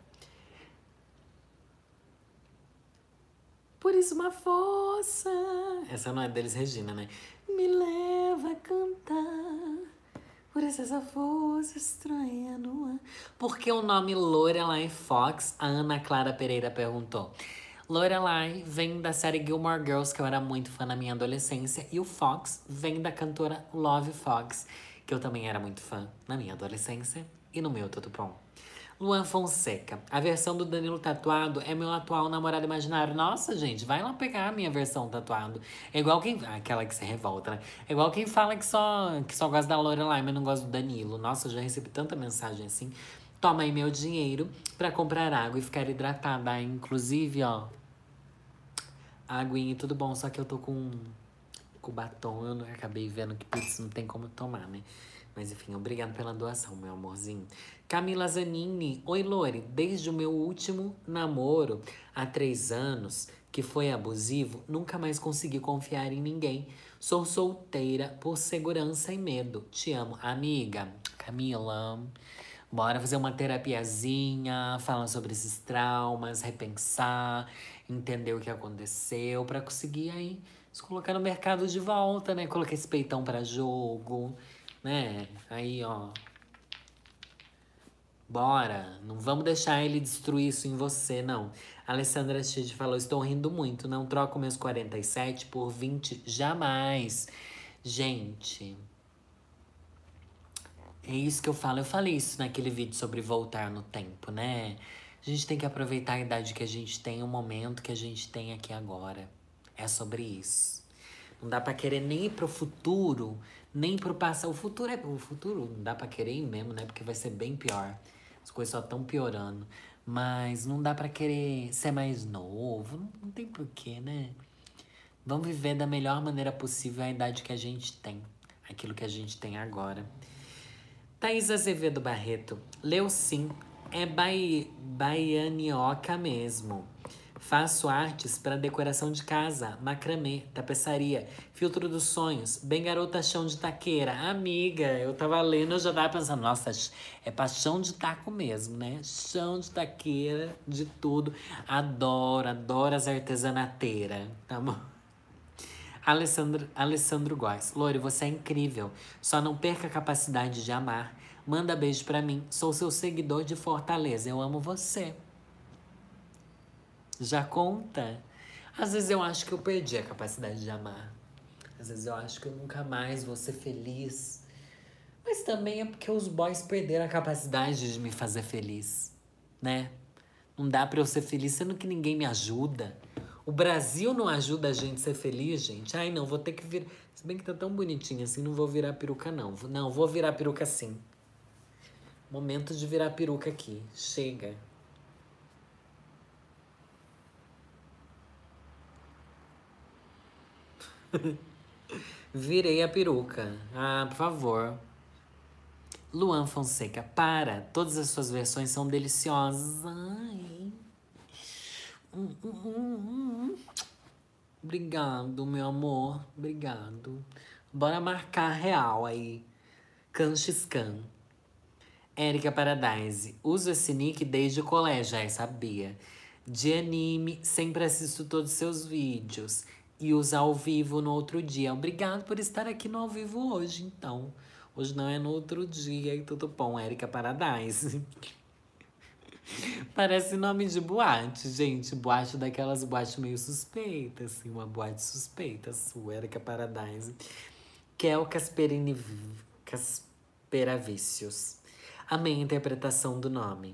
A: Por isso uma força. Essa não é deles, Regina, né? Me leva a cantar. Por isso essa força estranha no ar. Por que o nome Lorelai Fox? A Ana Clara Pereira perguntou. Lorelai vem da série Gilmore Girls, que eu era muito fã na minha adolescência. E o Fox vem da cantora Love Fox, que eu também era muito fã na minha adolescência. E no meu tudo bom. Luan Fonseca. A versão do Danilo tatuado é meu atual namorado imaginário. Nossa, gente, vai lá pegar a minha versão tatuado. É igual quem... Aquela que se revolta, né? É igual quem fala que só, que só gosta da Lorelai, mas não gosta do Danilo. Nossa, eu já recebi tanta mensagem assim. Toma aí meu dinheiro pra comprar água e ficar hidratada. Inclusive, ó... Aguinha e tudo bom, só que eu tô com... Com batom, eu não- acabei vendo que putz, não tem como tomar, né? Mas enfim, obrigado pela doação, meu amorzinho. Camila Zanini. Oi, Lore. Desde o meu último namoro, há três anos, que foi abusivo, nunca mais consegui confiar em ninguém. Sou solteira por segurança e medo. Te amo, amiga. Camila, bora fazer uma terapiazinha, falar sobre esses traumas, repensar, entender o que aconteceu, pra conseguir aí se colocar no mercado de volta, né? Colocar esse peitão pra jogo, né? Aí, ó. Bora, não vamos deixar ele destruir isso em você, não. A Alessandra Chide falou, estou rindo muito, não troco meus quarenta e sete por vinte, jamais. Gente, é isso que eu falo. Eu falei isso naquele vídeo sobre voltar no tempo, né? A gente tem que aproveitar a idade que a gente tem, o momento que a gente tem aqui agora. É sobre isso. Não dá pra querer nem ir pro futuro, nem pro passado. O futuro é o futuro, não dá pra querer ir mesmo, né? Porque vai ser bem pior. As coisas só estão piorando. Mas não dá pra querer ser mais novo. Não, não tem porquê, né? Vamos viver da melhor maneira possível a idade que a gente tem. Aquilo que a gente tem agora. Thaís Azevedo Barreto. Leu sim. É bai... baianioca mesmo. Faço artes para decoração de casa, macramê, tapeçaria, filtro dos sonhos, bem garota chão de taqueira. Amiga, eu tava lendo, eu já tava pensando, nossa, é pra chão de taco mesmo, né? Chão de taqueira, de tudo. Adoro, adoro as artesanateiras, tá bom? Alessandro, Alessandro Góes. Lore, você é incrível. Só não perca a capacidade de amar. Manda beijo pra mim. Sou seu seguidor de Fortaleza. Eu amo você. Já conta? Às vezes eu acho que eu perdi a capacidade de amar. Às vezes eu acho que eu nunca mais vou ser feliz. Mas também é porque os boys perderam a capacidade de me fazer feliz, né? Não dá pra eu ser feliz sendo que ninguém me ajuda. O Brasil não ajuda a gente a ser feliz, gente. Ai, não, vou ter que virar. Se bem que tá tão bonitinho assim, não vou virar peruca, não. Não, vou virar peruca sim. Momento de virar peruca aqui. Chega. Virei a peruca. Ah, por favor. Luan Fonseca, para. Todas as suas versões são deliciosas. Ai. Hum, hum, hum, hum. Obrigado, meu amor. Obrigado. Bora marcar real aí. Canxiscan. Erika Paradise. Uso esse nick desde o colégio, já sabia. De anime, sempre assisto todos os seus vídeos. E uso ao vivo no outro dia. Obrigado por estar aqui no ao vivo hoje, então. Hoje não é no outro dia e tudo bom, Erika Paradise. Parece nome de boate, gente. Boate daquelas boates meio suspeitas, assim. Uma boate suspeita sua, Erika Paradise. Kel Casperini... Casperavicius. Amei a interpretação do nome.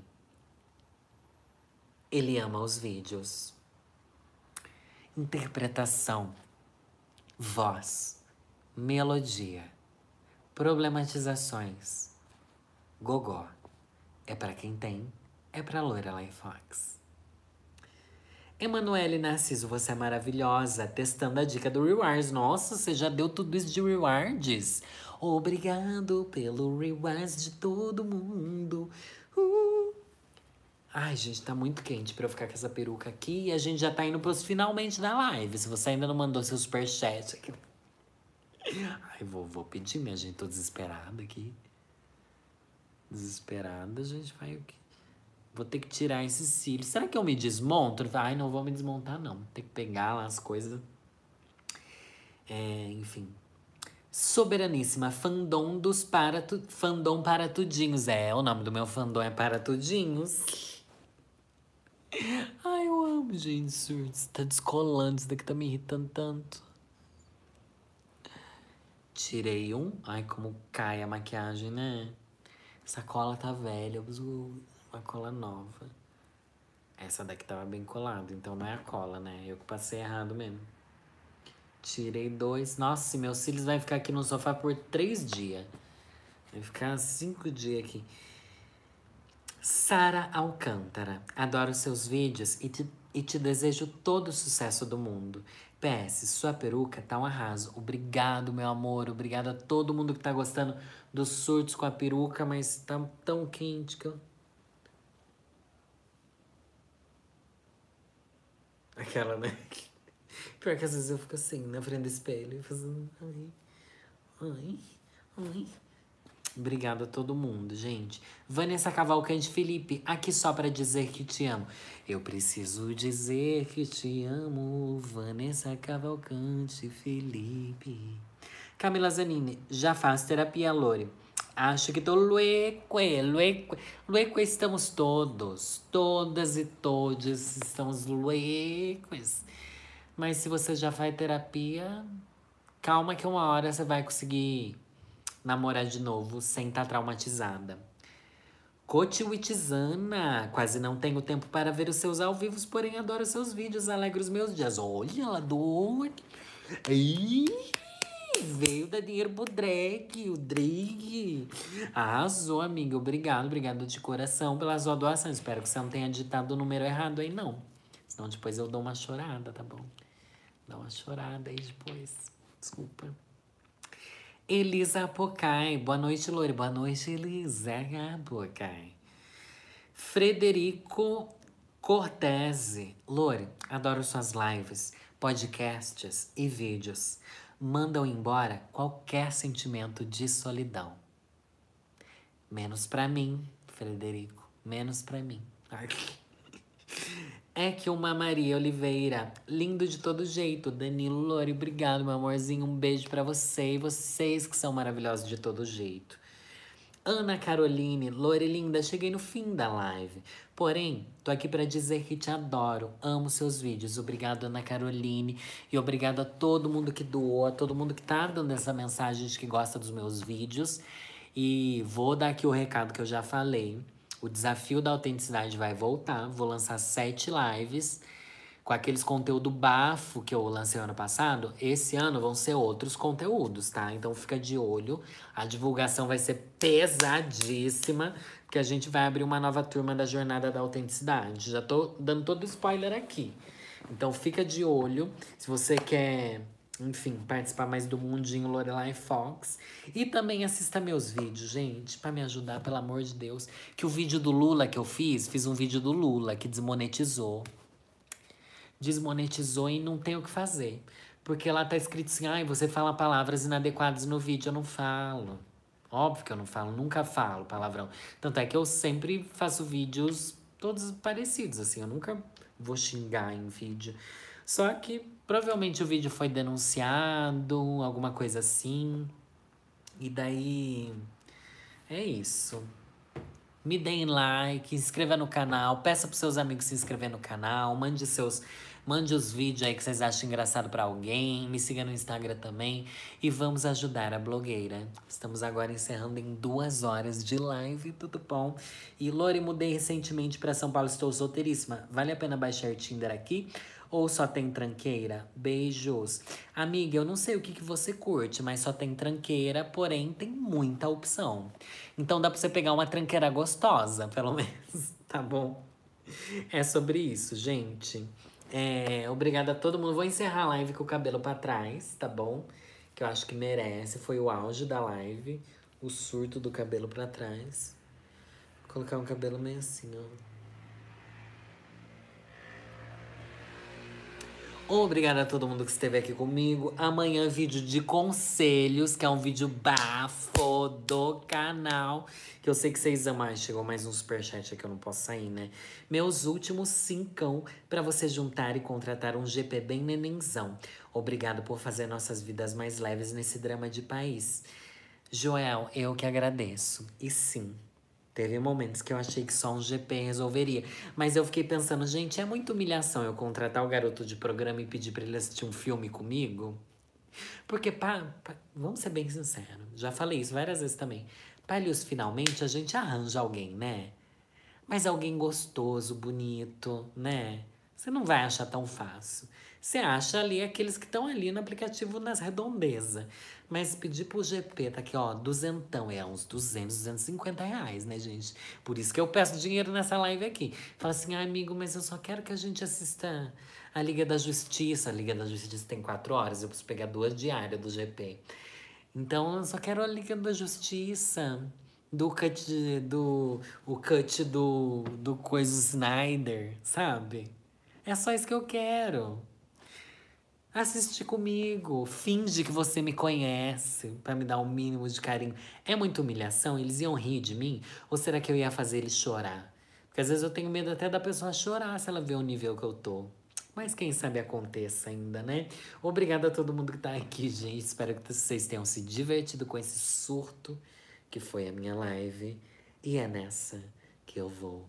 A: Ele ama os vídeos. Interpretação. Voz. Melodia. Problematizações. Gogó. É pra quem tem. É pra Lorelai Fox. Emanuele Narciso, você é maravilhosa. Testando a dica do Rewards. Nossa, você já deu tudo isso de Rewards. Obrigado pelo Rewards de todo mundo. Uh. Ai, gente, tá muito quente pra eu ficar com essa peruca aqui. E a gente já tá indo pros finalmente da live. Se você ainda não mandou seu superchat aqui. Ai, vou, vou pedir, minha gente. Tô desesperada aqui. Desesperada, a gente vai o quê? Vou ter que tirar esses cílios. Será que eu me desmonto? Ai, não vou me desmontar, não. Tem que pegar lá as coisas. É, enfim. Soberaníssima. Fandom dos para... Tu... Fandom para tudinhos. É, o nome do meu fandom é para tudinhos. Ai, eu amo, gente. Surtos. Tá descolando. Isso daqui tá me irritando tanto. Tirei um. Ai, como cai a maquiagem, né? Essa cola tá velha. Eu uso uma cola nova. Essa daqui tava bem colada, então não é a cola, né? Eu que passei errado mesmo. Tirei dois. Nossa, meus cílios vai ficar aqui no sofá por três dias. Vai ficar cinco dias aqui. Sara Alcântara. Adoro seus vídeos e te, e te desejo todo o sucesso do mundo. P S, sua peruca tá um arraso. Obrigado, meu amor. Obrigado a todo mundo que tá gostando dos surtos com a peruca, mas tá tão quente que eu... Aquela, né? Pior que às vezes eu fico assim, na frente do espelho, fazendo... Ai, ai, ai. Obrigada a todo mundo, gente. Vanessa Cavalcante Felipe, aqui só pra dizer que te amo. Eu preciso dizer que te amo, Vanessa Cavalcante Felipe. Camila Zanini, já faz terapia, Lore. Acho que tô lueque, lueque. Lueque estamos todos. Todas e todos estamos lueques. Mas se você já faz terapia, calma que uma hora você vai conseguir namorar de novo sem estar traumatizada. Cotiwitizana, quase não tenho tempo para ver os seus ao vivo, porém adoro seus vídeos, alegra os meus dias. Olha, ela doa. Ih, veio da dinheiro pro Drake, o Drake. Arrasou, amiga. Obrigado, obrigado de coração pela sua doação. Espero que você não tenha digitado o número errado aí, não. Senão depois eu dou uma chorada, tá bom? Dá uma chorada aí depois. Desculpa. Elisa Apocai. Boa noite, Lore. Boa noite, Elisa Apocai. Frederico Cortese. Lore, adoro suas lives, podcasts e vídeos. Mandam embora qualquer sentimento de solidão. Menos pra mim, Frederico. Menos pra mim. Ai. É que uma Maria Oliveira, lindo de todo jeito. Danilo Lore, obrigado, meu amorzinho. Um beijo pra você e vocês que são maravilhosos de todo jeito. Ana Caroline, Lore linda, cheguei no fim da live. Porém, tô aqui pra dizer que te adoro, amo seus vídeos. Obrigado, Ana Caroline. E obrigado a todo mundo que doou, a todo mundo que tá dando essa mensagem de que gosta dos meus vídeos. E vou dar aqui o recado que eu já falei. O desafio da autenticidade vai voltar. Vou lançar sete lives com aqueles conteúdo bafo que eu lancei ano passado. Esse ano vão ser outros conteúdos, tá? Então fica de olho. A divulgação vai ser pesadíssima, porque a gente vai abrir uma nova turma da Jornada da Autenticidade. Já tô dando todo spoiler aqui. Então fica de olho. Se você quer... enfim, participar mais do mundinho Lorelai Fox. E também assista meus vídeos, gente, pra me ajudar, pelo amor de Deus. Que o vídeo do Lula que eu fiz, fiz um vídeo do Lula que desmonetizou. Desmonetizou e não tem o que fazer. Porque lá tá escrito assim, ai, você fala palavras inadequadas no vídeo. Eu não falo. Óbvio que eu não falo, nunca falo palavrão. Tanto é que eu sempre faço vídeos todos parecidos, assim. Eu nunca vou xingar em vídeo. Só que provavelmente o vídeo foi denunciado, alguma coisa assim. E daí é isso. Me deem like, inscreva no canal, peça pros seus amigos se inscrever no canal, mande seus, mande os vídeos aí que vocês acham engraçado pra alguém, me siga no Instagram também e vamos ajudar a blogueira. Estamos agora encerrando em duas horas de live, tudo bom? E Lori, mudei recentemente pra São Paulo, estou solteiríssima. Vale a pena baixar Tinder aqui? Ou só tem tranqueira? Beijos. Amiga, eu não sei o que, que você curte, mas só tem tranqueira, porém tem muita opção. Então dá pra você pegar uma tranqueira gostosa, pelo menos, tá bom? É sobre isso, gente. É, obrigada a todo mundo. Vou encerrar a live com o cabelo pra trás, tá bom? Que eu acho que merece. Foi o auge da live. O surto do cabelo pra trás. Vou colocar um cabelo meio assim, ó. Obrigada a todo mundo que esteve aqui comigo. Amanhã, vídeo de conselhos, que é um vídeo bafo do canal. Que eu sei que vocês amam. Ai, chegou mais um superchat aqui, eu não posso sair, né? Meus últimos cincão pra você juntar e contratar um G P bem nenenzão. Obrigado por fazer nossas vidas mais leves nesse drama de país. Joel, eu que agradeço. E sim, teve momentos que eu achei que só um G P resolveria. Mas eu fiquei pensando, gente, é muita humilhação eu contratar o garoto de programa e pedir pra ele assistir um filme comigo? Porque, pá, pá, vamos ser bem sinceros, já falei isso várias vezes também. Pra Lios, finalmente, a gente arranja alguém, né? Mas alguém gostoso, bonito, né? Você não vai achar tão fácil. Você acha ali aqueles que estão ali no aplicativo nas redondezas. Mas pedir pro G P, tá aqui, ó, duzentão, é uns duzentos, duzentos e cinquenta reais, né, gente? Por isso que eu peço dinheiro nessa live aqui. Fala assim, ah, amigo, mas eu só quero que a gente assista a Liga da Justiça. A Liga da Justiça tem quatro horas, eu preciso pegar duas diárias do G P. Então, eu só quero a Liga da Justiça. Do cut, de- do, o cut do, do coisa Snyder, sabe? É só isso que eu quero. Assiste comigo, finge que você me conhece pra me dar um mínimo de carinho. É muita humilhação? Eles iam rir de mim? Ou será que eu ia fazer eles chorar? Porque às vezes eu tenho medo até da pessoa chorar se ela ver o nível que eu tô. Mas quem sabe aconteça ainda, né? Obrigada a todo mundo que tá aqui, gente. Espero que vocês tenham se divertido com esse surto que foi a minha live. E é nessa que eu vou.